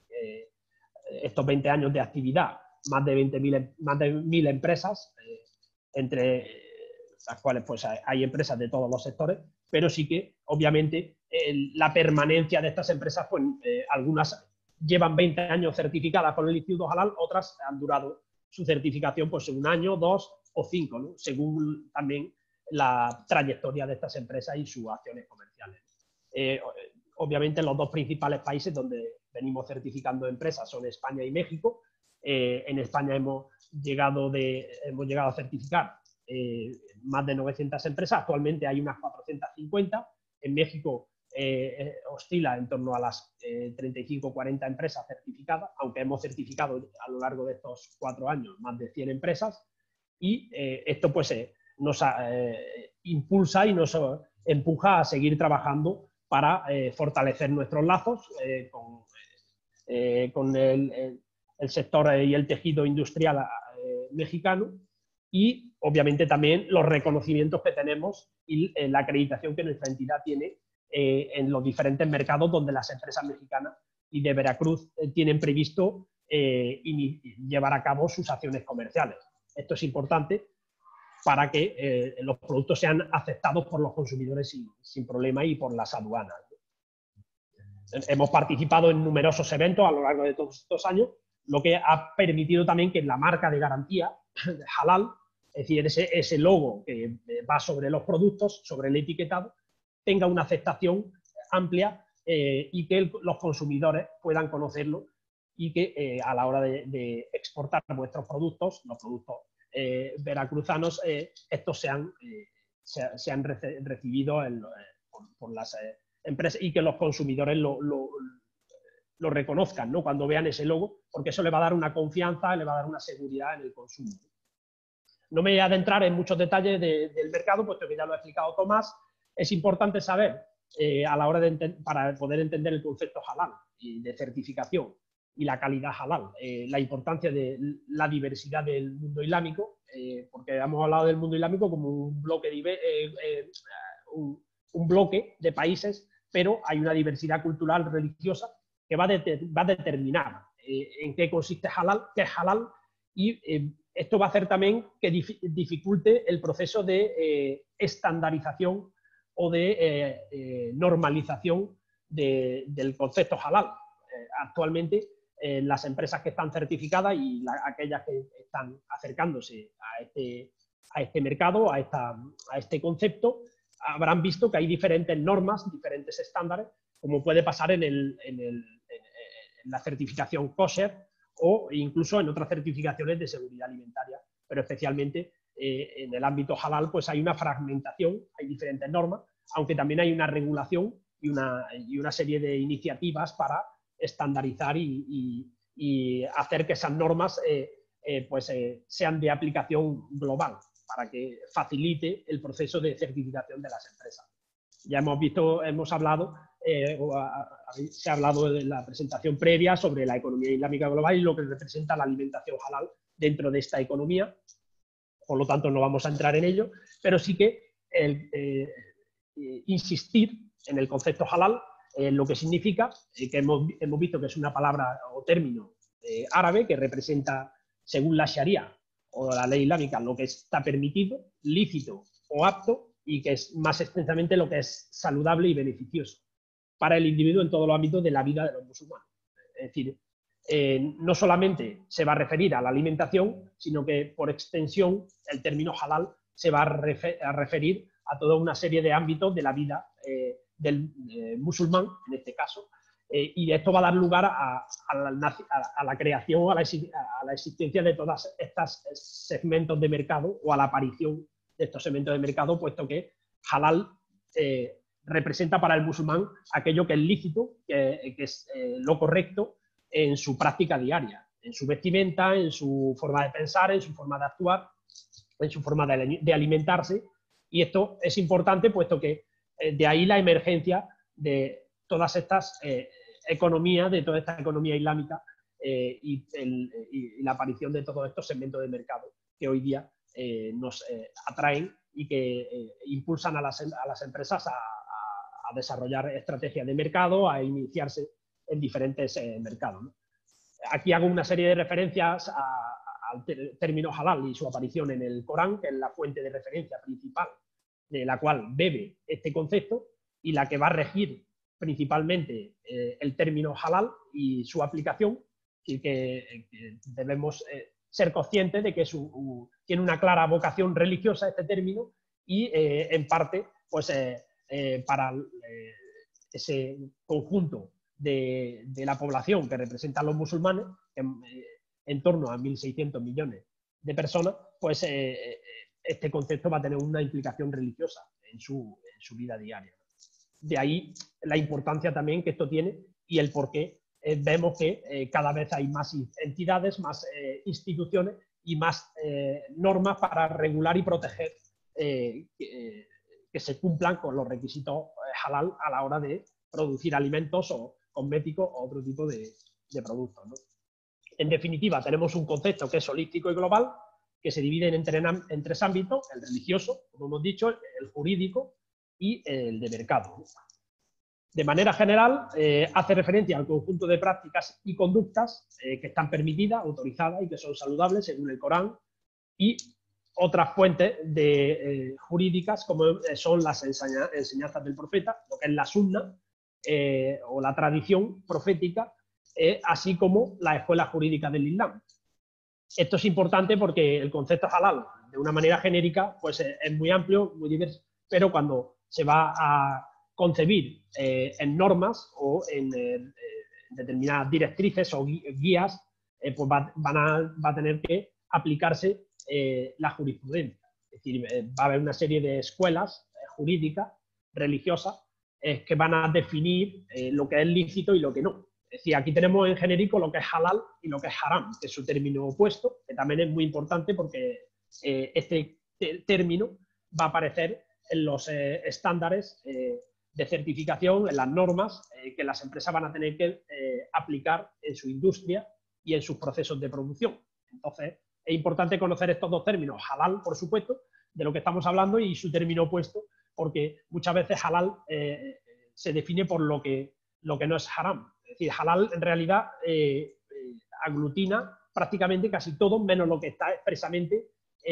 estos 20 años de actividad más de 1.000 empresas, entre las cuales hay empresas de todos los sectores, pero sí que obviamente la permanencia de estas empresas, algunas llevan 20 años certificadas con el Instituto Halal, otras han durado su certificación un año, 2 o 5, ¿no? Según también la trayectoria de estas empresas y sus acciones comerciales. Obviamente los dos principales países donde venimos certificando empresas son España y México. En España hemos llegado a certificar más de 900 empresas, actualmente hay unas 450, en México oscila en torno a las 35 o 40 empresas certificadas, aunque hemos certificado a lo largo de estos 4 años más de 100 empresas, y esto nos impulsa y nos empuja a seguir trabajando para fortalecer nuestros lazos con el sector y el tejido industrial mexicano, y obviamente también los reconocimientos que tenemos y la acreditación que nuestra entidad tiene en los diferentes mercados donde las empresas mexicanas y de Veracruz tienen previsto llevar a cabo sus acciones comerciales. Esto es importante para que los productos sean aceptados por los consumidores sin problema y por las aduanas. Hemos participado en numerosos eventos a lo largo de todos estos años, lo que ha permitido también que la marca de garantía Halal, es decir, ese logo que va sobre los productos, sobre el etiquetado, tenga una aceptación amplia y que los consumidores puedan conocerlo y que a la hora de exportar vuestros productos, los productos veracruzanos, estos sean recibidos por las empresas y que los consumidores lo reconozcan, ¿no? Cuando vean ese logo, porque eso le va a dar una confianza, le va a dar una seguridad en el consumo. No me voy a adentrar en muchos detalles del mercado, puesto que ya lo ha explicado Tomás. Es importante saber, a la hora para poder entender el concepto halal y de certificación y la calidad halal, la importancia de la diversidad del mundo islámico, porque hemos hablado del mundo islámico como un bloque de países, pero hay una diversidad cultural religiosa que va a determinar en qué consiste halal, qué es halal, y esto va a hacer también que dificulte el proceso de estandarización o de normalización del concepto halal. Actualmente, las empresas que están certificadas y aquellas que están acercándose a este mercado, a este concepto, habrán visto que hay diferentes normas, diferentes estándares, como puede pasar en la certificación kosher o incluso en otras certificaciones de seguridad alimentaria, pero especialmente en el ámbito halal pues hay una fragmentación, hay diferentes normas, aunque también hay una regulación y una serie de iniciativas para estandarizar y hacer que esas normas sean de aplicación global, para que facilite el proceso de certificación de las empresas. Ya hemos hablado, se ha hablado en la presentación previa sobre la economía islámica global y lo que representa la alimentación halal dentro de esta economía. Por lo tanto, no vamos a entrar en ello, pero sí que insistir en el concepto halal, lo que significa, que hemos visto que es una palabra o término árabe que representa, según la Sharia o la ley islámica, lo que está permitido, lícito o apto, y que es más extensamente lo que es saludable y beneficioso para el individuo en todos los ámbitos de la vida de los musulmanes. Es decir, no solamente se va a referir a la alimentación, sino que por extensión el término halal se va a referir a toda una serie de ámbitos de la vida del musulmán, en este caso, y esto va a dar lugar a la creación, a la existencia de todas estas segmentos de mercado o a la aparición de estos segmentos de mercado, puesto que halal representa para el musulmán aquello que es lícito, que es lo correcto en su práctica diaria, en su vestimenta, en su forma de pensar, en su forma de actuar, en su forma de alimentarse. Y esto es importante, puesto que de ahí la emergencia de todas estas economías, de toda esta economía islámica y la aparición de todos estos segmentos de mercado que hoy día nos atraen y que impulsan a las empresas a desarrollar estrategias de mercado, a iniciarse en diferentes mercados, ¿no? Aquí hago una serie de referencias al término halal y su aparición en el Corán, que es la fuente de referencia principal de la cual bebe este concepto y la que va a regir principalmente el término halal y su aplicación, y que debemos ser conscientes de que tiene una clara vocación religiosa este término y en parte pues para ese conjunto de la población que representan los musulmanes, en torno a 1.600 millones de personas, pues este concepto va a tener una implicación religiosa en su vida diaria. De ahí la importancia también que esto tiene y el por qué vemos que cada vez hay más entidades, más instituciones y más normas para regular y proteger que se cumplan con los requisitos halal a la hora de producir alimentos o cosméticos o otro tipo de productos, ¿no? En definitiva, tenemos un concepto que es holístico y global, que se divide en tres ámbitos: el religioso, como hemos dicho, el jurídico y el de mercado. De manera general, hace referencia al conjunto de prácticas y conductas que están permitidas, autorizadas y que son saludables según el Corán, y otras fuentes jurídicas como son las enseñanzas del profeta, lo que es la sunna o la tradición profética, así como la escuela jurídica del Islam. Esto es importante porque el concepto halal, de una manera genérica, pues es muy amplio, muy diverso, pero cuando se va a concebir en normas o en determinadas directrices o guías, pues va a tener que aplicarse la jurisprudencia. Es decir, va a haber una serie de escuelas jurídicas, religiosas, que van a definir lo que es lícito y lo que no. Es decir, aquí tenemos en genérico lo que es halal y lo que es haram, que es su término opuesto, que también es muy importante porque este término va a aparecer en los estándares de certificación, en las normas que las empresas van a tener que aplicar en su industria y en sus procesos de producción. Entonces, es importante conocer estos dos términos, halal, por supuesto, de lo que estamos hablando, y su término opuesto, porque muchas veces halal se define por lo que no es haram. Es decir, halal en realidad aglutina prácticamente casi todo, menos lo que está expresamente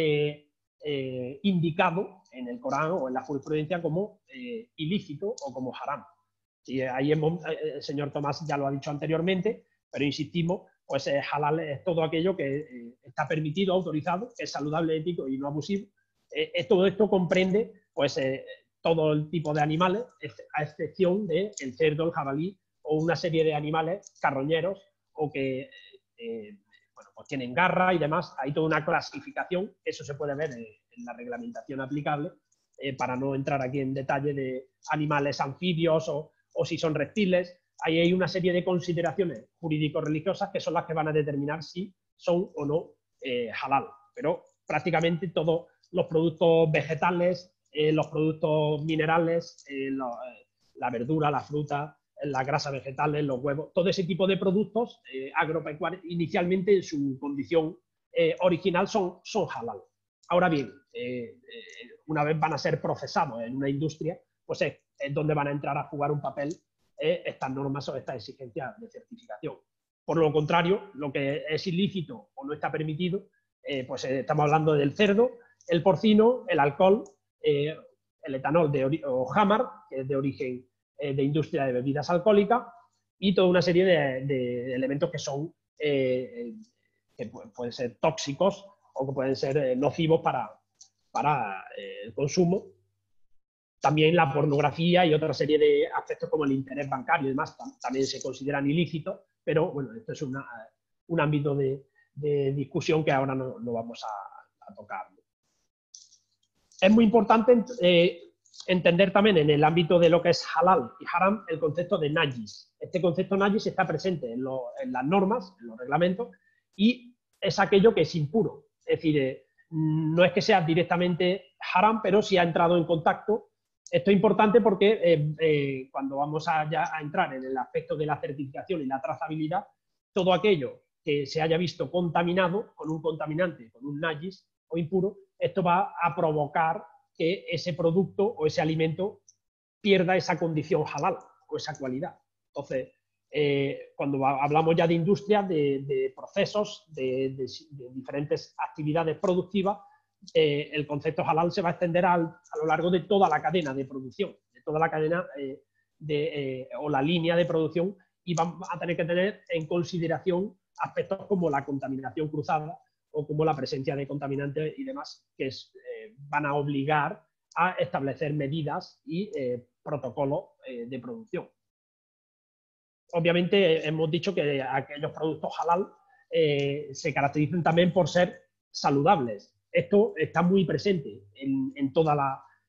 indicado en el Corán o en la jurisprudencia como ilícito o como haram. Y ahí el señor Tomás ya lo ha dicho anteriormente, pero insistimos, pues halal es todo aquello que está permitido, autorizado, que es saludable, ético y no abusivo. Todo esto comprende pues todo el tipo de animales, a excepción del cerdo, el jabalí o una serie de animales carroñeros o que bueno, pues tienen garra y demás. Hay toda una clasificación, eso se puede ver en la reglamentación aplicable, para no entrar aquí en detalle de animales anfibios o si son reptiles. Ahí hay una serie de consideraciones jurídico-religiosas que son las que van a determinar si son o no halal. Pero prácticamente todos los productos vegetales, los productos minerales, la verdura, la fruta, las grasas vegetales, los huevos, todo ese tipo de productos agropecuarios, inicialmente en su condición original son halal. Ahora bien, una vez van a ser procesados en una industria, pues es donde van a entrar a jugar un papel estas normas o estas exigencias de certificación. Por lo contrario, lo que es ilícito o no está permitido, pues estamos hablando del cerdo, el porcino, el alcohol, el etanol o jámar, que es de origen de industria de bebidas alcohólicas, y toda una serie de elementos que son que pueden ser tóxicos o que pueden ser nocivos para el consumo. También la pornografía y otra serie de aspectos como el interés bancario y demás también se consideran ilícitos, pero bueno, esto es un ámbito de discusión que ahora no vamos a tocar. Es muy importante entender también en el ámbito de lo que es halal y haram el concepto de najis. Este concepto najis está presente en las normas, en los reglamentos, y es aquello que es impuro. Es decir, no es que sea directamente haram, pero sí ha entrado en contacto. Esto es importante porque cuando vamos a entrar en el aspecto de la certificación y la trazabilidad, todo aquello que se haya visto contaminado con un contaminante, con un najis o impuro, esto va a provocar que ese producto o ese alimento pierda esa condición halal o esa cualidad. Entonces, cuando hablamos ya de industria, de procesos, de diferentes actividades productivas, el concepto halal se va a extender a lo largo de toda la cadena de producción, de toda la cadena o la línea de producción, y vamos a tener que tener en consideración aspectos como la contaminación cruzada o como la presencia de contaminantes y demás, que van a obligar a establecer medidas y protocolos de producción. Obviamente hemos dicho que aquellos productos halal se caracterizan también por ser saludables. Esto está muy presente en todas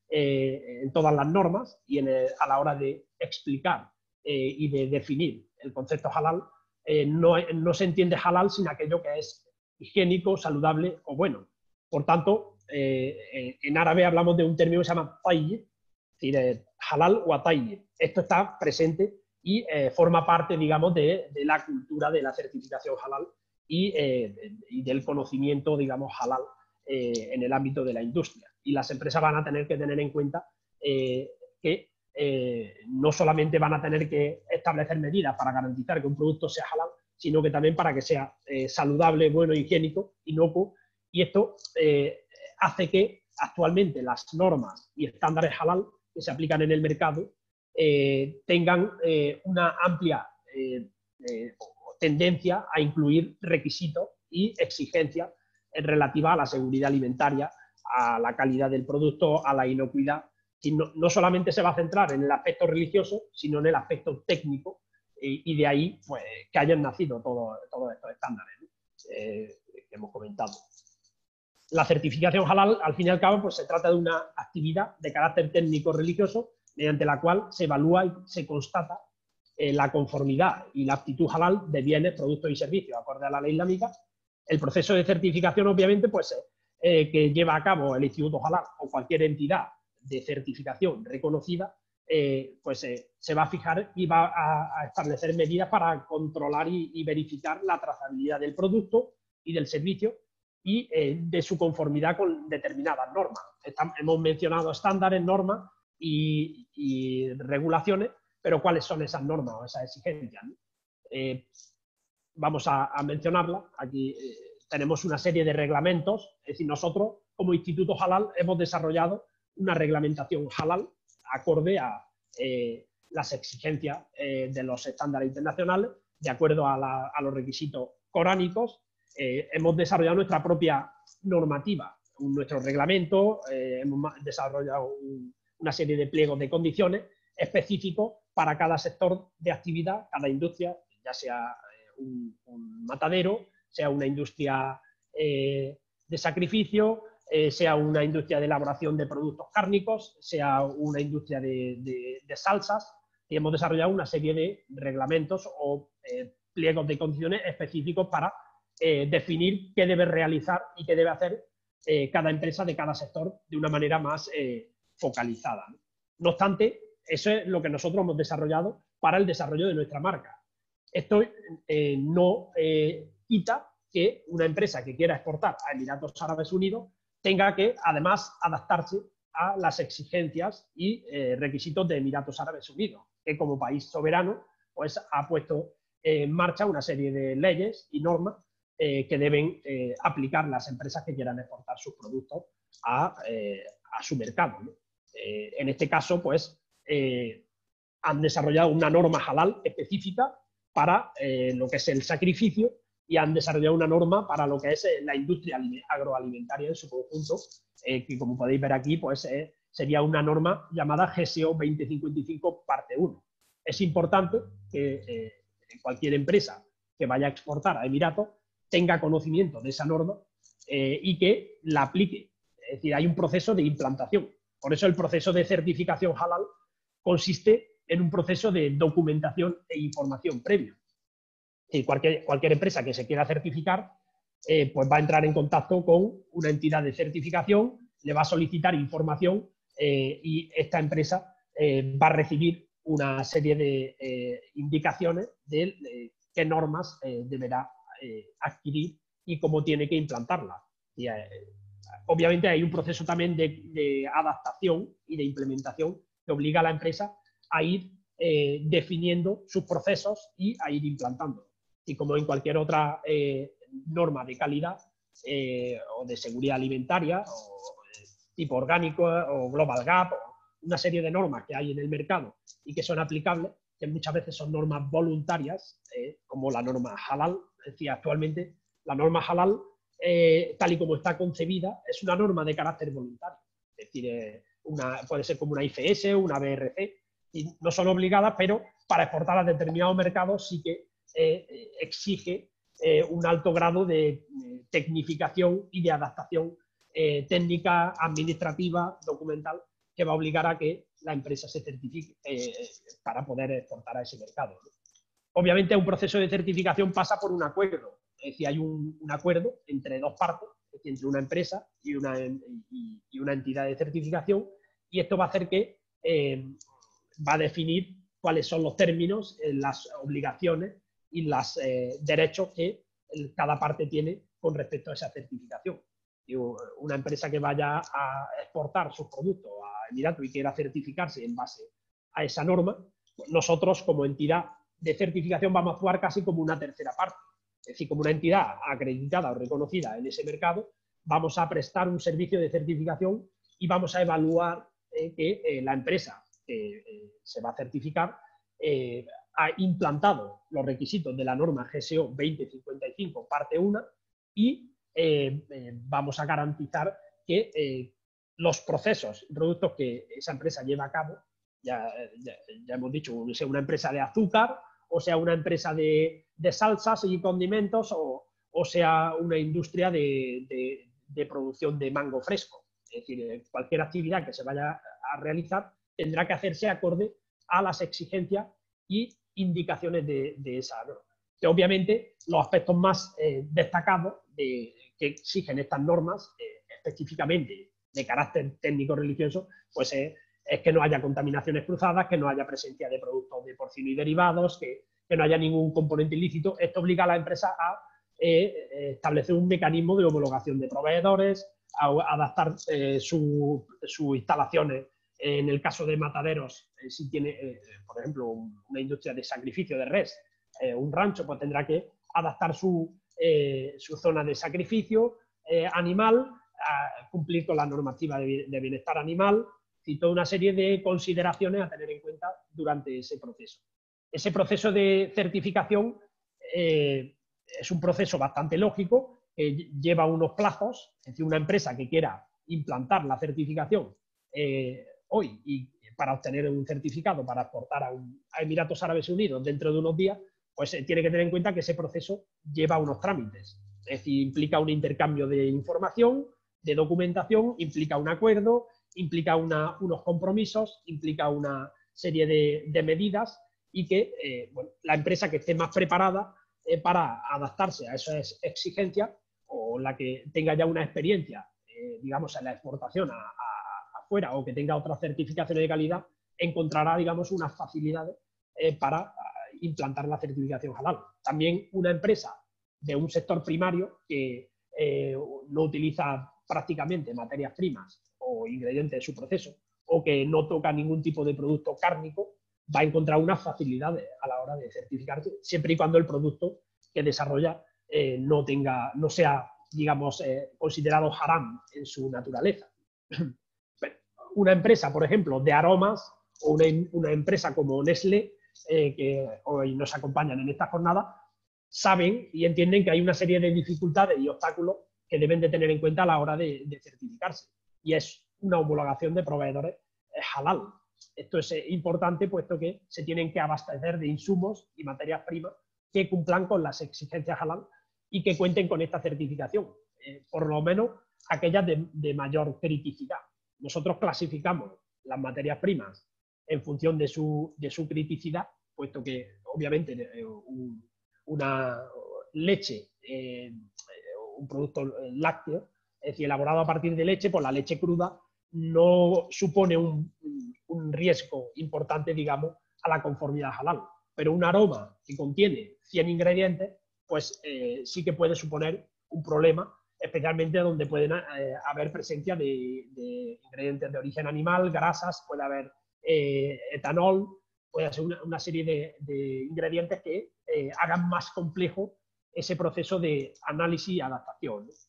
las normas y a la hora de explicar y de definir el concepto halal. No se entiende halal sin aquello que es higiénico, saludable o bueno. Por tanto, en árabe hablamos de un término que se llama tayyib, es decir, halal o tayyib. Esto está presente y forma parte, digamos, de la cultura de la certificación halal y del conocimiento, digamos, halal en el ámbito de la industria. Y las empresas van a tener que tener en cuenta que no solamente van a tener que establecer medidas para garantizar que un producto sea halal, sino que también para que sea saludable, bueno, higiénico, inocuo. Y esto hace que actualmente las normas y estándares halal que se aplican en el mercado tengan una amplia tendencia a incluir requisitos y exigencias relativas a la seguridad alimentaria, a la calidad del producto, a la inocuidad Y no solamente se va a centrar en el aspecto religioso, sino en el aspecto técnico, y de ahí pues, que hayan nacido todos estos estándares, ¿no? Que hemos comentado. La certificación halal, al fin y al cabo, pues se trata de una actividad de carácter técnico-religioso mediante la cual se evalúa y se constata la conformidad y la aptitud halal de bienes, productos y servicios acorde a la ley islámica. El proceso de certificación, obviamente, pues que lleva a cabo el Instituto Halal o cualquier entidad de certificación reconocida, se va a fijar y va a establecer medidas para controlar y verificar la trazabilidad del producto y del servicio y de su conformidad con determinadas normas. Hemos mencionado estándares, normas y regulaciones, pero ¿cuáles son esas normas o esas exigencias, ¿no? Vamos a mencionarlas. Aquí tenemos una serie de reglamentos, es decir, nosotros como Instituto Halal hemos desarrollado una reglamentación halal acorde a las exigencias de los estándares internacionales, de acuerdo a los requisitos coránicos. Hemos desarrollado nuestra propia normativa, nuestro reglamento, hemos desarrollado una serie de pliegos de condiciones específicos para cada sector de actividad, cada industria, ya sea un matadero, sea una industria de sacrificio, sea una industria de elaboración de productos cárnicos, sea una industria de salsas, y hemos desarrollado una serie de reglamentos o pliegos de condiciones específicos para definir qué debe realizar y qué debe hacer cada empresa de cada sector de una manera más focalizada, ¿no? No obstante, eso es lo que nosotros hemos desarrollado para el desarrollo de nuestra marca. Esto no quita que una empresa que quiera exportar a Emiratos Árabes Unidos tenga que, además, adaptarse a las exigencias y requisitos de Emiratos Árabes Unidos, que como país soberano pues, ha puesto en marcha una serie de leyes y normas que deben aplicar las empresas que quieran exportar sus productos a su mercado, ¿no? En este caso, pues, han desarrollado una norma halal específica para lo que es el sacrificio y han desarrollado una norma para lo que es la industria agroalimentaria en su conjunto, que como podéis ver aquí, pues sería una norma llamada GSO 2055 parte 1. Es importante que cualquier empresa que vaya a exportar a Emiratos tenga conocimiento de esa norma y que la aplique. Es decir, hay un proceso de implantación. Por eso el proceso de certificación halal consiste en un proceso de documentación e información previo. Y cualquier empresa que se quiera certificar pues va a entrar en contacto con una entidad de certificación, le va a solicitar información y esta empresa va a recibir una serie de indicaciones de qué normas deberá adquirir y cómo tiene que implantarlas. Obviamente hay un proceso también de adaptación y de implementación que obliga a la empresa a ir definiendo sus procesos y a ir implantando. Y como en cualquier otra norma de calidad o de seguridad alimentaria o tipo orgánico o Global Gap, o una serie de normas que hay en el mercado y que son aplicables, que muchas veces son normas voluntarias, como la norma halal. Es decir, actualmente la norma halal, tal y como está concebida, es una norma de carácter voluntario. Es decir, puede ser como una ICS, una BRC, y no son obligadas, pero para exportar a determinados mercados sí que exige un alto grado de tecnificación y de adaptación técnica, administrativa, documental, que va a obligar a que la empresa se certifique para poder exportar a ese mercado, ¿no? Obviamente un proceso de certificación pasa por un acuerdo, es decir, hay un acuerdo entre dos partes, es decir, entre una empresa y una entidad de certificación, y esto va a hacer que va a definir cuáles son los términos, las obligaciones y los derechos que cada parte tiene con respecto a esa certificación. Y una empresa que vaya a exportar sus productos a Emiratos y quiera certificarse en base a esa norma, pues nosotros como entidad de certificación vamos a actuar casi como una tercera parte. Es decir, como una entidad acreditada o reconocida en ese mercado, vamos a prestar un servicio de certificación y vamos a evaluar que la empresa que se va a certificar ha implantado los requisitos de la norma GSO 2055 parte 1 y vamos a garantizar que los procesos y productos que esa empresa lleva a cabo, ya hemos dicho, sea una empresa de azúcar, o sea una empresa de salsas y condimentos, o sea una industria de producción de mango fresco. Es decir, cualquier actividad que se vaya a realizar tendrá que hacerse acorde a las exigencias y indicaciones de esa norma. Que obviamente los aspectos más destacados que exigen estas normas específicamente de carácter técnico-religioso, pues es que no haya contaminaciones cruzadas, que no haya presencia de productos de porcino y derivados, que no haya ningún componente ilícito. Esto obliga a la empresa a establecer un mecanismo de homologación de proveedores, a adaptar sus instalaciones. En el caso de mataderos, si tiene, por ejemplo, una industria de sacrificio de res, un rancho, pues tendrá que adaptar su zona de sacrificio animal, a cumplir con la normativa de bienestar animal y toda una serie de consideraciones a tener en cuenta durante ese proceso. Ese proceso de certificación es un proceso bastante lógico, que lleva unos plazos. Es decir, una empresa que quiera implantar la certificación hoy y para obtener un certificado para exportar a Emiratos Árabes Unidos dentro de unos días, pues tiene que tener en cuenta que ese proceso lleva unos trámites. Es decir, implica un intercambio de información, de documentación, implica un acuerdo, implica unos compromisos, implica una serie de medidas, y que bueno, la empresa que esté más preparada para adaptarse a esas exigencias, o la que tenga ya una experiencia, digamos, en la exportación afuera, o que tenga otras certificaciones de calidad, encontrará, digamos, unas facilidades para implantar la certificación halal. También una empresa de un sector primario que no utiliza prácticamente materias primas o ingredientes de su proceso, o que no toca ningún tipo de producto cárnico, va a encontrar unas facilidades a la hora de certificarse, siempre y cuando el producto que desarrolla no sea, digamos, considerado haram en su naturaleza. Una empresa, por ejemplo, de aromas, o una empresa como Nestlé, que hoy nos acompañan en esta jornada, saben y entienden que hay una serie de dificultades y obstáculos que deben de tener en cuenta a la hora de certificarse. Y es una homologación de proveedores halal. Esto es importante, puesto que se tienen que abastecer de insumos y materias primas que cumplan con las exigencias halal y que cuenten con esta certificación, por lo menos aquellas de mayor criticidad. Nosotros clasificamos las materias primas en función de su criticidad, puesto que obviamente una leche, un producto lácteo, es decir, elaborado a partir de leche, pues la leche cruda no supone un riesgo importante, digamos, a la conformidad halal. Pero un aroma que contiene 100 ingredientes, pues sí que puede suponer un problema, especialmente donde pueden haber presencia de ingredientes de origen animal, grasas, puede haber etanol, puede ser una serie de ingredientes que hagan más complejo ese proceso de análisis y adaptación, ¿no?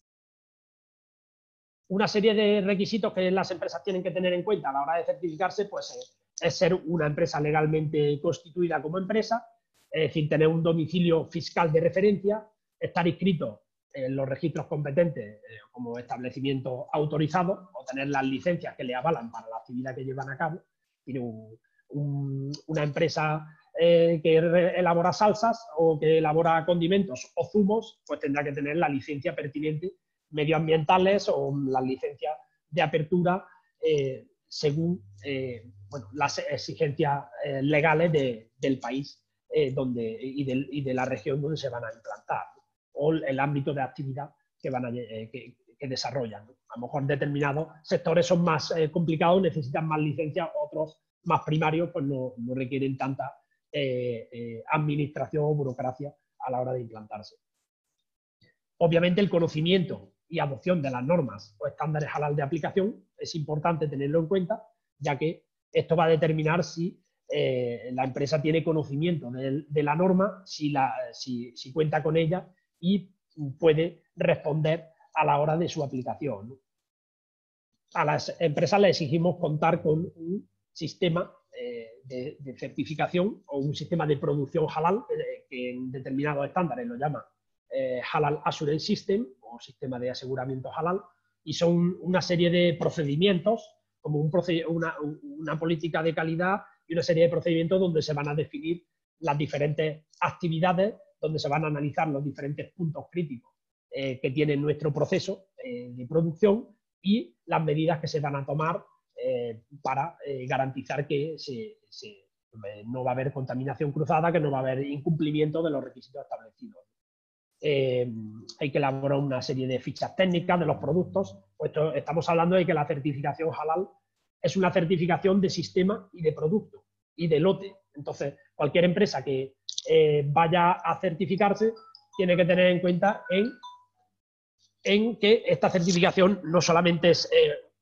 Una serie de requisitos que las empresas tienen que tener en cuenta a la hora de certificarse, pues es ser una empresa legalmente constituida como empresa, es decir, tener un domicilio fiscal de referencia, estar inscrito en los registros competentes como establecimiento autorizado, o tener las licencias que le avalan para la actividad que llevan a cabo. Tiene una empresa que elabora salsas o que elabora condimentos o zumos, pues tendrá que tener la licencia pertinente medioambientales o las licencias de apertura según bueno, las exigencias legales del país y de la región donde se van a implantar, ¿no? O el ámbito de actividad que desarrollan, ¿no? A lo mejor determinados sectores son más complicados, necesitan más licencias, otros más primarios pues no requieren tanta administración o burocracia a la hora de implantarse. Obviamente el conocimiento y adopción de las normas o estándares halal de aplicación es importante tenerlo en cuenta, ya que esto va a determinar si la empresa tiene conocimiento de la norma, si cuenta con ella y puede responder a la hora de su aplicación, ¿no? A las empresas les exigimos contar con un sistema de certificación o un sistema de producción halal, que en determinados estándares lo llama Halal Assurance System o sistema de aseguramiento halal, y son una serie de procedimientos, como una política de calidad y una serie de procedimientos donde se van a definir las diferentes actividades, donde se van a analizar los diferentes puntos críticos que tiene nuestro proceso de producción y las medidas que se van a tomar para garantizar que no va a haber contaminación cruzada, que no va a haber incumplimiento de los requisitos establecidos. Hay que elaborar una serie de fichas técnicas de los productos. Pues estamos hablando de que la certificación halal es una certificación de sistema y de producto y de lote. Entonces, cualquier empresa que vaya a certificarse tiene que tener en cuenta en que esta certificación no solamente es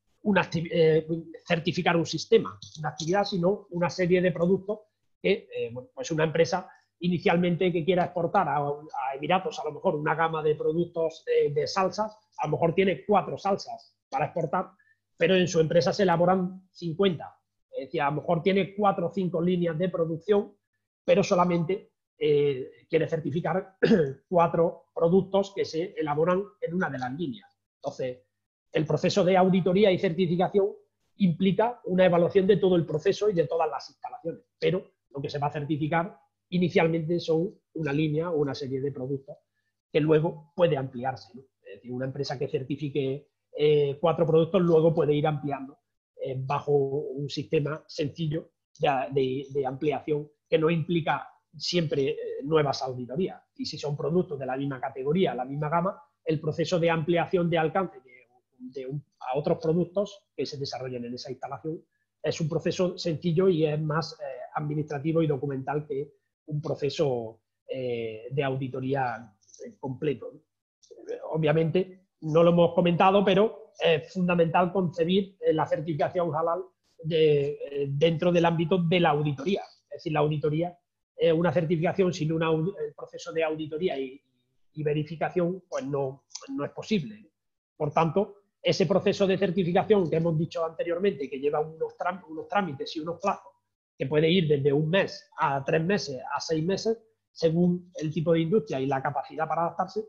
certificar un sistema, una actividad, sino una serie de productos que bueno, pues una empresa inicialmente que quiera exportar a Emiratos a lo mejor una gama de productos de salsas, a lo mejor tiene 4 salsas para exportar, pero en su empresa se elaboran 50. Es decir, a lo mejor tiene 4 o 5 líneas de producción, pero solamente quiere certificar 4 productos que se elaboran en una de las líneas. Entonces, el proceso de auditoría y certificación implica una evaluación de todo el proceso y de todas las instalaciones, pero lo que se va a certificar inicialmente son una línea o una serie de productos que luego puede ampliarse, ¿no? Es decir, una empresa que certifique 4 productos luego puede ir ampliando bajo un sistema sencillo de ampliación que no implica siempre nuevas auditorías. Y si son productos de la misma categoría, la misma gama, el proceso de ampliación de alcance a otros productos que se desarrollen en esa instalación es un proceso sencillo y es más administrativo y documental que un proceso de auditoría completo. Obviamente, no lo hemos comentado, pero es fundamental concebir la certificación halal dentro del ámbito de la auditoría. Es decir, la auditoría, una certificación sin el proceso de auditoría y verificación, pues no es posible. Por tanto, ese proceso de certificación que hemos dicho anteriormente, que lleva unos trámites y unos plazos, que puede ir desde 1 mes a 3 meses a 6 meses, según el tipo de industria y la capacidad para adaptarse,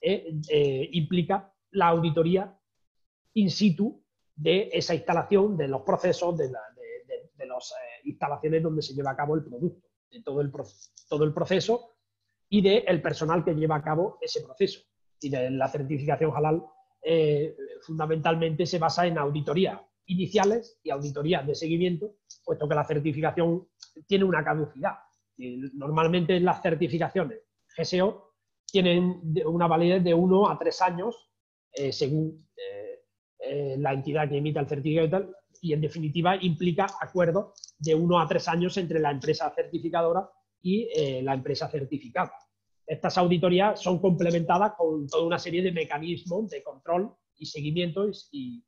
implica la auditoría in situ de esa instalación, de los procesos, de las instalaciones donde se lleva a cabo el producto, de todo el proceso y del personal que lleva a cabo ese proceso. Y de la certificación halal fundamentalmente se basa en auditorías iniciales y auditorías de seguimiento, puesto que la certificación tiene una caducidad. Normalmente las certificaciones GSO tienen una validez de 1 a 3 años, según la entidad que emita el certificado, y en definitiva implica acuerdos de 1 a 3 años entre la empresa certificadora y la empresa certificada. Estas auditorías son complementadas con toda una serie de mecanismos de control y seguimiento y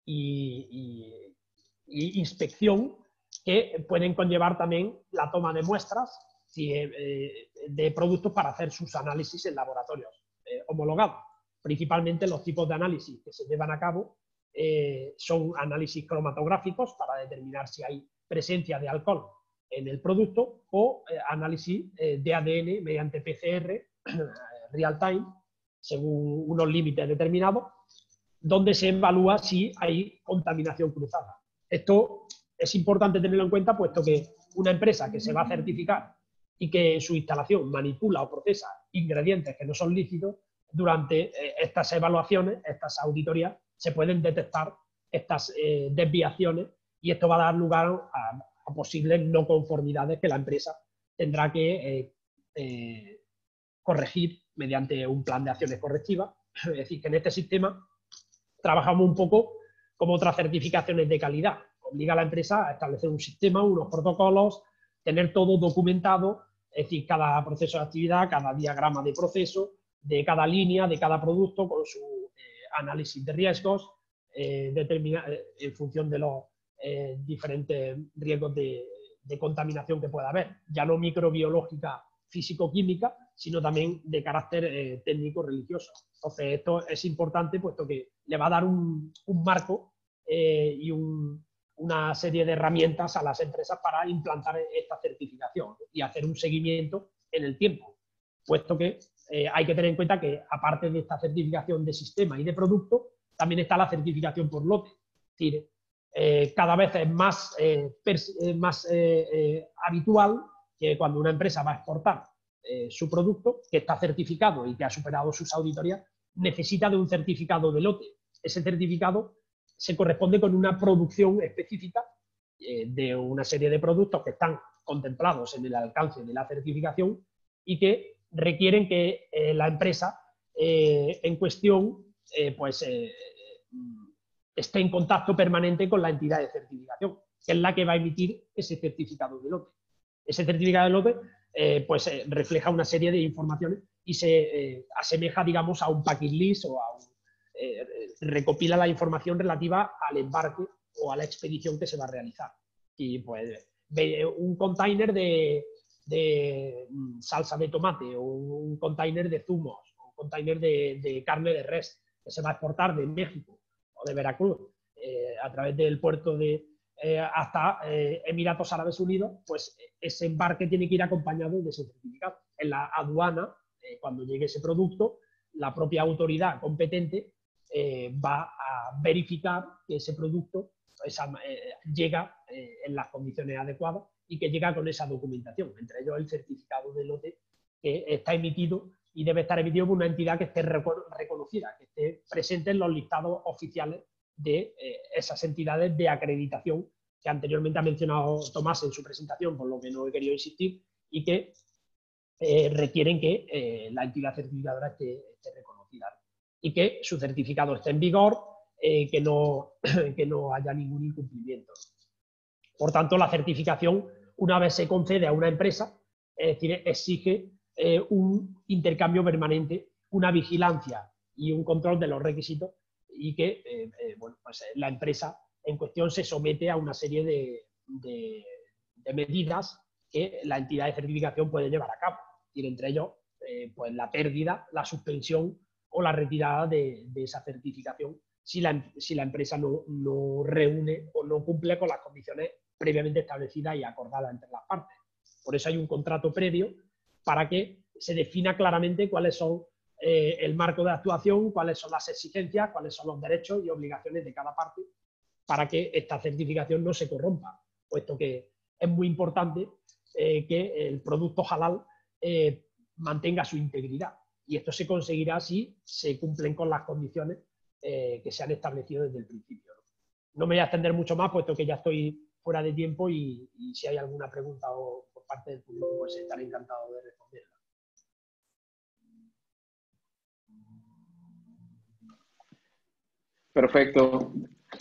inspección que pueden conllevar también la toma de muestras de productos para hacer sus análisis en laboratorios homologados. Principalmente los tipos de análisis que se llevan a cabo son análisis cromatográficos para determinar si hay presencia de alcohol en el producto o análisis de ADN mediante PCR real time, según unos límites determinados, donde se evalúa si hay contaminación cruzada. Esto es importante tenerlo en cuenta, puesto que una empresa que se va a certificar y que en su instalación manipula o procesa ingredientes que no son lícitos, durante estas evaluaciones, estas auditorías, se pueden detectar estas desviaciones y esto va a dar lugar a posibles no conformidades que la empresa tendrá que corregir mediante un plan de acciones correctivas. Es decir, que en este sistema trabajamos un poco como otras certificaciones de calidad. Obliga a la empresa a establecer un sistema, unos protocolos, tener todo documentado, es decir, cada proceso de actividad, cada diagrama de proceso, de cada línea, de cada producto, con su análisis de riesgos, en función de los diferentes riesgos de contaminación que pueda haber, ya no microbiológica, físico-química, sino también de carácter técnico-religioso. Entonces, esto es importante, puesto que le va a dar un marco y una serie de herramientas a las empresas para implantar esta certificación y hacer un seguimiento en el tiempo, puesto que hay que tener en cuenta que, aparte de esta certificación de sistema y de producto, también está la certificación por lote. Es decir, cada vez es más habitual que cuando una empresa va a exportar su producto, que está certificado y que ha superado sus auditorías, necesita de un certificado de lote. Ese certificado se corresponde con una producción específica de una serie de productos que están contemplados en el alcance de la certificación y que requieren que la empresa en cuestión esté en contacto permanente con la entidad de certificación, que es la que va a emitir ese certificado de lote. Ese certificado de lote refleja una serie de informaciones y se asemeja, digamos, a un packing list o a recopila la información relativa al embarque o a la expedición que se va a realizar. Y pues un container de salsa de tomate o un container de zumos o un container de carne de res que se va a exportar de México o de Veracruz a través del puerto de hasta Emiratos Árabes Unidos, pues ese embarque tiene que ir acompañado de ese certificado. En la aduana, cuando llegue ese producto, la propia autoridad competente va a verificar que ese producto llega en las condiciones adecuadas y que llega con esa documentación, entre ellos el certificado de lote que está emitido y debe estar emitido por una entidad que esté reconocida, que esté presente en los listados oficiales de esas entidades de acreditación que anteriormente ha mencionado Tomás en su presentación, por lo que no he querido insistir, y que requieren que la entidad certificadora esté reconocida y que su certificado esté en vigor, que no haya ningún incumplimiento. Por tanto, la certificación, una vez se concede a una empresa, es decir, exige un intercambio permanente, una vigilancia y un control de los requisitos y que la empresa en cuestión se somete a una serie de medidas que la entidad de certificación puede llevar a cabo. Y entre ellos, pues la pérdida, la suspensión o la retirada de esa certificación si la empresa no reúne o no cumple con las condiciones previamente establecidas y acordadas entre las partes. Por eso hay un contrato previo para que se defina claramente cuáles son el marco de actuación, cuáles son las exigencias, cuáles son los derechos y obligaciones de cada parte para que esta certificación no se corrompa, puesto que es muy importante que el producto halal mantenga su integridad. Y esto se conseguirá si se cumplen con las condiciones que se han establecido desde el principio. No me voy a extender mucho más, puesto que ya estoy fuera de tiempo y si hay alguna pregunta por parte del público, pues estaré encantado de responderla. Perfecto.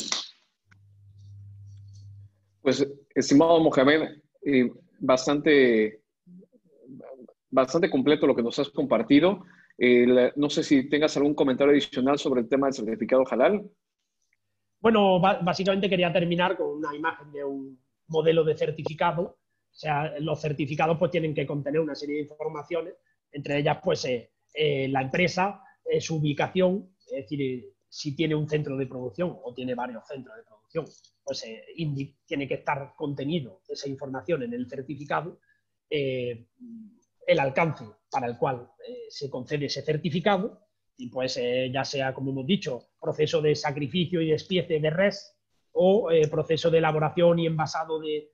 Pues, estimado Mohamed, bastante completo lo que nos has compartido. No sé si tengas algún comentario adicional sobre el tema del certificado halal. Bueno, básicamente quería terminar con una imagen de un modelo de certificado. O sea, los certificados pues tienen que contener una serie de informaciones, entre ellas pues la empresa, su ubicación, es decir, si tiene un centro de producción o tiene varios centros de producción, pues tiene que estar contenido esa información en el certificado, el alcance para el cual se concede ese certificado, y pues ya sea, como hemos dicho, proceso de sacrificio y despiece de res o proceso de elaboración y envasado de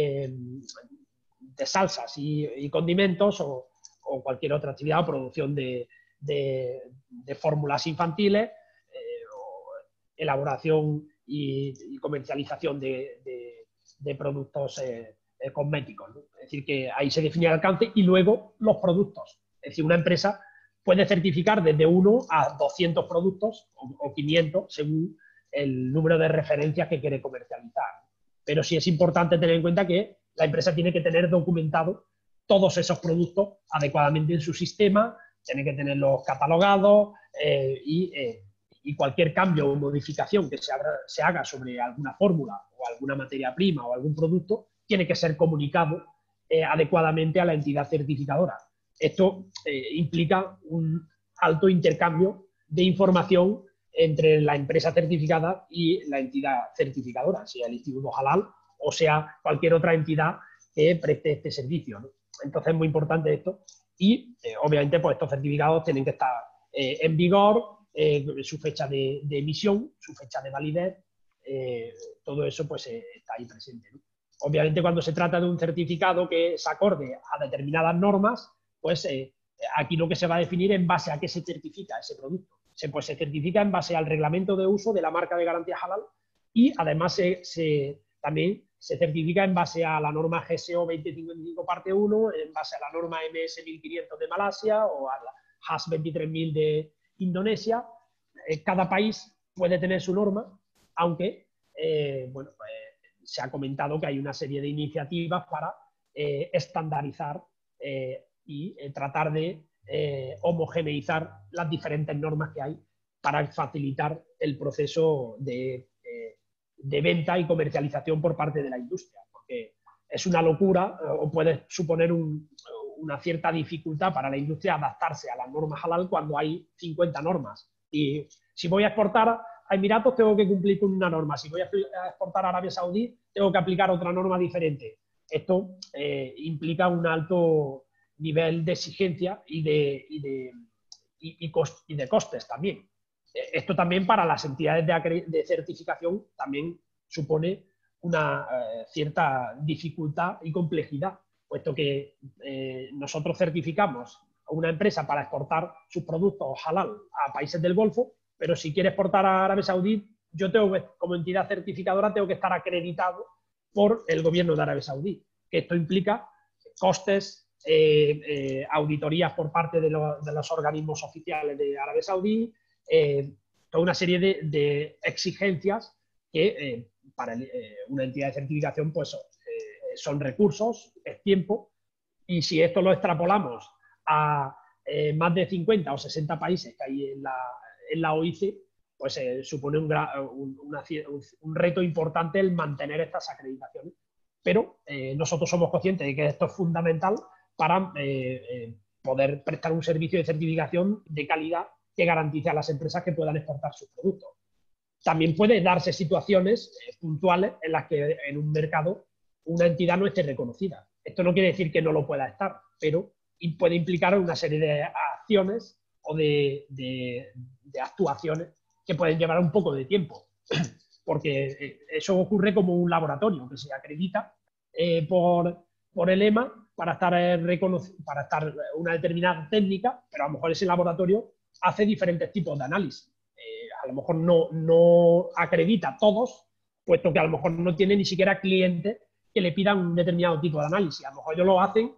salsas y condimentos o cualquier otra actividad o producción de fórmulas infantiles, o elaboración y comercialización de productos cosméticos, ¿no? Es decir, que ahí se define el alcance y luego los productos. Es decir, una empresa puede certificar desde 1 a 200 productos o 500 según el número de referencias que quiere comercializar. Pero sí es importante tener en cuenta que la empresa tiene que tener documentado todos esos productos adecuadamente en su sistema, tiene que tenerlos catalogados y cualquier cambio o modificación que se haga sobre alguna fórmula o alguna materia prima o algún producto tiene que ser comunicado adecuadamente a la entidad certificadora. Esto implica un alto intercambio de información entre la empresa certificada y la entidad certificadora, sea el Instituto Halal o sea cualquier otra entidad que preste este servicio, ¿no? Entonces es muy importante esto y obviamente pues estos certificados tienen que estar en vigor su fecha de emisión, su fecha de validez, todo eso pues está ahí presente, ¿no? Obviamente, cuando se trata de un certificado que es acorde a determinadas normas, pues aquí lo que se va a definir en base a qué se certifica ese producto. Pues se certifica en base al reglamento de uso de la marca de garantía halal y además también se certifica en base a la norma GSO 2055 parte 1, en base a la norma MS 1500 de Malasia o a la HAS 23000 de Indonesia. Cada país puede tener su norma, aunque bueno, pues, se ha comentado que hay una serie de iniciativas para estandarizar y tratar de homogeneizar las diferentes normas que hay para facilitar el proceso de venta y comercialización por parte de la industria, porque es una locura o puede suponer una cierta dificultad para la industria adaptarse a las normas halal cuando hay 50 normas. Y si voy a exportar a Emiratos tengo que cumplir con una norma, si voy a exportar a Arabia Saudí tengo que aplicar otra norma diferente. Esto implica un alto nivel de exigencia y de costes también. Esto también para las entidades de certificación también supone una cierta dificultad y complejidad, puesto que nosotros certificamos a una empresa para exportar sus productos halal a países del Golfo, pero si quiere exportar a Arabia Saudí, yo como entidad certificadora tengo que estar acreditado por el gobierno de Arabia Saudí, que esto implica costes, auditorías por parte de los organismos oficiales de Arabia Saudí, toda una serie de exigencias que para una entidad de certificación pues, son recursos, es tiempo, y si esto lo extrapolamos a más de 50 o 60 países que hay en la OIC, pues supone un reto importante el mantener estas acreditaciones. Pero nosotros somos conscientes de que esto es fundamental para poder prestar un servicio de certificación de calidad que garantice a las empresas que puedan exportar sus productos. También puede darse situaciones puntuales en las que en un mercado una entidad no esté reconocida. Esto no quiere decir que no lo pueda estar, pero puede implicar una serie de acciones o de actuaciones que pueden llevar un poco de tiempo, porque eso ocurre como un laboratorio que se acredita por el EMA para estar una determinada técnica, pero a lo mejor ese laboratorio hace diferentes tipos de análisis. A lo mejor no acredita todos, puesto que a lo mejor no tiene ni siquiera clientes que le pidan un determinado tipo de análisis. A lo mejor ellos lo hacen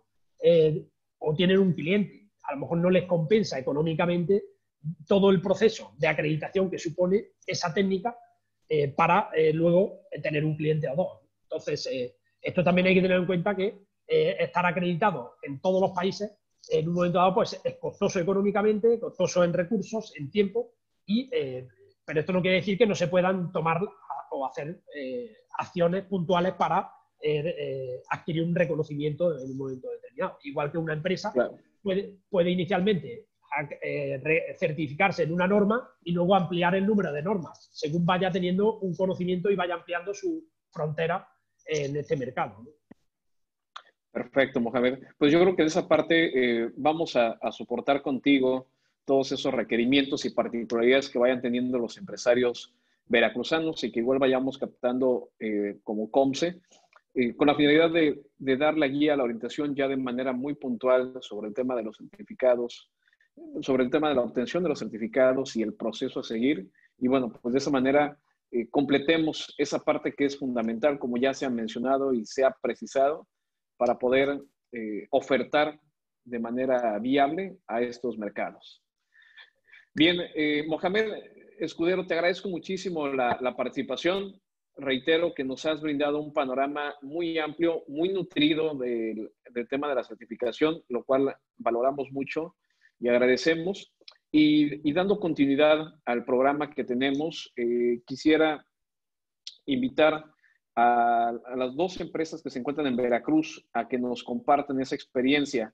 o tienen un cliente. A lo mejor no les compensa económicamente todo el proceso de acreditación que supone esa técnica para luego tener un cliente o dos. Entonces, esto también hay que tener en cuenta que estar acreditado en todos los países en un momento dado pues, es costoso económicamente, costoso en recursos, en tiempo, pero esto no quiere decir que no se puedan tomar o hacer acciones puntuales para adquirir un reconocimiento en un momento determinado. Igual que una empresa claro. puede inicialmente certificarse en una norma y luego ampliar el número de normas, según vaya teniendo un conocimiento y vaya ampliando su frontera en este mercado, ¿no? Perfecto, Mohamed. Pues yo creo que de esa parte vamos a soportar contigo todos esos requerimientos y particularidades que vayan teniendo los empresarios veracruzanos y que igual vayamos captando como COMCE, con la finalidad de dar la guía, la orientación ya de manera muy puntual sobre el tema de los certificados, sobre el tema de la obtención de los certificados y el proceso a seguir. Y bueno, pues de esa manera completemos esa parte que es fundamental, como ya se ha mencionado y se ha precisado, para poder ofertar de manera viable a estos mercados. Bien, Mohamed Escudero, te agradezco muchísimo la participación. Reitero que nos has brindado un panorama muy amplio, muy nutrido del tema de la certificación, lo cual valoramos mucho y agradecemos. Y dando continuidad al programa que tenemos, quisiera invitar a las dos empresas que se encuentran en Veracruz a que nos compartan esa experiencia.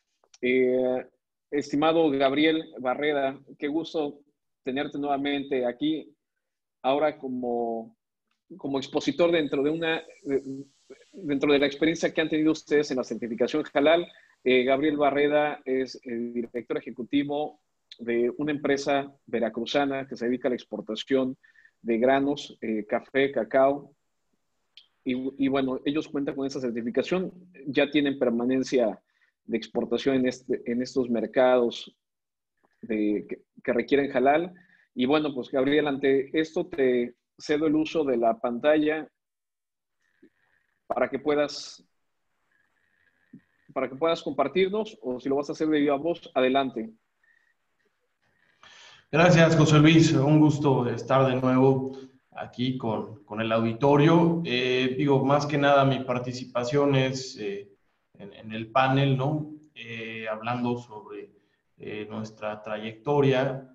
Estimado Gabriel Barreda, qué gusto tenerte nuevamente aquí, ahora como expositor dentro de la experiencia que han tenido ustedes en la certificación halal. Gabriel Barreda es el director ejecutivo de una empresa veracruzana que se dedica a la exportación de granos, café, cacao. Y bueno, ellos cuentan con esa certificación, ya tienen permanencia de exportación en estos mercados que requieren halal. Y bueno, pues Gabriel, ante esto te cedo el uso de la pantalla para que puedas, compartirnos, o si lo vas a hacer de viva voz, adelante. Gracias, José Luis. Un gusto estar de nuevo aquí con el auditorio. Digo, más que nada mi participación es en el panel, ¿no? Hablando sobre nuestra trayectoria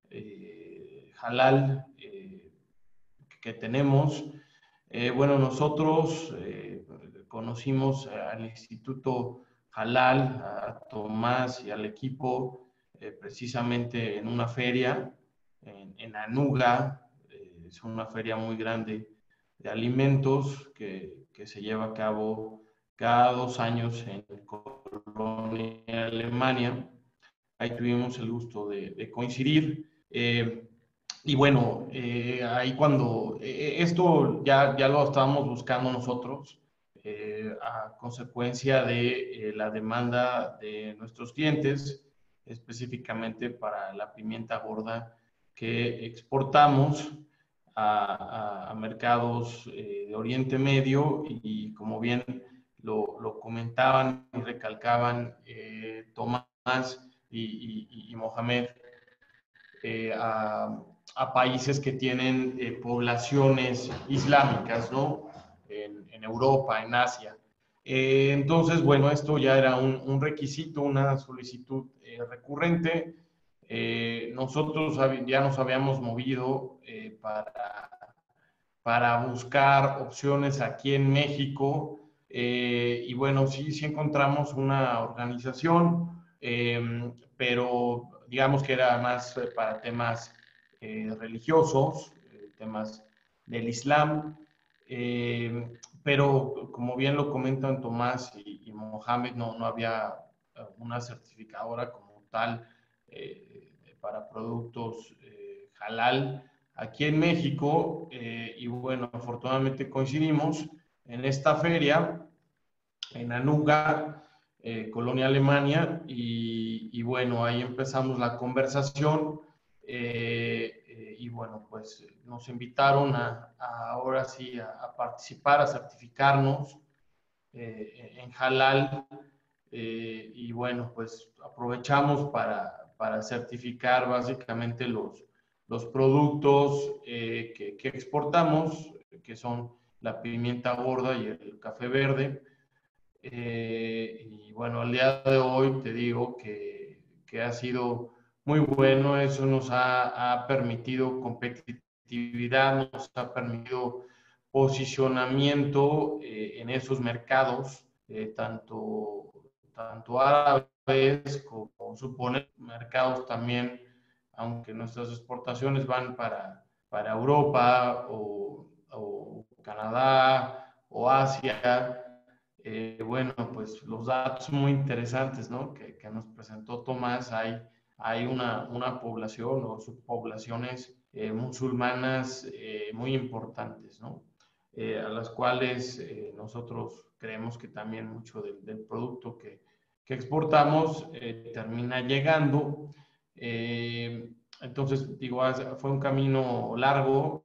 halal que tenemos. Bueno, nosotros conocimos al Instituto Halal, a Tomás y al equipo precisamente en una feria en Anuga. Es una feria muy grande de alimentos que se lleva a cabo cada 2 años en Colonia, Alemania. Ahí tuvimos el gusto de coincidir. Y bueno, ahí cuando esto ya lo estábamos buscando nosotros, a consecuencia de la demanda de nuestros clientes, específicamente para la pimienta gorda que exportamos a mercados de Oriente Medio, y como bien lo comentaban y recalcaban Tomás y Mohamed, a países que tienen poblaciones islámicas, ¿no? En Europa, en Asia. Entonces, bueno, esto ya era un requisito, una solicitud recurrente. Nosotros ya nos habíamos movido para buscar opciones aquí en México, y bueno, sí encontramos una organización, pero digamos que era más para temas religiosos, temas del Islam, pero como bien lo comentan Tomás y Mohamed, no había una certificadora como tal para productos halal aquí en México, y bueno, afortunadamente coincidimos en esta feria en Anuga, Colonia, Alemania, y bueno, ahí empezamos la conversación, y bueno, pues nos invitaron ahora sí a participar, a certificarnos en halal, y bueno, pues aprovechamos para certificar básicamente los productos que exportamos, que son la pimienta gorda y el café verde. Y bueno, al día de hoy te digo que ha sido muy bueno. Eso nos ha permitido competitividad, nos ha permitido posicionamiento en esos mercados, tanto árabes como supone mercados también, aunque nuestras exportaciones van para Europa o Canadá o Asia. Bueno, pues los datos muy interesantes, ¿no? que nos presentó Tomás. Hay una población o subpoblaciones musulmanas muy importantes, ¿no? A las cuales nosotros creemos que también mucho del producto que exportamos termina llegando. Entonces, digo, fue un camino largo,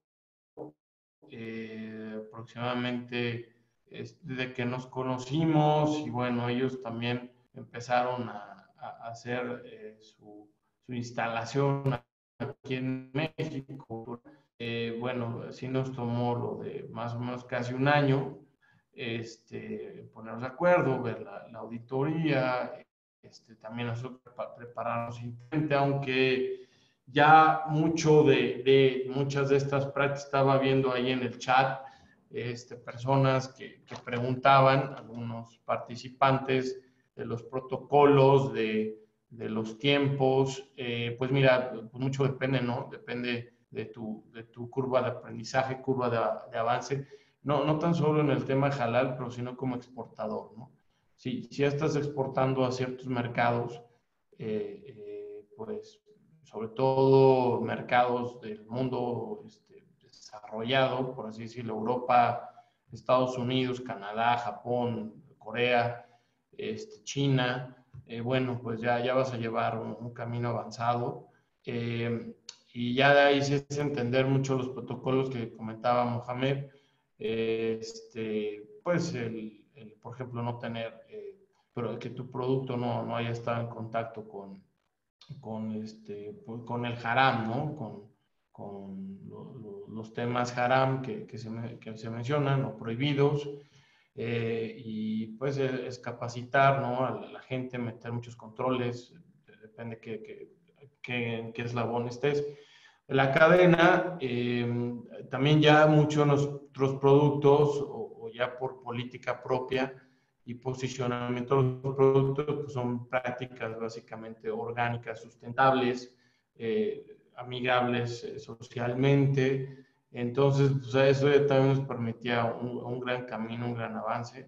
aproximadamente desde que nos conocimos, y bueno, ellos también empezaron a hacer su instalación aquí en México. Bueno, sí nos tomó lo de más o menos casi un año ponernos de acuerdo, ver la auditoría, también nosotros prepararnos internamente, aunque ya muchas de estas prácticas estaba viendo ahí en el chat, personas que preguntaban, algunos participantes, de los protocolos, de los tiempos. Pues mira, pues mucho depende, ¿no? Depende de tu curva de aprendizaje, curva de avance, no tan solo en el tema halal, pero sino como exportador, ¿no? Si ya estás exportando a ciertos mercados, pues sobre todo mercados del mundo desarrollado, por así decirlo, Europa, Estados Unidos, Canadá, Japón, Corea, China, bueno, pues ya vas a llevar un camino avanzado. Y ya de ahí sí es entender mucho los protocolos que comentaba Mohamed, pues por ejemplo, no tener, pero que tu producto no haya estado en contacto con el haram, ¿no? Con los temas haram que se mencionan o prohibidos. Y pues es capacitar, ¿no?, a la gente, meter muchos controles, depende en qué eslabón estés. La cadena, también ya muchos de nuestros productos, o ya por política propia y posicionamiento de los productos, pues son prácticas básicamente orgánicas, sustentables, amigables socialmente. Entonces, pues eso también nos permitía un gran camino, un gran avance.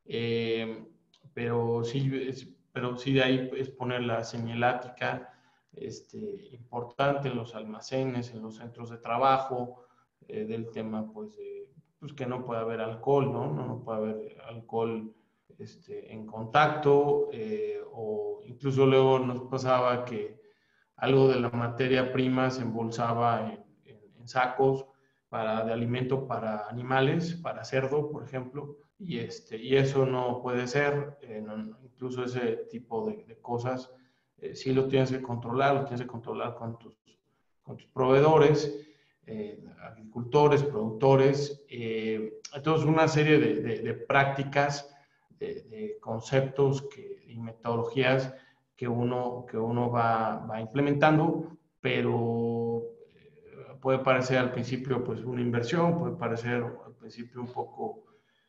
Pero sí de ahí es poner la señalática importante en los almacenes, en los centros de trabajo, del tema pues que no puede haber alcohol, no puede haber alcohol en contacto, o incluso luego nos pasaba que algo de la materia prima se embolsaba en sacos de alimento para animales, para cerdo, por ejemplo, y eso no puede ser, incluso ese tipo de cosas sí lo tienes que controlar, con tus proveedores, agricultores, productores, entonces una serie de prácticas, de conceptos y metodologías que uno va implementando, pero puede parecer al principio pues una inversión, puede parecer al principio un poco,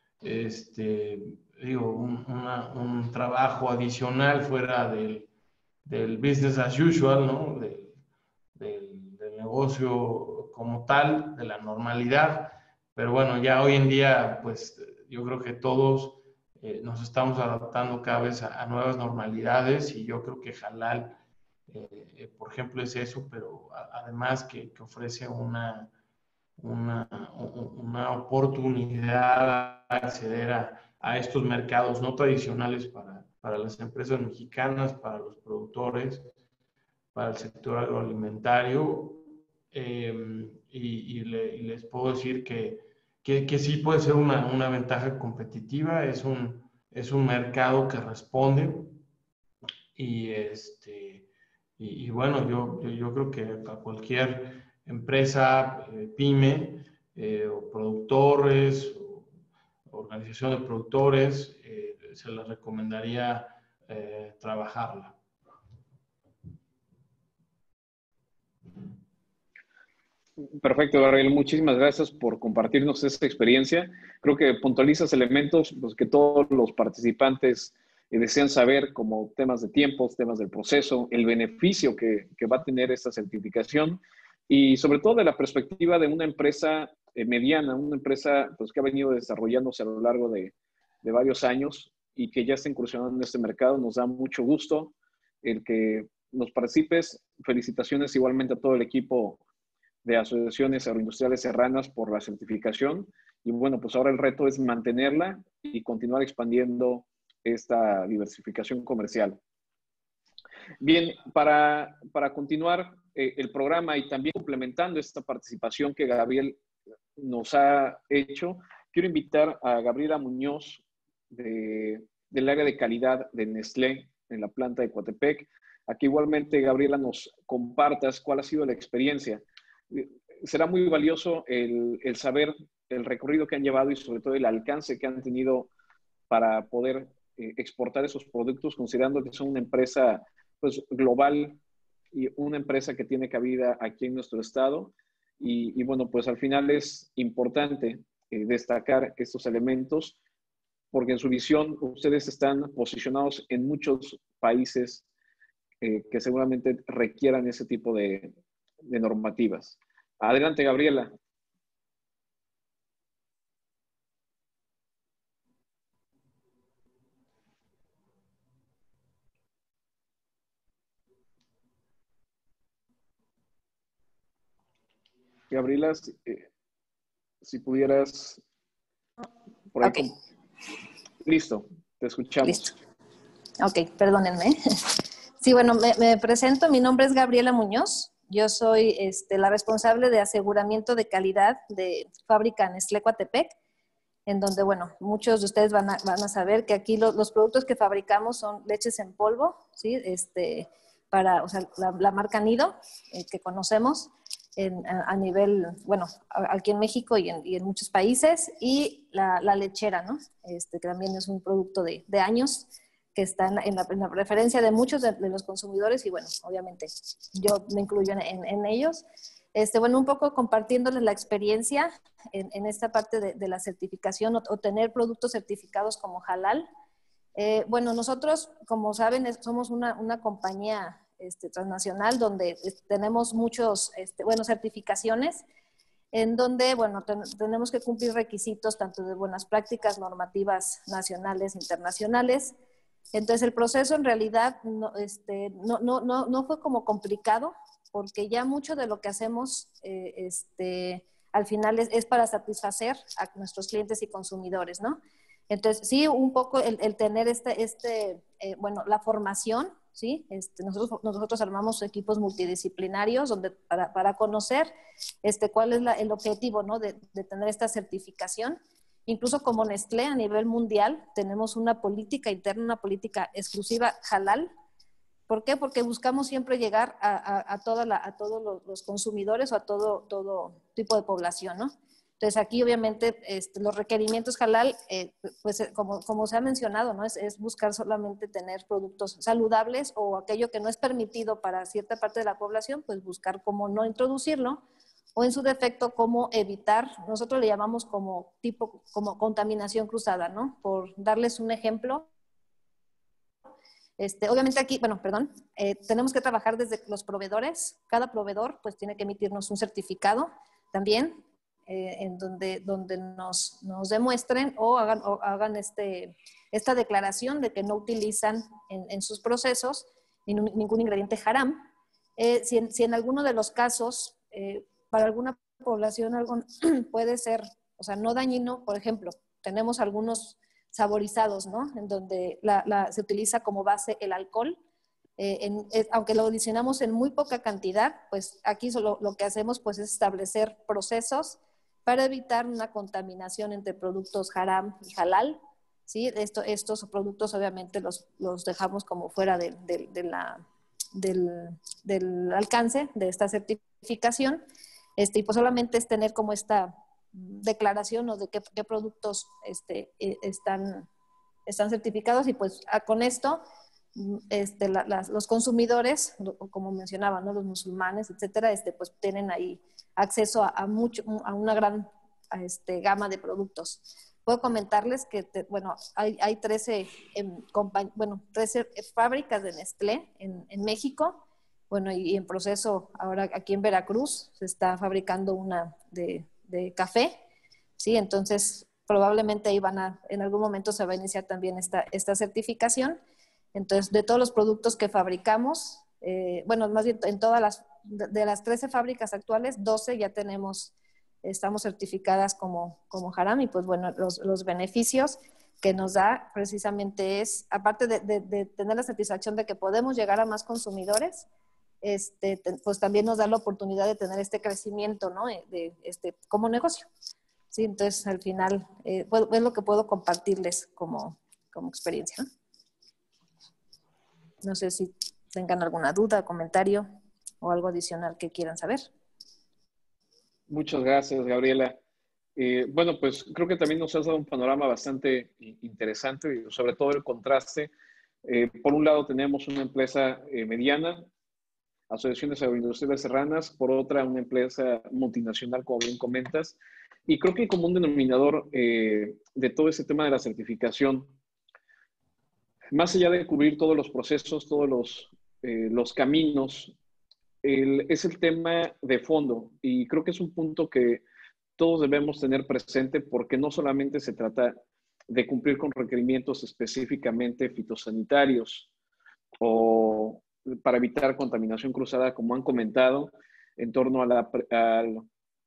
un trabajo adicional fuera del business as usual, ¿no? Del negocio como tal, de la normalidad. Pero bueno, ya hoy en día, pues yo creo que todos nos estamos adaptando cada vez a nuevas normalidades, y yo creo que Halal, por ejemplo, es eso, pero además que ofrece una oportunidad a acceder a estos mercados no tradicionales para las empresas mexicanas, para los productores, para el sector agroalimentario, y les puedo decir que sí puede ser una ventaja competitiva, es un mercado que responde, y, bueno, yo creo que a cualquier empresa, pyme, o productores, o organización de productores, se les recomendaría trabajarla. Perfecto, Gabriel. Muchísimas gracias por compartirnos esta experiencia. Creo que puntualizas elementos pues, que todos los participantes desean saber, como temas de tiempos, temas del proceso, el beneficio que va a tener esta certificación, y sobre todo de la perspectiva de una empresa mediana, una empresa pues, que ha venido desarrollándose a lo largo de varios años y que ya está incursionando en este mercado. Nos da mucho gusto el que nos participes. Felicitaciones igualmente a todo el equipo de asociaciones agroindustriales serranas por la certificación. Y bueno, pues ahora el reto es mantenerla y continuar expandiendo esta diversificación comercial. Bien, para continuar el programa y también complementando esta participación que Gabriel nos ha hecho, quiero invitar a Gabriela Muñoz del área de calidad de Nestlé en la planta de Coatepec, a que igualmente, Gabriela, nos compartas cuál ha sido la experiencia. Será muy valioso el saber el recorrido que han llevado y sobre todo el alcance que han tenido para poder exportar esos productos, considerando que son una empresa pues, global y una empresa que tiene cabida aquí en nuestro estado. Y bueno, pues al final es importante destacar estos elementos porque en su visión ustedes están posicionados en muchos países que seguramente requieran ese tipo de normativas. Adelante, Gabriela. Gabriela, si pudieras por ahí. Ok. Listo, te escuchamos. Listo. Ok, perdónenme. Sí, bueno, me presento. Mi nombre es Gabriela Muñoz. Yo soy la responsable de aseguramiento de calidad de fábrica Nestlé Coatepec, en donde, bueno, muchos de ustedes van a saber que aquí los productos que fabricamos son leches en polvo, ¿sí? O sea, la marca Nido, que conocemos a nivel, bueno, aquí en México y en muchos países, y la lechera, ¿no? Que también es un producto de años, que está en la preferencia de muchos de los consumidores, y bueno, obviamente yo me incluyo en ellos. Bueno, un poco compartiéndoles la experiencia en esta parte de la certificación o tener productos certificados como halal. Bueno, nosotros, como saben, somos una compañía transnacional donde tenemos muchos, certificaciones, en donde, bueno, tenemos que cumplir requisitos tanto de buenas prácticas normativas nacionales e internacionales. Entonces, el proceso en realidad no fue como complicado, porque ya mucho de lo que hacemos al final es para satisfacer a nuestros clientes y consumidores, ¿no? Entonces, sí, un poco el tener la formación, ¿sí? Nosotros armamos equipos multidisciplinarios donde para conocer cuál es el objetivo, ¿no? de tener esta certificación. Incluso como Nestlé a nivel mundial tenemos una política interna, una política exclusiva halal. ¿Por qué? Porque buscamos siempre llegar a todos los consumidores o a todo tipo de población, ¿no? Entonces aquí obviamente los requerimientos halal, pues como se ha mencionado, ¿no? Es buscar solamente tener productos saludables, o aquello que no es permitido para cierta parte de la población, pues buscar cómo no introducirlo, o en su defecto cómo evitar, nosotros le llamamos como contaminación cruzada, ¿no? Por darles un ejemplo. Obviamente aquí, bueno, perdón, tenemos que trabajar desde los proveedores. Cada proveedor pues tiene que emitirnos un certificado también, en donde nos demuestren o hagan esta declaración de que no utilizan en sus procesos ningún ingrediente haram. Si en alguno de los casos, para alguna población algo puede ser, o sea, no dañino, por ejemplo, tenemos algunos saborizados, ¿no? En donde se utiliza como base el alcohol. Aunque lo adicionamos en muy poca cantidad, pues aquí lo que hacemos pues es establecer procesos para evitar una contaminación entre productos haram y halal, ¿sí? Estos productos obviamente los dejamos como fuera del alcance de esta certificación, y pues solamente es tener como esta declaración o de qué productos están certificados, y pues con esto los consumidores, como mencionaba, ¿no? Los musulmanes, etcétera, pues tienen ahí acceso a una gran gama de productos. Puedo comentarles que, bueno, hay 13 fábricas de Nestlé en México, bueno, y en proceso ahora aquí en Veracruz se está fabricando una de café, ¿sí? Entonces, probablemente ahí en algún momento se va a iniciar también esta certificación. Entonces, de todos los productos que fabricamos, bueno, más bien en todas de las 13 fábricas actuales, 12 ya estamos certificadas como haram, y pues bueno, los beneficios que nos da precisamente es, aparte de tener la satisfacción de que podemos llegar a más consumidores, pues también nos da la oportunidad de tener este crecimiento, ¿no? Como negocio. Sí, entonces al final es lo que puedo compartirles como experiencia, ¿no? No sé si tengan alguna duda, comentario o algo adicional que quieran saber. Muchas gracias, Gabriela. Bueno, pues creo que también nos has dado un panorama bastante interesante, y sobre todo el contraste. Por un lado tenemos una empresa mediana, asociaciones agroindustriales serranas; por otra, una multinacional, como bien comentas. Y creo que el común denominador de todo ese tema de la certificación, más allá de cubrir todos los procesos, todos los caminos, es el tema de fondo. Y creo que es un punto que todos debemos tener presente, porque no solamente se trata de cumplir con requerimientos específicamente fitosanitarios o para evitar contaminación cruzada, como han comentado, en torno a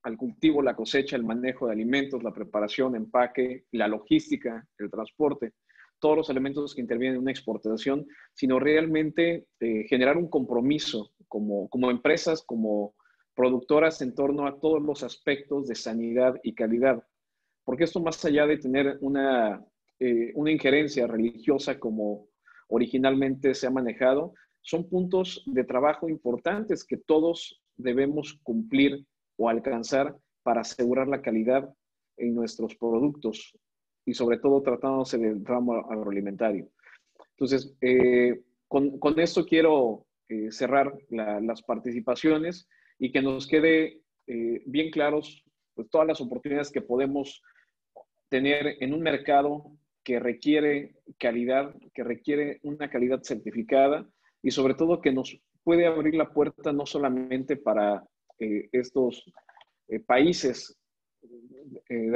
al cultivo, la cosecha, el manejo de alimentos, la preparación, empaque, la logística, el transporte, todos los elementos que intervienen en una exportación, sino realmente generar un compromiso como empresas, como productoras en torno a todos los aspectos de sanidad y calidad. Porque esto, más allá de tener una injerencia religiosa como originalmente se ha manejado, son puntos de trabajo importantes que todos debemos cumplir o alcanzar para asegurar la calidad en nuestros productos y sobre todo tratándose del ramo agroalimentario. Entonces, con esto quiero cerrar las participaciones y que nos quede bien claros pues, todas las oportunidades que podemos tener en un mercado que requiere calidad, que requiere una calidad certificada y sobre todo que nos puede abrir la puerta no solamente para estos países de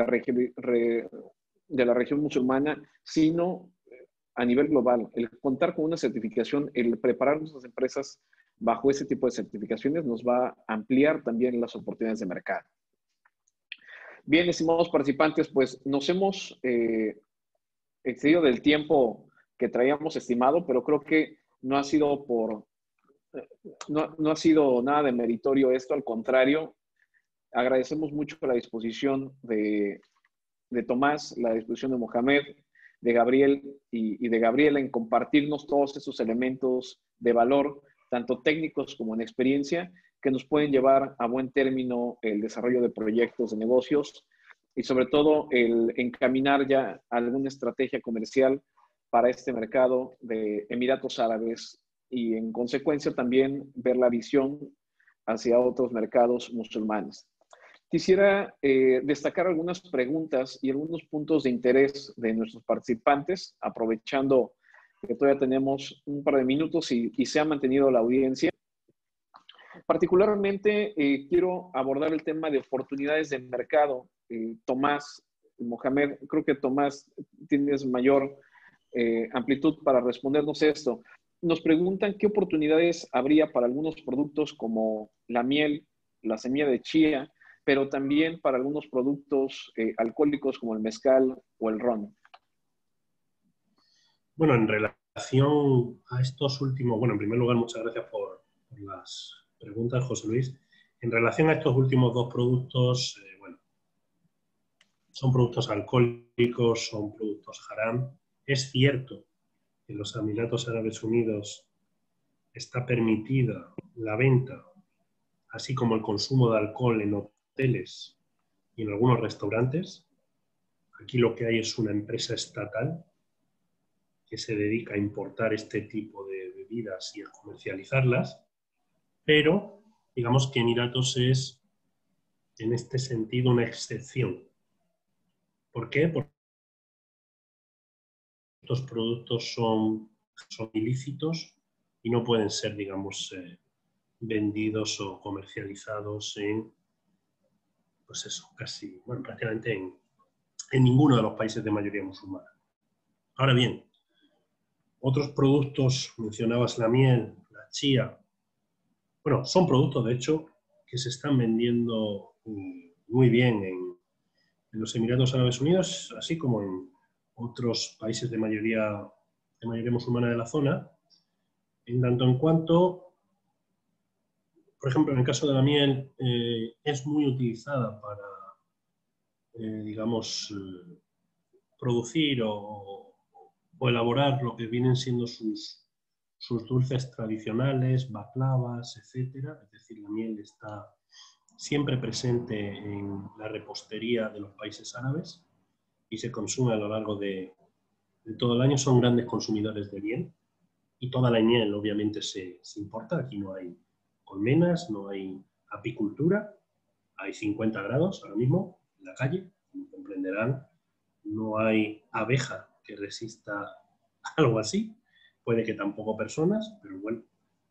la región musulmana, sino a nivel global. El contar con una certificación, el preparar nuestras empresas bajo ese tipo de certificaciones nos va a ampliar también las oportunidades de mercado. Bien, estimados participantes, pues nos hemos excedido del tiempo que traíamos estimado, pero creo que no ha sido no ha sido nada de meritorio esto, al contrario, agradecemos mucho la disposición de Tomás, la disposición de Mohamed, de Gabriel y de Gabriela en compartirnos todos estos elementos de valor, tanto técnicos como en experiencia, que nos pueden llevar a buen término el desarrollo de proyectos de negocios y sobre todo el encaminar ya alguna estrategia comercial para este mercado de Emiratos Árabes y en consecuencia también ver la visión hacia otros mercados musulmanes. Quisiera destacar algunas preguntas y algunos puntos de interés de nuestros participantes, aprovechando que todavía tenemos un par de minutos y se ha mantenido la audiencia. Particularmente quiero abordar el tema de oportunidades de mercado. Tomás, Mohamed, creo que Tomás tienes mayor amplitud para respondernos esto. Nos preguntan qué oportunidades habría para algunos productos como la miel, la semilla de chía, pero también para algunos productos alcohólicos como el mezcal o el ron. Bueno, en relación a estos últimos, bueno, en primer lugar, muchas gracias por las preguntas, José Luis. En relación a estos últimos dos productos, bueno, son productos alcohólicos, son productos haram. Es cierto que en los Emiratos Árabes Unidos está permitida la venta, así como el consumo de alcohol en hoteles y en algunos restaurantes. Aquí lo que hay es una empresa estatal que se dedica a importar este tipo de bebidas y a comercializarlas, pero digamos que Emiratos es, en este sentido, una excepción. ¿Por qué? Porque estos productos son ilícitos y no pueden ser, digamos, vendidos o comercializados en, pues eso, casi, bueno, prácticamente en ninguno de los países de mayoría musulmana. Ahora bien, otros productos, mencionabas la miel, la chía, bueno, son productos, de hecho, que se están vendiendo muy bien en los Emiratos Árabes Unidos, así como en otros países de mayoría musulmana de la zona, en tanto en cuanto, por ejemplo, en el caso de la miel, es muy utilizada para, digamos, producir o elaborar lo que vienen siendo sus dulces tradicionales, baklavas, etc. Es decir, la miel está siempre presente en la repostería de los países árabes y se consume a lo largo de todo el año. Son grandes consumidores de miel y toda la miel obviamente se importa. Aquí no hay colmenas, no hay apicultura, hay 50 grados ahora mismo en la calle, como comprenderán, no hay abeja que resista algo así, puede que tampoco personas, pero bueno,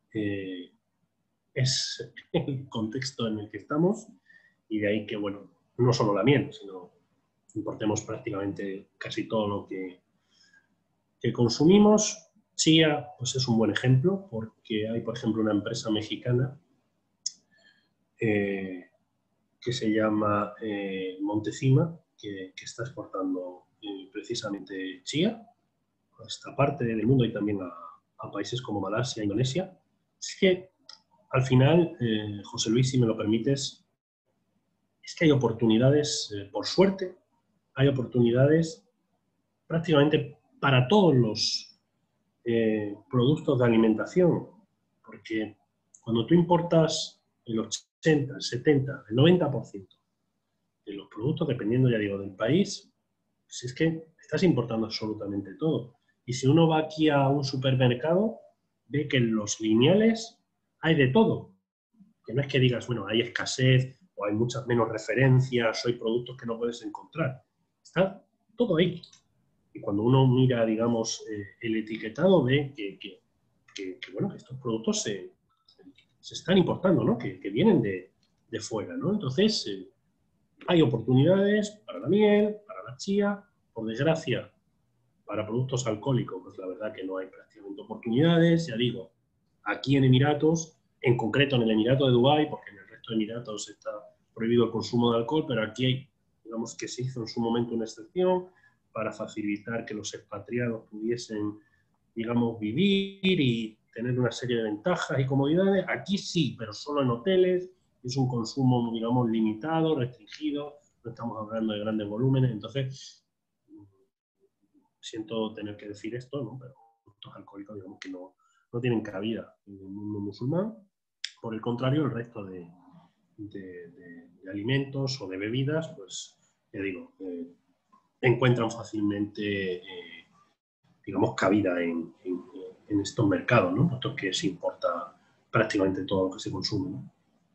es el contexto en el que estamos y de ahí que, bueno, no solo la miel, sino importemos prácticamente casi todo lo que consumimos. Chía, pues es un buen ejemplo porque hay, por ejemplo, una empresa mexicana que se llama Montezuma, que está exportando precisamente chía a esta parte del mundo y también a países como Malasia, Indonesia. Es que al final, José Luis, si me lo permites, es que hay oportunidades, por suerte, hay oportunidades prácticamente para todos los productos de alimentación, porque cuando tú importas el 80, el 70, el 90% de los productos, dependiendo, ya digo, del país, pues es que estás importando absolutamente todo. Y si uno va aquí a un supermercado, ve que en los lineales hay de todo. Que no es que digas, bueno, hay escasez o hay muchas menos referencias o hay productos que no puedes encontrar. Está todo ahí. Y cuando uno mira, digamos, el etiquetado, ve que bueno, que estos productos se están importando, ¿no? Que vienen de fuera, ¿no? Entonces, hay oportunidades para la miel, para la chía. Por desgracia, para productos alcohólicos, pues la verdad que no hay prácticamente oportunidades. Ya digo, aquí en Emiratos, en concreto en el Emirato de Dubái, porque en el resto de Emiratos está prohibido el consumo de alcohol, pero aquí hay, digamos que se hizo en su momento una excepción para facilitar que los expatriados pudiesen, digamos, vivir y tener una serie de ventajas y comodidades. Aquí sí, pero solo en hoteles. Es un consumo, digamos, limitado, restringido. No estamos hablando de grandes volúmenes. Entonces, siento tener que decir esto, ¿no? Pero productos alcohólicos, digamos que no tienen cabida en el mundo musulmán. Por el contrario, el resto de alimentos o de bebidas, pues, ya digo, encuentran fácilmente, digamos, cabida en estos mercados, ¿no? Puesto que se importa prácticamente todo lo que se consume, ¿no?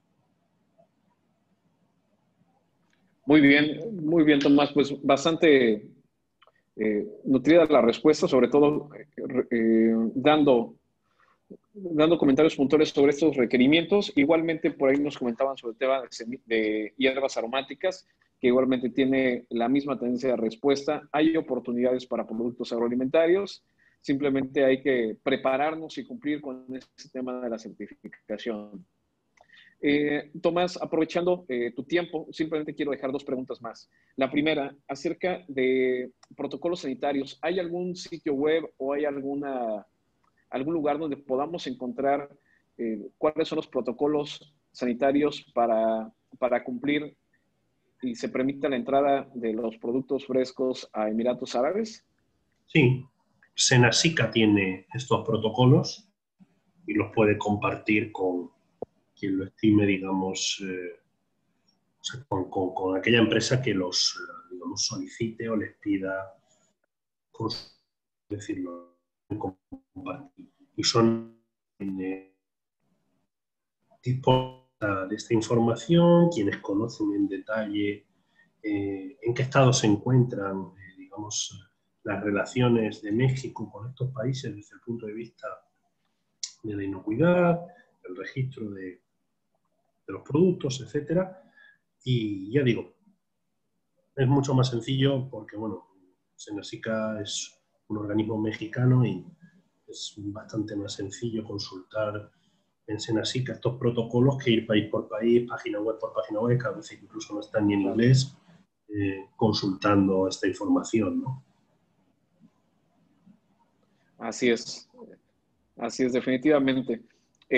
Muy bien, Tomás. Pues bastante nutrida la respuesta, sobre todo dando comentarios puntuales sobre estos requerimientos. Igualmente, por ahí nos comentaban sobre el tema de hierbas aromáticas, que igualmente tiene la misma tendencia de respuesta. Hay oportunidades para productos agroalimentarios, simplemente hay que prepararnos y cumplir con este tema de la certificación. Tomás, aprovechando tu tiempo, simplemente quiero dejar dos preguntas más. La primera, acerca de protocolos sanitarios. ¿Hay algún sitio web o hay algún lugar donde podamos encontrar cuáles son los protocolos sanitarios para cumplir y se permita la entrada de los productos frescos a Emiratos Árabes? Sí, Senasica tiene estos protocolos y los puede compartir con quien lo estime, digamos, con aquella empresa que los, digamos, solicite o les pida, decirlo, compartir. Y son tipo de esta información, quienes conocen en detalle en qué estado se encuentran, digamos, las relaciones de México con estos países desde el punto de vista de la inocuidad, el registro de los productos, etcétera. Y ya digo, es mucho más sencillo porque, bueno, Senasica es un organismo mexicano y es bastante más sencillo consultar en Senasica estos protocolos que ir país por país, página web por página web, que a veces incluso no están ni en inglés, consultando esta información, ¿no? Así es, definitivamente.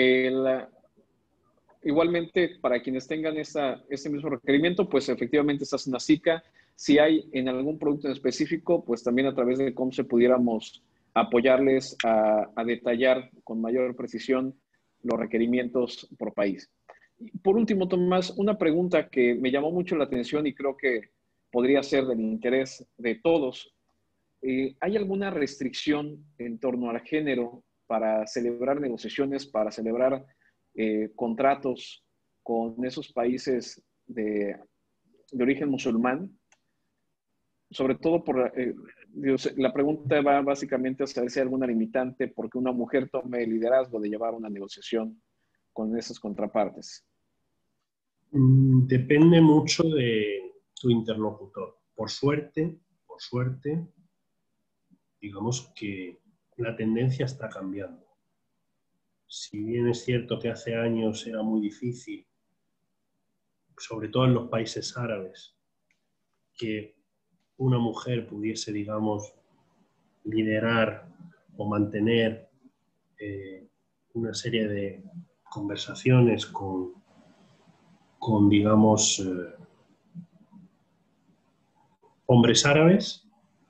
Igualmente, para quienes tengan este mismo requerimiento, pues efectivamente está Senasica. Si hay en algún producto en específico, pues también a través de COMSE pudiéramos apoyarles a detallar con mayor precisión los requerimientos por país. Y por último, Tomás, una pregunta que me llamó mucho la atención y creo que podría ser del interés de todos. ¿Hay alguna restricción en torno al género para celebrar negociaciones, para celebrar contratos con esos países de origen musulmán? Sobre todo la pregunta va básicamente a saber si hay alguna limitante porque una mujer tome el liderazgo de llevar una negociación con esas contrapartes. Depende mucho de tu interlocutor. Por suerte, digamos que la tendencia está cambiando. Si bien es cierto que hace años era muy difícil sobre todo en los países árabes, que una mujer pudiese, digamos, liderar o mantener una serie de conversaciones con digamos, hombres árabes.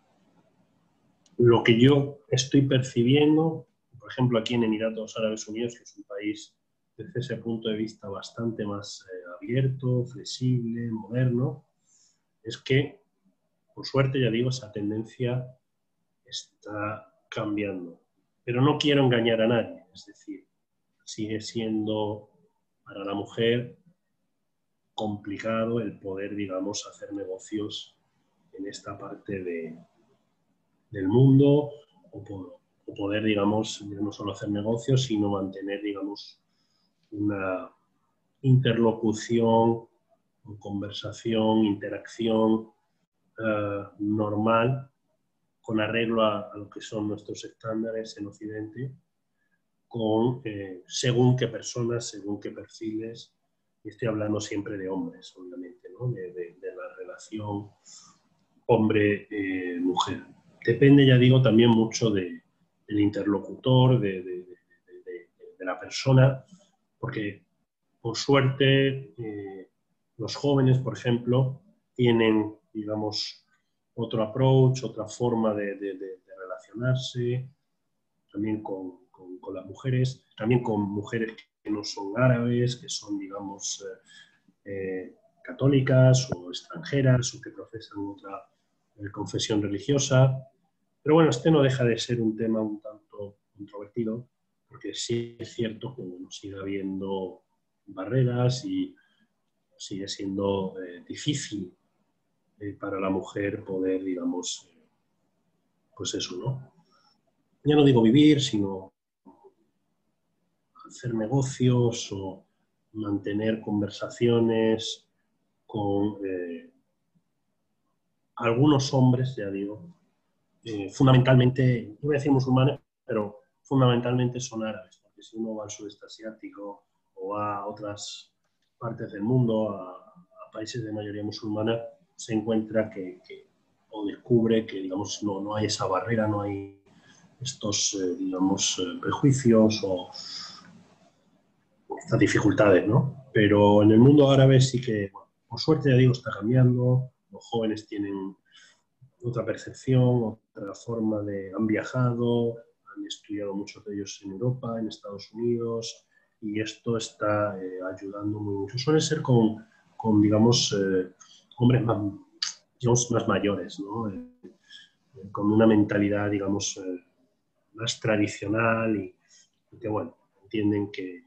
Lo que yo estoy percibiendo, por ejemplo, aquí en Emiratos Árabes Unidos, que es un país desde ese punto de vista bastante más abierto, flexible, moderno, es que, por suerte, ya digo, esa tendencia está cambiando. Pero no quiero engañar a nadie, es decir, sigue siendo para la mujer complicado el poder, digamos, hacer negocios en esta parte del mundo o poder, digamos, no solo hacer negocios, sino mantener, digamos, una interlocución, conversación, interacción normal con arreglo a lo que son nuestros estándares en Occidente, con según qué personas, según qué perfiles. Y estoy hablando siempre de hombres, obviamente, ¿no? de la relación hombre-mujer. Depende, ya digo, también mucho del interlocutor, de la persona, porque por suerte los jóvenes, por ejemplo, tienen, digamos, otro approach, otra forma de relacionarse, también con las mujeres, también con mujeres que no son árabes, que son, digamos, católicas o extranjeras o que profesan otra confesión religiosa. Pero bueno, este no deja de ser un tema un tanto controvertido, porque sí es cierto que bueno, sigue habiendo barreras y sigue siendo difícil para la mujer poder, digamos, pues eso, ¿no? Ya no digo vivir, sino hacer negocios o mantener conversaciones con algunos hombres, ya digo, fundamentalmente, no voy a decir musulmanes, pero fundamentalmente son árabes, porque si uno va al sudeste asiático o a otras partes del mundo, a países de mayoría musulmana, se encuentra o descubre que, digamos, no hay esa barrera, no hay estos, digamos, prejuicios o estas dificultades, ¿no? Pero en el mundo árabe sí que, bueno, por suerte, ya digo, está cambiando, los jóvenes tienen otra percepción, otra forma han viajado, han estudiado muchos de ellos en Europa, en Estados Unidos, y esto está ayudando mucho. Suele ser con digamos, hombres más mayores, ¿no? Con una mentalidad, digamos, más tradicional y que, bueno, entienden que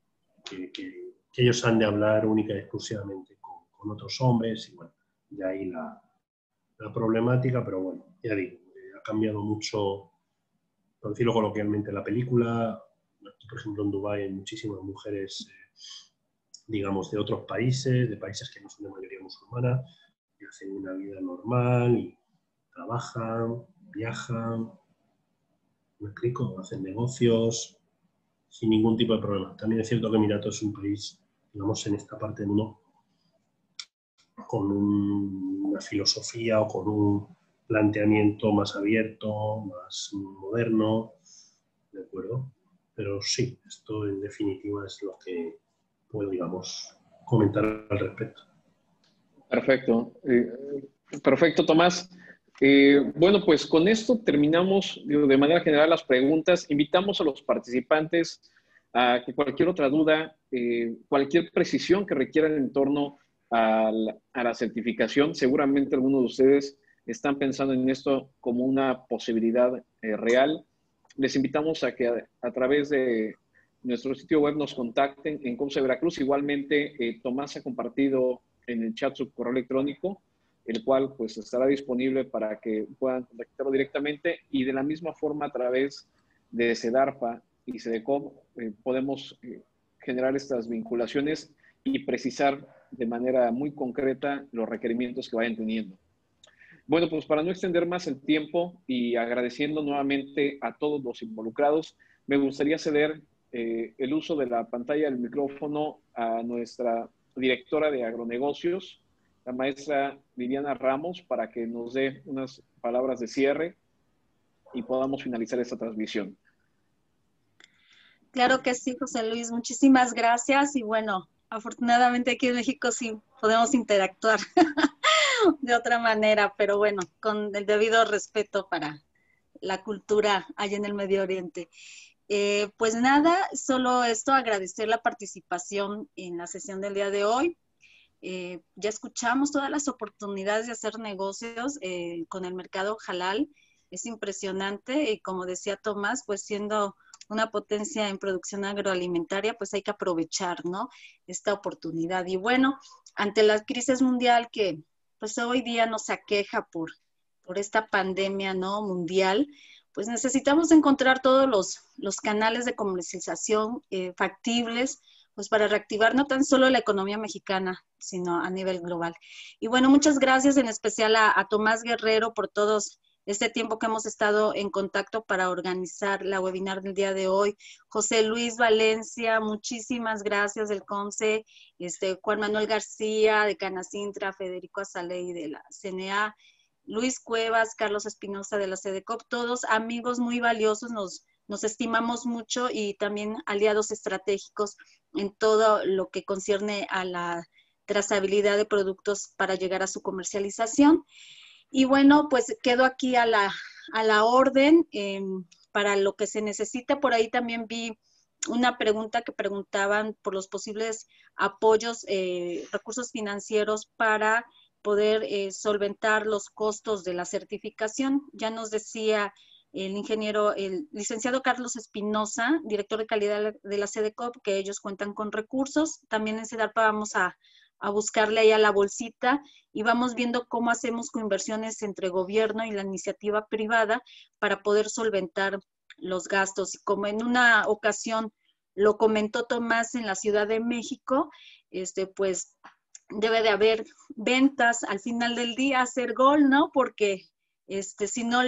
ellos han de hablar única y exclusivamente con otros hombres y, bueno, de ahí la problemática, pero bueno, ya digo, ha cambiado mucho, por decirlo coloquialmente, la película. Por ejemplo, en Dubái hay muchísimas mujeres, digamos, de otros países, de países que no son de mayoría musulmana, que hacen una vida normal y trabajan, viajan, ¿me explico? Hacen negocios sin ningún tipo de problema. También es cierto que Emiratos es un país, digamos, en esta parte del mundo, con una filosofía o con un planteamiento más abierto, más moderno, ¿de acuerdo? Pero sí, esto en definitiva es lo que puedo, digamos, comentar al respecto. Perfecto. Perfecto, Tomás. Bueno, pues con esto terminamos de manera general las preguntas. Invitamos a los participantes a que cualquier otra duda, cualquier precisión que requieran en torno a la certificación, seguramente algunos de ustedes están pensando en esto como una posibilidad real. Les invitamos a que a través de nuestro sitio web nos contacten en CONCE Veracruz. Igualmente, Tomás ha compartido en el chat su correo electrónico, el cual pues estará disponible para que puedan contactarlo directamente, y de la misma forma a través de SEDARPA y SEDECOM podemos generar estas vinculaciones y precisar de manera muy concreta los requerimientos que vayan teniendo. Bueno, pues para no extender más el tiempo y agradeciendo nuevamente a todos los involucrados, me gustaría ceder el uso de la pantalla del micrófono a nuestra directora de agronegocios, la maestra Viviana Ramos, para que nos dé unas palabras de cierre y podamos finalizar esta transmisión. Claro que sí, José Luis, muchísimas gracias. Y bueno, afortunadamente aquí en México sí podemos interactuar de otra manera, pero bueno, con el debido respeto para la cultura allá en el Medio Oriente. Pues nada, solo esto, agradecer la participación en la sesión del día de hoy. Ya escuchamos todas las oportunidades de hacer negocios con el mercado halal. Es impresionante y como decía Tomás, pues siendo una potencia en producción agroalimentaria, pues hay que aprovechar, ¿no?, esta oportunidad. Y bueno, ante la crisis mundial que pues hoy día nos aqueja por esta pandemia, ¿no?, mundial, pues necesitamos encontrar todos los canales de comercialización factibles, pues para reactivar no tan solo la economía mexicana, sino a nivel global. Y bueno, muchas gracias en especial a Tomás Guerrero por todos este tiempo que hemos estado en contacto para organizar la webinar del día de hoy. José Luis Valencia, muchísimas gracias del CONCE, Juan Manuel García de Canacintra, Federico Azaley de la CNA, Luis Cuevas, Carlos Espinosa de la CEDECOP, todos amigos muy valiosos, nos estimamos mucho y también aliados estratégicos en todo lo que concierne a la trazabilidad de productos para llegar a su comercialización. Y bueno, pues quedo aquí a la orden para lo que se necesite. Por ahí también vi una pregunta que preguntaban por los posibles apoyos, recursos financieros para poder solventar los costos de la certificación. Ya nos decía el licenciado Carlos Espinosa, director de calidad de la CEDECOP, que ellos cuentan con recursos. También en CEDARPA vamos a buscarle ahí a la bolsita y vamos viendo cómo hacemos coinversiones entre gobierno y la iniciativa privada para poder solventar los gastos. Y como en una ocasión lo comentó Tomás en la Ciudad de México, pues debe de haber ventas al final del día, hacer gol, ¿no? Porque si no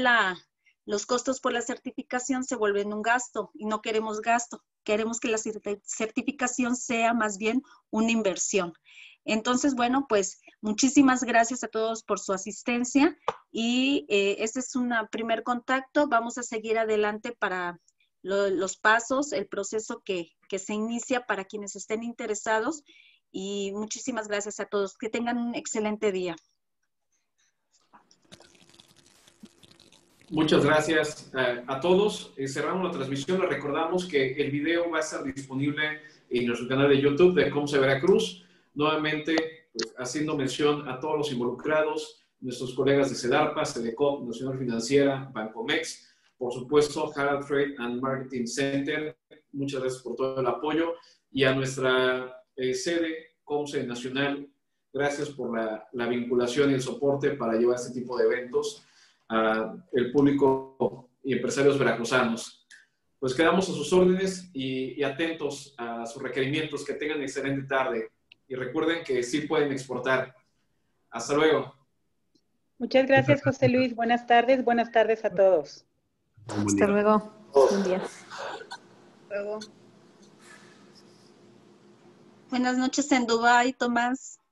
los costos por la certificación se vuelven un gasto y no queremos gasto, queremos que la certificación sea más bien una inversión. Entonces, bueno, pues muchísimas gracias a todos por su asistencia y este es un primer contacto. Vamos a seguir adelante para los pasos, el proceso que se inicia para quienes estén interesados y muchísimas gracias a todos. Que tengan un excelente día. Muchas gracias a todos. Cerramos la transmisión. Les recordamos que el video va a estar disponible en nuestro canal de YouTube de COMCE Veracruz. Nuevamente, pues, haciendo mención a todos los involucrados, nuestros colegas de CEDARPA, CEDECOP, Nacional Financiera, Bancomex, por supuesto, Harald Trade and Marketing Center. Muchas gracias por todo el apoyo. Y a nuestra sede, COMCE Nacional, gracias por la vinculación y el soporte para llevar este tipo de eventos el público y empresarios veracruzanos. Pues quedamos a sus órdenes y atentos a sus requerimientos. Que tengan excelente tarde y recuerden que sí pueden exportar. Hasta luego. Muchas gracias, José Luis. Buenas tardes a todos. Hasta luego. Buen día. Luego. Buenas noches en Dubái, Tomás.